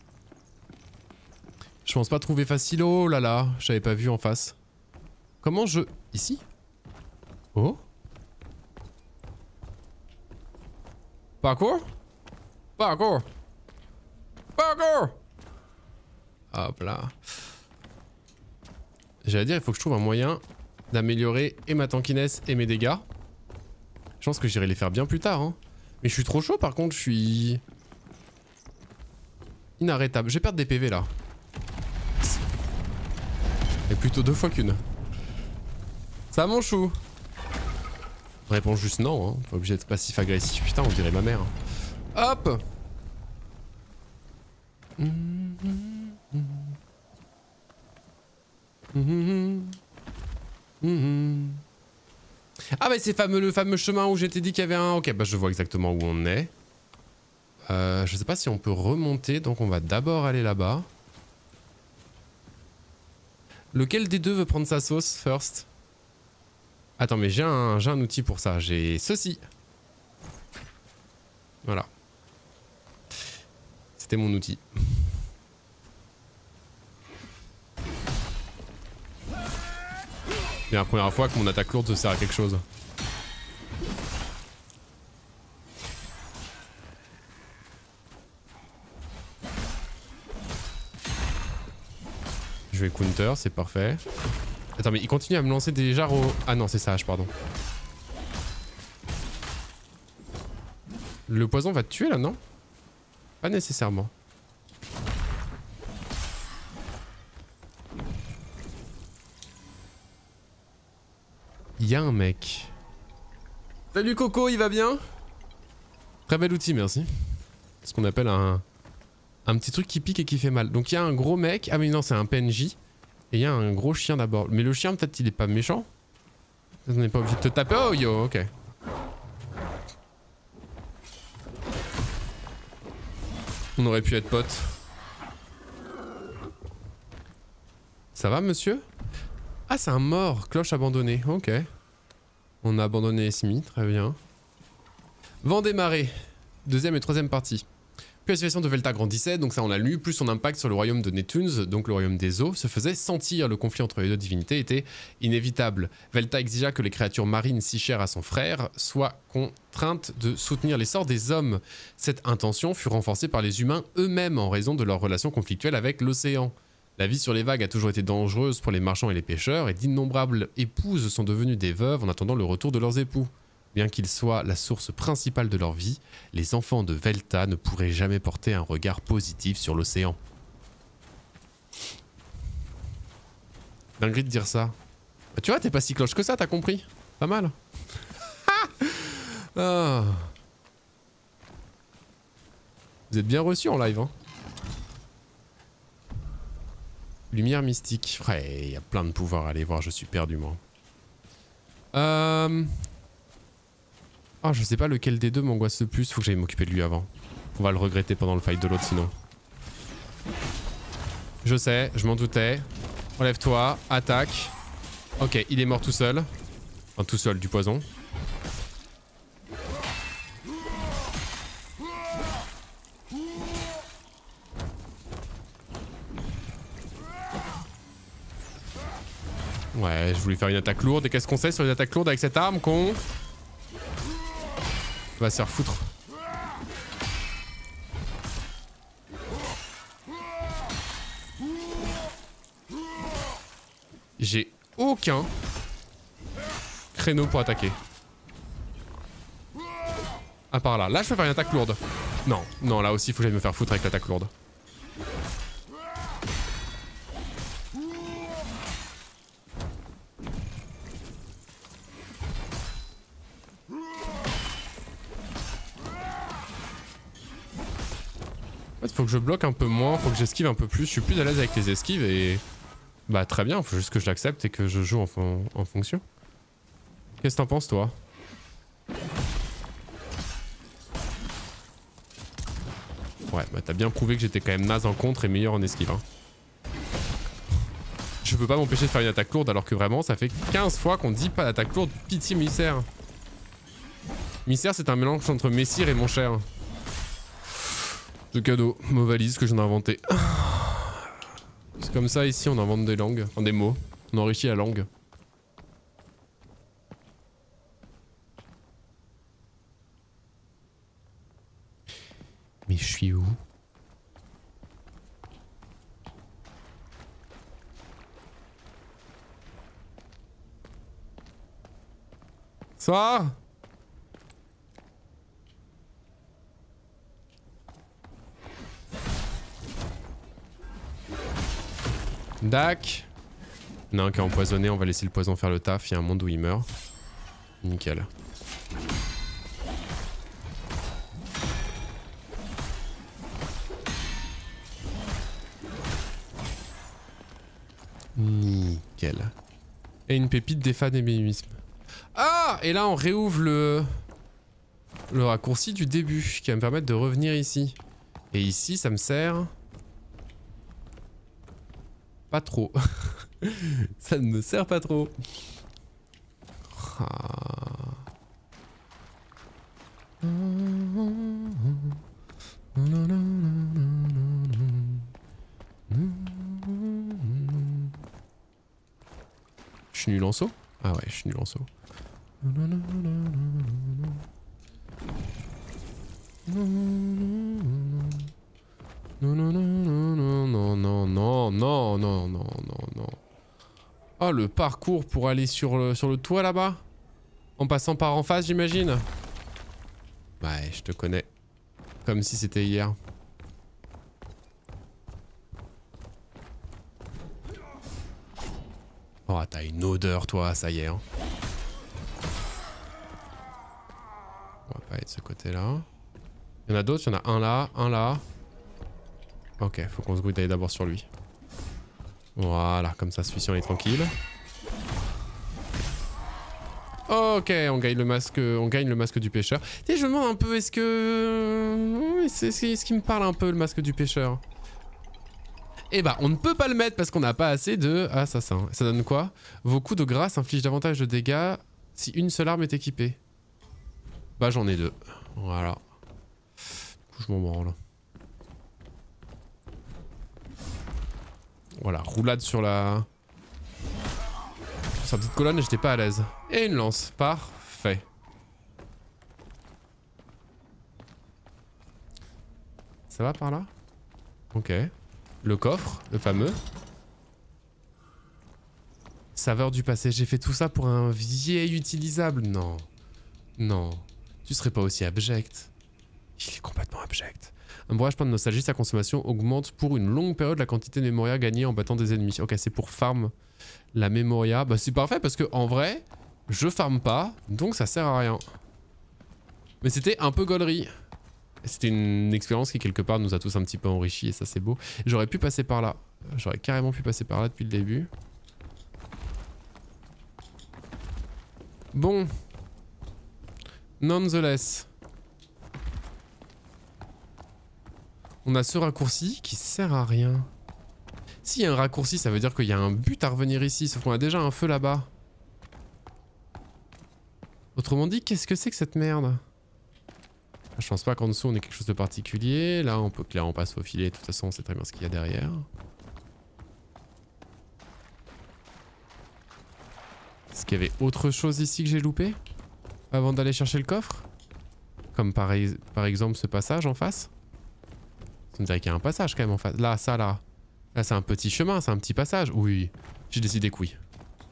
Je pense pas trouver facile. Oh là là, j'avais pas vu en face. Comment je... Ici? Oh? Parcours? Parcours? Parcours! Hop là. J'allais dire, il faut que je trouve un moyen d'améliorer et ma tankiness et mes dégâts. Je pense que j'irai les faire bien plus tard. Hein. Mais je suis trop chaud par contre, je suis... inarrêtable. Je vais perdre des P V là. Et plutôt deux fois qu'une. Ça mon chou. Réponds juste non, hein. Pas obligé d'être passif agressif. Putain, on dirait ma mère. Hop. Mmh, mmh, mmh. Mmh. Ah bah c'est fameux, le fameux chemin où j'étais dit qu'il y avait un... Ok, bah je vois exactement où on est. Euh, je sais pas si on peut remonter, donc on va d'abord aller là-bas. Lequel des deux veut prendre sa sauce first? Attends, mais j'ai un, j'ai un outil pour ça. J'ai ceci. Voilà. C'était mon outil. C'est la première fois que mon attaque lourde se sert à quelque chose. Je vais counter, c'est parfait. Attends, mais il continue à me lancer des jarres au... Ah non, c'est sage, pardon. Le poison va te tuer là, non? Pas nécessairement. Il y a un mec. Salut Coco, il va bien? Très bel outil, merci. C'est ce qu'on appelle un... un petit truc qui pique et qui fait mal. Donc il y a un gros mec. Ah mais non, c'est un P N J. Et il y a un gros chien d'abord. Mais le chien, peut-être il est pas méchant. On n'est pas obligé de te taper. Oh yo, ok. On aurait pu être potes. Ça va, monsieur? Ah, c'est un mort. Cloche abandonnée. Ok. On a abandonné Esmi. Très bien. Vent des marées. Deuxième et troisième partie. Plus la situation de Velta grandissait, donc ça on a lu, plus son impact sur le royaume de Neptunes, donc le royaume des eaux, se faisait sentir. Le conflit entre les deux divinités était inévitable. Velta exigea que les créatures marines si chères à son frère soient contraintes de soutenir l'essor des hommes. Cette intention fut renforcée par les humains eux-mêmes en raison de leur relation conflictuelle avec l'océan. La vie sur les vagues a toujours été dangereuse pour les marchands et les pêcheurs, et d'innombrables épouses sont devenues des veuves en attendant le retour de leurs époux. Bien qu'ils soient la source principale de leur vie, les enfants de Velta ne pourraient jamais porter un regard positif sur l'océan. Dinguerie de dire ça. Bah, tu vois, t'es pas si cloche que ça, t'as compris? Pas mal. Ah. Vous êtes bien reçus en live, hein. Lumière mystique. Ouais, il y a plein de pouvoirs à aller voir, je suis perdu moi. Euh... Oh, je sais pas lequel des deux m'angoisse le plus, faut que j'aille m'occuper de lui avant. On va le regretter pendant le fight de l'autre sinon. Je sais, je m'en doutais. Relève-toi, attaque. Ok, il est mort tout seul. Enfin, tout seul, du poison. Ouais, je voulais faire une attaque lourde. Et qu'est-ce qu'on sait sur les attaques lourdes avec cette arme, con? On va se faire foutre. J'ai aucun créneau pour attaquer. À part là. Là, je peux faire une attaque lourde. Non, non, là aussi, il faut que j'aille me faire foutre avec l'attaque lourde. Faut que je bloque un peu moins, faut que j'esquive un peu plus. Je suis plus à l'aise avec les esquives et... Bah très bien, faut juste que je l'accepte et que je joue en, fon en fonction. Qu'est-ce que t'en penses toi? Ouais, bah t'as bien prouvé que j'étais quand même naze en contre et meilleur en esquive. Hein. Je je peux pas m'empêcher de faire une attaque lourde alors que vraiment ça fait quinze fois qu'on dit pas d'attaque lourde. Pitié Mystère. Mystère c'est un mélange entre Messire et mon cher. Ce cadeau, mot valise que j'en ai inventé. C'est comme ça ici on invente des langues, enfin des mots. On enrichit la langue. Mais je suis où? Ça? Dac. Il y en a un qui est empoisonné, on va laisser le poison faire le taf, il y a un monde où il meurt. Nickel. Nickel. Et une pépite des fans d'ébénisme. Ah! Et là on réouvre le... le raccourci du début qui va me permettre de revenir ici. Et ici ça me sert... pas trop. Ça ne me sert pas trop. Je suis nul en saut? Ah ouais, je suis nul en saut. Non, non, non, non, non, non, non, non, non, non, non. Oh, le parcours pour aller sur le, sur le toit là-bas? En passant par en face, j'imagine? Ouais, je te connais. Comme si c'était hier. Oh, t'as une odeur, toi, ça y est. Hein. On va pas aller de ce côté-là. Il y en a d'autres, il y en a un là, un là. Ok, faut qu'on se grouille d'aller d'abord sur lui. Voilà, comme ça, celui-ci on est tranquille. Ok, on gagne le masque, on gagne le masque du pêcheur. Et je me demande un peu, est-ce que... C'est ce qui me parle un peu, le masque du pêcheur. Eh bah, on ne peut pas le mettre parce qu'on n'a pas assez de assassins. Ça donne quoi? Vos coups de grâce infligent davantage de dégâts si une seule arme est équipée. Bah, j'en ai deux. Voilà. Je m'en branle. Voilà, roulade sur la... sur sa petite colonne et j'étais pas à l'aise. Et une lance, parfait. Ça va par là? Ok. Le coffre, le fameux. Saveur du passé, j'ai fait tout ça pour un vieil utilisable. Non. Non. Tu serais pas aussi abject. Il est complètement abject. Un bourrage plein de nostalgie, sa consommation augmente pour une longue période la quantité de mémoria gagnée en battant des ennemis. Ok, c'est pour farm la mémoria. Bah c'est parfait parce que en vrai, je farm pas, donc ça sert à rien. Mais c'était un peu gaulerie. C'était une expérience qui quelque part nous a tous un petit peu enrichis et ça c'est beau. J'aurais pu passer par là. J'aurais carrément pu passer par là depuis le début. Bon. Nonetheless. On a ce raccourci qui sert à rien. S'il y a un raccourci, ça veut dire qu'il y a un but à revenir ici. Sauf qu'on a déjà un feu là-bas. Autrement dit, qu'est-ce que c'est que cette merde? Je pense pas qu'en dessous on ait quelque chose de particulier. Là, on peut clairement pas se faufiler. De toute façon, on sait très bien ce qu'il y a derrière. Est-ce qu'il y avait autre chose ici que j'ai loupé avant d'aller chercher le coffre? Comme par, par exemple ce passage en face. Ça me dirait qu'il y a un passage quand même en face. Là, ça, là. Là, c'est un petit chemin, c'est un petit passage. Oui, j'ai décidé que oui.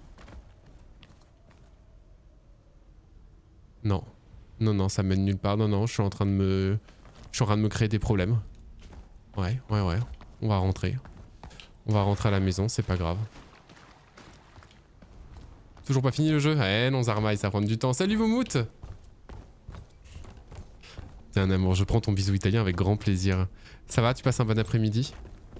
Non. Non, non, ça mène nulle part. Non, non, je suis en train de me... Je suis en train de me créer des problèmes. Ouais, ouais, ouais. On va rentrer. On va rentrer à la maison, c'est pas grave. Toujours pas fini le jeu? Eh non, Zarmaï, ça prend du temps. Salut, Vomout! T'es un amour, je prends ton bisou italien avec grand plaisir. Ça va, tu passes un bon après-midi?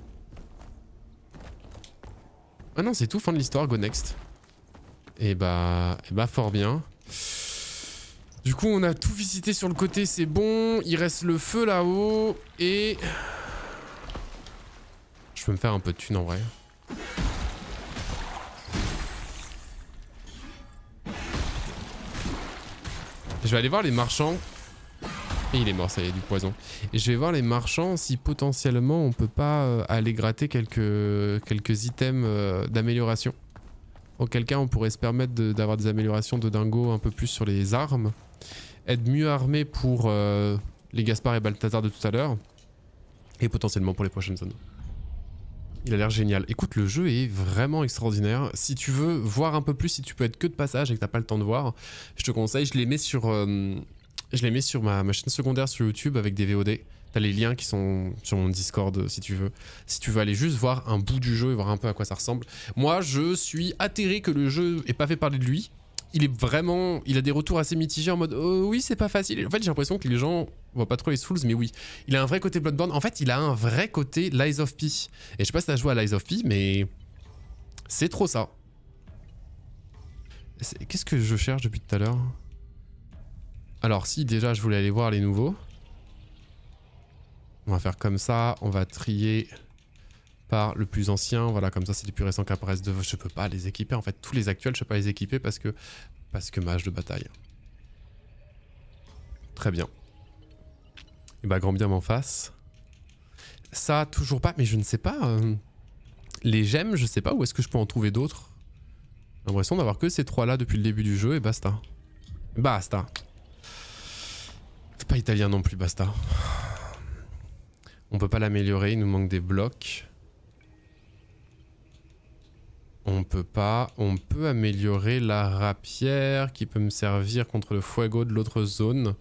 Ah non, c'est tout, fin de l'histoire, go next. Et bah... Et bah, fort bien. Du coup, on a tout visité sur le côté, c'est bon. Il reste le feu là-haut. Et... Je peux me faire un peu de thune en vrai. Je vais aller voir les marchands. Et il est mort, ça y est, du poison. Et je vais voir les marchands si potentiellement on peut pas euh, aller gratter quelques, quelques items euh, d'amélioration. Auquel cas on pourrait se permettre d'avoir de, des améliorations de dingo un peu plus sur les armes. Être mieux armé pour euh, les Gaspard et Balthazar de tout à l'heure. Et potentiellement pour les prochaines zones. Il a l'air génial. Écoute, le jeu est vraiment extraordinaire. Si tu veux voir un peu plus, si tu peux être que de passage et que t'as pas le temps de voir, je te conseille, je les mets sur, euh, je les mets sur ma, ma chaîne secondaire sur YouTube avec des V O D. T'as les liens qui sont sur mon Discord si tu veux. Si tu veux aller juste voir un bout du jeu et voir un peu à quoi ça ressemble. Moi, je suis atterré que le jeu ait pas fait parler de lui. Il est vraiment... Il a des retours assez mitigés en mode oh, oui, c'est pas facile. En fait, j'ai l'impression que les gens voient pas trop les Souls, mais oui. Il a un vrai côté Bloodborne. En fait, il a un vrai côté Lies of P. Et je sais pas si t'as joué à Lies of P, mais... C'est trop ça. Qu'est-ce que je cherche depuis tout à l'heure? Alors si, déjà, je voulais aller voir les nouveaux. On va faire comme ça. On va trier par le plus ancien. Voilà, comme ça, c'est les plus récents qui apparaissent. De... Je peux pas les équiper. En fait, tous les actuels, je peux pas les équiper parce que... Parce que mage de bataille. Très bien. Et bah, grand bien m'en face. Ça, toujours pas. Mais je ne sais pas... Euh... Les gemmes, je sais pas où est-ce que je peux en trouver d'autres. J'ai l'impression d'avoir que ces trois-là depuis le début du jeu et basta. Basta. C'est pas italien non plus, basta. On peut pas l'améliorer, il nous manque des blocs. On peut pas. On peut améliorer la rapière qui peut me servir contre le fuego de l'autre zone.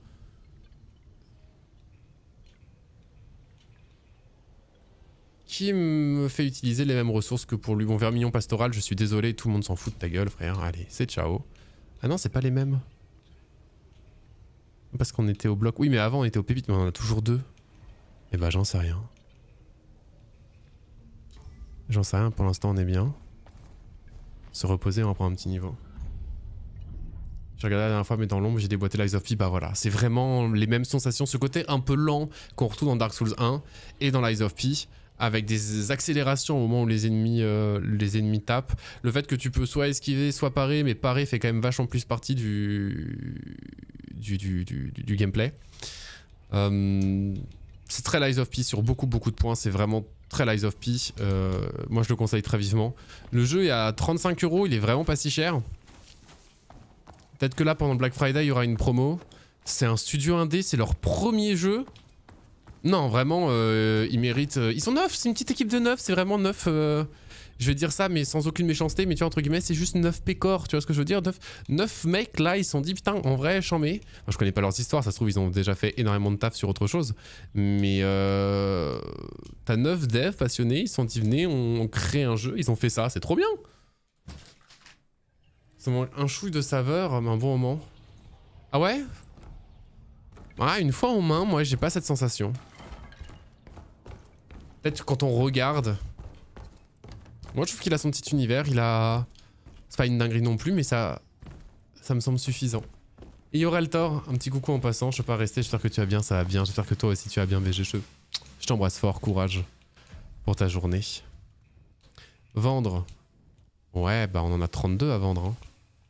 Qui me fait utiliser les mêmes ressources que pour lui. Bon, vermillon pastoral, je suis désolé, tout le monde s'en fout de ta gueule, frère. Allez, c'est ciao. Ah non, c'est pas les mêmes. Parce qu'on était au bloc. Oui, mais avant, on était au pépite, mais on en a toujours deux. Eh bah, j'en sais rien. J'en sais rien, pour l'instant, on est bien. Se reposer, on va prendre un petit niveau. J'ai regardé la dernière fois, mais dans l'ombre, j'ai déboîté Lies of P. Bah voilà, c'est vraiment les mêmes sensations. Ce côté un peu lent qu'on retrouve dans Dark Souls un et dans Lies of P. Avec des accélérations au moment où les ennemis, euh, les ennemis tapent. Le fait que tu peux soit esquiver, soit parer, mais parer fait quand même vachement plus partie du, du, du, du, du gameplay. Euh, c'est très Lies of P sur beaucoup beaucoup de points, c'est vraiment très Lies of P. Euh, moi je le conseille très vivement. Le jeu est à trente-cinq euros, il est vraiment pas si cher. Peut-être que là pendant le Black Friday il y aura une promo. C'est un studio indé, c'est leur premier jeu. Non, vraiment, euh, ils méritent... Euh, ils sont neuf, c'est une petite équipe de neuf, c'est vraiment neuf... Euh, je vais dire ça, mais sans aucune méchanceté, mais tu vois, entre guillemets, c'est juste neuf pécores, tu vois ce que je veux dire? neuf mecs, là, ils se sont dit, putain, en vrai, chambé. Enfin, je connais pas leurs histoires, ça se trouve, ils ont déjà fait énormément de taf sur autre chose. Mais euh, t'as neuf devs passionnés, ils se sont dit, venez, on, on crée un jeu, ils ont fait ça, c'est trop bien. Ça manque un chouille de saveur, mais un bon moment. Ah ouais? Ah, une fois en main, moi, j'ai pas cette sensation. Peut-être quand on regarde. Moi je trouve qu'il a son petit univers, il a... C'est pas une dinguerie non plus mais ça... Ça me semble suffisant. Et Yoreltor, un petit coucou en passant, je peux pas rester, j'espère que tu vas bien, ça va bien, j'espère que toi aussi tu vas bien V G. Je, je t'embrasse fort, courage pour ta journée. Vendre. Ouais bah on en a trente-deux à vendre. Hein.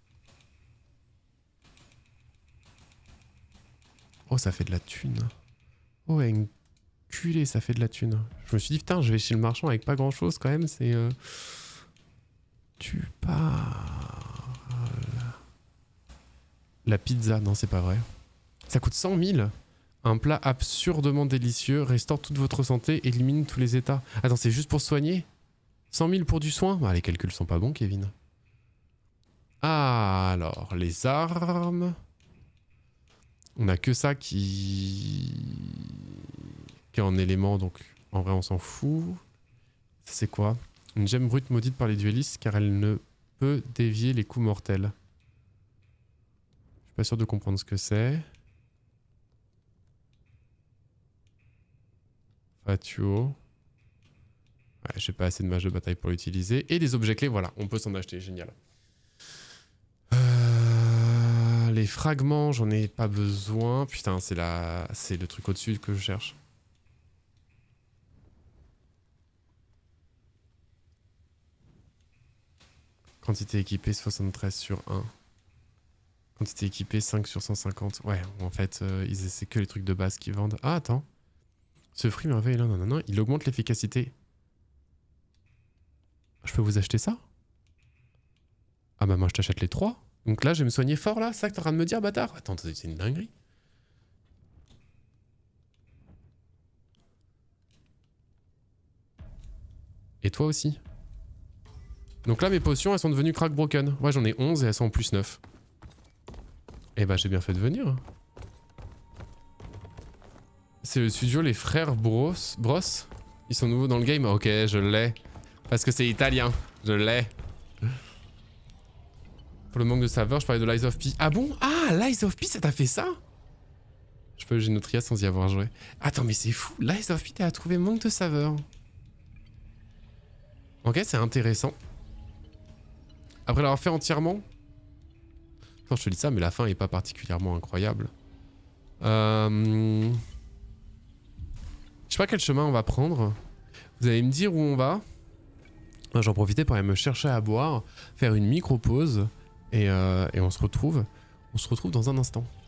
Oh ça fait de la thune. Oh ouais, une... Culé, ça fait de la thune. Je me suis dit, putain, je vais chez le marchand avec pas grand chose quand même, c'est... Euh... Tu parles... La pizza, non, c'est pas vrai. Ça coûte cent mille. Un plat absurdement délicieux, restaure toute votre santé, élimine tous les états. Attends, c'est juste pour soigner? cent mille pour du soin? Bah, les calculs sont pas bons, Kevin. Ah, alors, les armes... On a que ça qui... qui est en élément, donc en vrai on s'en fout. Ça c'est quoi? Une gemme brute maudite par les duellistes car elle ne peut dévier les coups mortels. Je suis pas sûr de comprendre ce que c'est. Fatuo. Ouais, j'ai pas assez de mages de bataille pour l'utiliser. Et des objets clés, voilà, on peut s'en acheter, génial. Euh, les fragments, j'en ai pas besoin. Putain, c'est la... c'est le truc au-dessus que je cherche. Quantité équipée, soixante-treize sur un. Quantité équipée cinq sur cent cinquante. Ouais, en fait, euh, c'est que les trucs de base qu'ils vendent. Ah, attends. Ce fruit merveille là, non, non, non, il augmente l'efficacité. Je peux vous acheter ça? Ah bah moi je t'achète les trois. Donc là je vais me soigner fort là, c'est ça que t'es en train de me dire, bâtard? Attends, c'est une dinguerie. Et toi aussi. Donc là mes potions elles sont devenues crack broken. Ouais j'en ai onze et elles sont en plus neuf. Et bah j'ai bien fait de venir. C'est le studio les frères Bros. Bros. Ils sont nouveaux dans le game. Ok je l'ai. Parce que c'est italien. Je l'ai. Pour le manque de saveur, je parlais de Lies of P. Ah bon? Ah, Lies of P, ça t'a fait ça? Je peux Génotria sans y avoir joué. Attends, mais c'est fou. Lies of P, t'as trouvé manque de saveur. Ok, c'est intéressant. Après l'avoir fait entièrement. Non, je te dis ça, mais la fin est pas particulièrement incroyable. Euh... Je sais pas quel chemin on va prendre. Vous allez me dire où on va. J'en profitais pour aller me chercher à boire, faire une micro-pause. Et, euh, et on se retrouve, on se retrouve dans un instant.